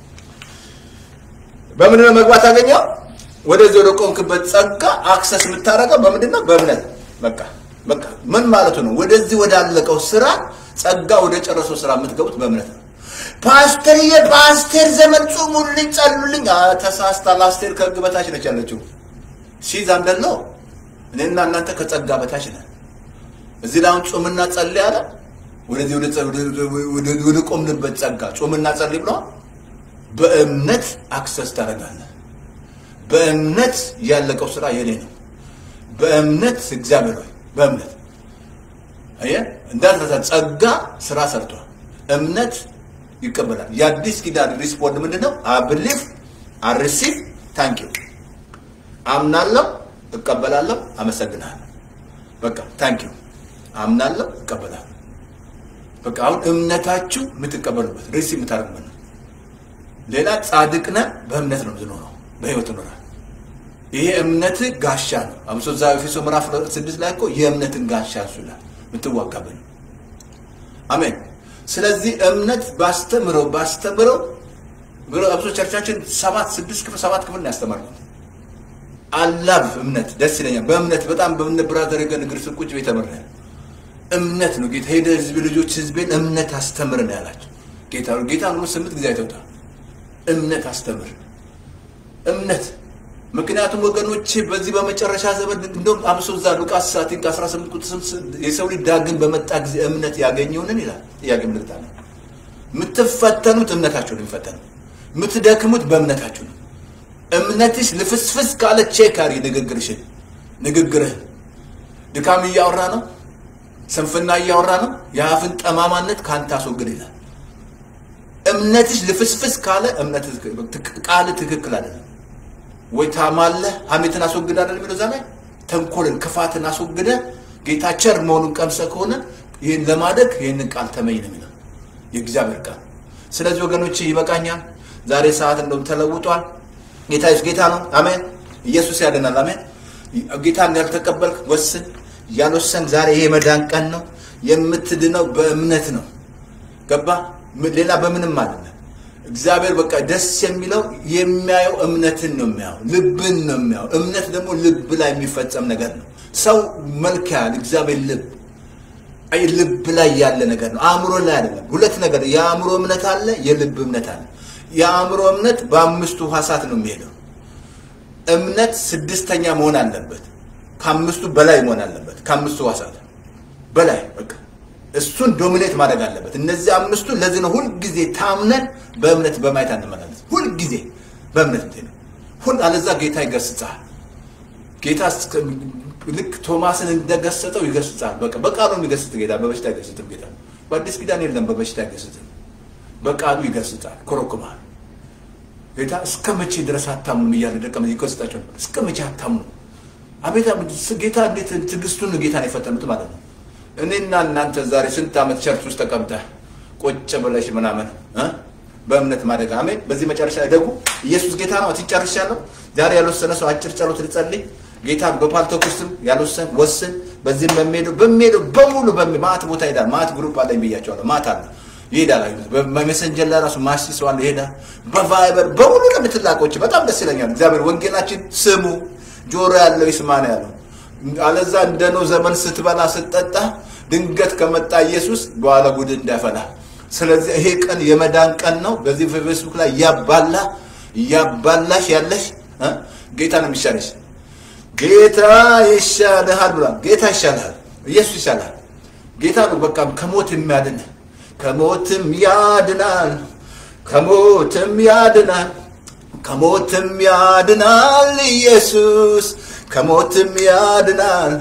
በምን ነው መግባት አገኘው ወደዚህ ወደ ቆምክበት ጸጋ አክሰስ የምታረጋው በምንድነው በእምነት በቃ ምን ማለት ነው ወደዚህ ወደ አለቀው ስራ ጸጋ ወደ ጨረሰው ስራ የምትገቡት በእምነት ነው ፓስተር ዘመን ጾሙልኝ ጸልዩልኝ ተሳስታል አስቴር ከህግ በታች ነች ያለችው ሲዛንደለው እኔና እናንተ ከጸጋ በታች ነን እዚህ ላይ ጾምና ጸልይ አለ ወደዚህ ወደ ቆምንበት ጸጋ ጾምና ጸልይ ብሎ በእምነት አክሰስ ታረጋለህ በእምነት ያለቀው ስራ የኔ ነው በእምነት እግዚአብሔር ሆይ በእምነት አየ እንዳትረሳ ጸጋ ስራ ሰርቷል እምነት ይቀበላል ያዲስ ኪዳን ሪስፖንድ ምንድነው አብሊፍ አርሲቭ ታንክ ዩ አምናለሁ እቀበላለሁ አመሰግናለሁ በቃ ታንክ ዩ አምናለሁ እቀበላለሁ በቃ አሁን እምነታችሁ የምትቀበሉበት ሪሲቭ የምታደርጉበት ሌላ ጻድቅና በእምነት ነው የምትኖረው በህይወት ነው ይሄ እምነት ጋሻ ነው አብሶ ኤፌሶን ምዕራፍ 6 ላይ እኮ የእምነትን ጋሻ ይላል ምትዋጋበት አሜን ስለዚህ እምነት ባስተምረው ብሎ አብሶ ቸርቻችን 7 ክፍል ያስተማሩት አላህ እምነት ደስ ይለኛል በእምነት በጣም በእምነት ብራዘር ገንግር ስቁጭ ቤተመረነ እምነት ነው ጌታ ሄደ ህዝብ ልጆች ህዝቤን እምነት አስተምረን ያላችሁ ጌታ ነው 8 ጊዜ አይተውታል እምነት አስተምር እምነት ምክንያቱም ወገኖች በዚህ በመጨረሻ ዘመን እንደውም አብሶዛ ሉቃስ 18 ቁጥር 6 የሰው ልጅ ዳግም በመጣ ጊዜ እምነት ያገኘውን ይላል። ጥያቄ ምልክት አለ። ምትፈተኑት እምነታችሁን ይፈተኑ። ምትደክሙት በእምነታችሁ ነው። እምነትሽ ልፍስፍስ ካለ ቼክ አሪ ንግግርህ ድካም እያወራ ነው፣ ስንፍና እያወራ ነው፣ የአፍን ጠማማነት ካንተ አስወግድ ይላል። እምነትሽ ልፍስፍስ ካለ እምነትህ ቃል ትክክል አይደለም። ወይ ታማለህ ሐሜትን አስወግድ አይደል የሚለው ዛሬ ተንኮልን ክፋትን አስወግደ ጌታ ቸር መሆኑን ቀምሰ ከሆነ ይሄን ለማድረግ ይሄን ቃል ተመኝ ነው የሚለው የእግዚአብሔር ቃል። ስለዚህ ወገኖች ይበቃኛል። ዛሬ ሰዓት እንደውም ተለውጧል። ጌታ ነው። አሜን። ኢየሱስ ያድናል። አሜን። ጌታን ያልተቀበልክ ወስን። ያልወሰን ዛሬ ይሄ መዳን ቀን ነው። የምትድነው በእምነት ነው። ገባ? ሌላ በምንም አይደለም። እግዚአብሔር በቃ ደስ የሚለው የሚያየው እምነትን ነው የሚያየው፣ ልብን ነው የሚያየው። እምነት ደግሞ ልብ ላይ የሚፈጸም ነገር ነው። ሰው መልክ ያህል እግዚአብሔር ልብ ላይ ያለ ነገር ነው፣ አእምሮ ላይ አይደለም። ሁለት ነገር የአእምሮ እምነት አለ፣ የልብ እምነት አለ። የአእምሮ እምነት በአምስቱ ሐሳት ነው የሚሄደው። እምነት ስድስተኛ መሆን አለበት፣ ከአምስቱ በላይ መሆን አለበት። ከአምስቱ ሐሳት በላይ በቃ እሱን ዶሚኔት ማድረግ አለበት። እነዚህ አምስቱ ለዚህ ነው ሁሉ ጊዜ ታምነን በእምነት በማየት አንመላለስ። ሁሉ ጊዜ በእምነት ነው። ሁሉ አለዛ ጌታ ይገስጻል። ጌታ ልክ ቶማስን እንደገሰጠው ይገስጻል። በቃ በቃሉ የሚገስጥ ጌታ በበሽታ ይገስጽም። ጌታ በአዲስ ኪዳን የለም በበሽታ ይገስጽም፣ በቃሉ ይገስጻል። ኮረኩማል። ጌታ እስከ መቼ ድረስ አታምኑ እያለ ደቀ መዛሙርት ይገስጻቸው። እስከ መቼ አታምኑ? አቤት ጌታ እንዴት ትዕግስቱን ጌታን የፈተኑት ማለት ነው። እኔና እናንተ ዛሬ ስንት ዓመት ቸርች ውስጥ ተቀምጠህ ቁጭ ብለሽ ምናምን በእምነት ማደግ አሜን። በዚህ መጨረሻ ደግሞ ኢየሱስ ጌታ ነው። አትጨርሻለሁ። ዛሬ ያልወሰነ ሰው አጭር ጸሎት ልጸልይ። ጌታ በፓልቶክስም ያልወሰን ወስን። በዚህም በሚሄደው በሙሉ በማት ቦታ ይሄዳል። ማት ግሩፕ አለኝ ብያቸዋለሁ። ማት አለ ይሄዳል። በሜሴንጀር ላይ ራሱ ማሲ ሰው አለ ይሄዳል። በቫይበር በሙሉ ለምትላቆች በጣም ደስ ይለኛል። እግዚአብሔር ወንጌላችን ስሙ፣ ጆሮ ያለው ይስማ ነው ያለው። አለዛ እንደኖ ዘመን ስትበላ ስትጠጣ ድንገት ከመጣ ኢየሱስ በኋላ ጉድ እንዳፈላ። ስለዚህ ይሄ ቀን የመዳን ቀን ነው። በዚህ ፌስቡክ ላይ ያባላሽ ያለሽ ጌታ ነው የሚሻለሽ። ጌታ ይሻልሃል ብሏል። ጌታ ይሻልሃል። ኢየሱስ ይሻልሃል። ጌታ ነው በቃ ከሞት የሚያድን ከሞትም ያድናል፣ ከሞትም ያድናል፣ ከሞትም ያድናል ኢየሱስ ከሞትም ያድናል፣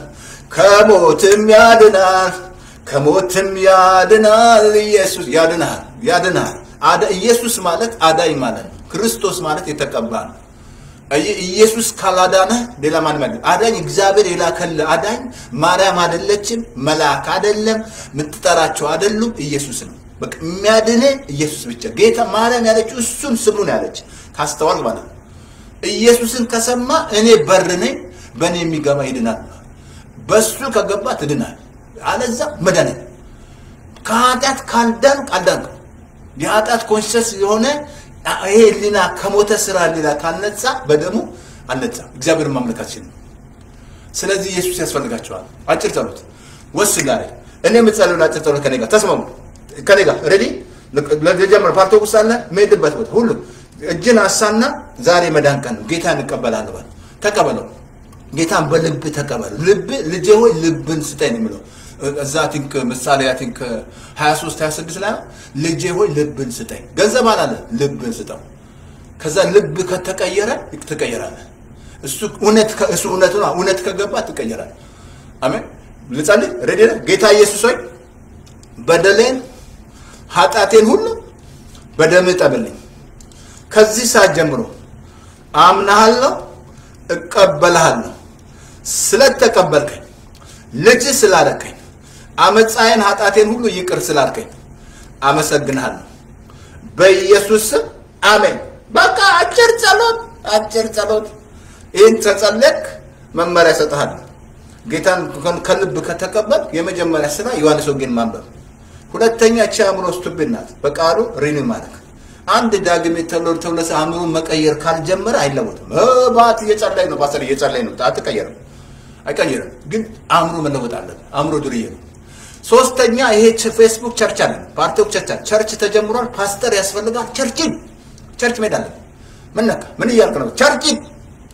ከሞትም ያድናል፣ ከሞትም ያድናል ኢየሱስ ያድናል። ኢየሱስ ማለት አዳኝ ማለት ነው። ክርስቶስ ማለት የተቀባ ነው። ኢየሱስ ካላዳነ ሌላ ማንም አይደለም። አዳኝ እግዚአብሔር የላከለ አዳኝ ማርያም አይደለችም፣ መልአክ አይደለም፣ ምትጠራቸው አይደሉም፣ ኢየሱስ ነው። በቃ የሚያድነ ኢየሱስ ብቻ። ጌታ ማርያም ያለችው እሱን ስሙ ነው ያለች። ካስተዋል ማለት ነው። ኢየሱስን ከሰማ እኔ በር ነኝ፣ በእኔ የሚገባ ይድናል። በሱ ከገባ ትድናል። አለዛ መዳን ከኃጢአት ካልዳንክ የኃጢአት ኮንሽስ የሆነ ይሄ ሊና ከሞተ ስራ ሌላ ካልነጻ በደሙ አልነጻ እግዚአብሔር ማምለካችን። ስለዚህ ኢየሱስ ያስፈልጋቸዋል። አጭር ጸሎት ወስን ላይ እኔ የምጸልየው አጭር ጸሎት ከኔ ጋር ተስማሙ። ከኔ ጋር ሬዲ ለጀመር ፓርቶክስ አለ መሄድበት ቦታ ሁሉ እጅን አሳና ዛሬ መዳን ቀን ነው። ጌታን እንቀበላለሁ ባል ተቀበለው። ጌታን በልብ ተቀበሉ። ልብ ልጄ ሆይ ልብን ስጠኝ ነው የሚለው እዛ ቲንክ ምሳሌ ቲንክ 23 26 ላይ ልጄ ሆይ ልብን ስጠኝ። ገንዘብ አላለ ልብን ስጠው። ከዛ ልብ ከተቀየረ ትቀየራለህ። እሱ እውነት ከገባ ትቀየራለህ። አሜን። ልጸልይ ሬዲ ነህ? ጌታ ኢየሱስ ሆይ በደሌን ኃጢአቴን ሁሉ በደምህ ጠብልኝ። ከዚህ ሰዓት ጀምሮ አምናለሁ፣ እቀበልሃለሁ። ስለተቀበልከኝ ልጅ ስላደረከኝ አመጻዬን ኃጢአቴን ሁሉ ይቅር ስላልከኝ አመሰግንሃለሁ በኢየሱስ ስም አሜን። በቃ አጭር ጸሎት ይህን ተጸለይክ መመሪያ ሰጥሃለሁ። ጌታን ከልብ ከተቀበል የመጀመሪያ ስራ ዮሐንስ ወንጌል ማንበብ፣ ሁለተኛ ቻምሮ ስትብናት በቃሉ ሪኒ ማለት አንድ ዳግም የተወለደ አእምሮ መቀየር ካልጀመረ አይለወጥም። ባት እየጸለይ ነው ባሰለ እየጸለይ ነው አትቀየርም፣ አይቀየርም። ግን አእምሮ መለወጥ አለበት። አእምሮ ድርዬ ነው። ሶስተኛ ይሄ ፌስቡክ ቸርች አለ፣ ፓርቲው ቸርች ተጀምሯል። ፓስተር ያስፈልጋል። ቸርች ሜዳ አለ። ምን እያልክ ነው?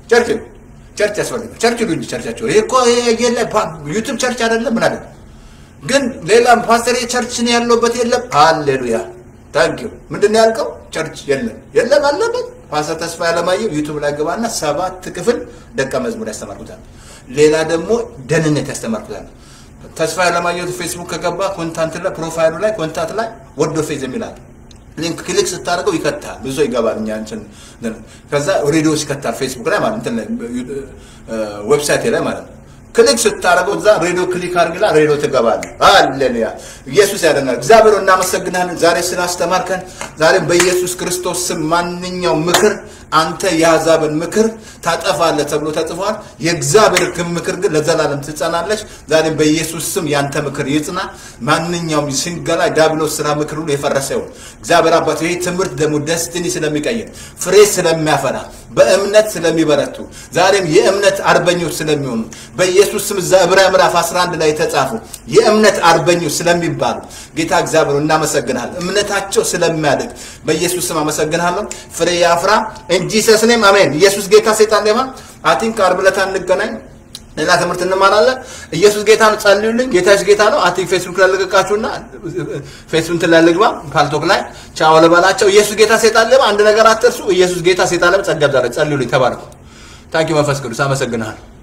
ቸርች ያስፈልጋል ቸርች ሉኝ ቸርቻቸው ይሄ እኮ የለ ዩቲዩብ ቸርች አይደለም ምን አይደለም ግን ሌላም ፓስተር ቸርች ነው ያለበት የለም ሃሌሉያ ታንክ ዩ ምንድነው ያልከው ቸርች የለም አለበት ፓስተር ተስፋ ያለማየው ዩቲዩብ ላይ ገባና 7 ክፍል ደቀ መዝሙር ያስተማርኩታል ሌላ ደግሞ ደህንነት ያስተማርኩታል ተስፋ ያለማየው ፌስቡክ ከገባ ኮንታንት ላይ ፕሮፋይሉ ላይ ኮንታክት ላይ ወርዶ ፌዝ የሚላል ሊንክ ክሊክ ስታደርገው ይከታል ብዙ ይገባልኛ እንትን ከዛ ሬዲዮ ይከታል ፌስቡክ ላይ ማለት እንትን ዌብሳይት ላይ ማለት ክሊክ ስታደርገው እዛ ሬዲዮ ክሊክ አድርግላ ሬዲዮ ትገባል ሃሌሉያ ኢየሱስ ያደናል እግዚአብሔር እናመሰግናለን ዛሬ ስላስተማርከን ዛሬ በኢየሱስ ክርስቶስ ስም ማንኛው ምክር አንተ ያዛብን ምክር ታጠፋለህ ተብሎ ተጽፏል የእግዚአብሔር ምክር ግን ለዘላለም ትጸናለች ዛሬ በኢየሱስ ስም ያንተ ምክር ይጽና ማንኛውም ሲንገላ ዳብሎስ ስራ ምክር ሁሉ የፈረሰው እግዚአብሔር አባት ይሄ ትምህርት ደግሞ ደስቲኒ ስለሚቀየር ፍሬ ስለሚያፈራ በእምነት ስለሚበረቱ ዛሬም የእምነት አርበኞች ስለሚሆኑ በኢየሱስ ስም ዕብራውያን ምዕራፍ 11 ላይ ተጻፉ የእምነት አርበኞች ስለሚባሉ ጌታ እግዚአብሔር እናመሰግናለን እምነታቸው ስለሚያድግ በኢየሱስ ስም አመሰግናለሁ ፍሬ ያፍራ in Jesus name amen ኢየሱስ ጌታ ሰይጣን ለማ I think አርብለታ እንገናኝ ሌላ ትምህርት እንማራለን ኢየሱስ ጌታ ነው ጸልዩልኝ ጌታስ ጌታ ነው I think ፌስቡክ ላይ ለቀቃችሁና ፌስቡክ ላይ ለግባ ፓልቶክ ላይ ቻው ለባላቸው ኢየሱስ ጌታ ሰይጣን ለማ አንድ ነገር አትርሱ ኢየሱስ ጌታ ሰይጣን ለማ ጸጋብዛለ ጸልዩልኝ ተባረኩ ታንኪ መንፈስ ቅዱስ አመሰግናለሁ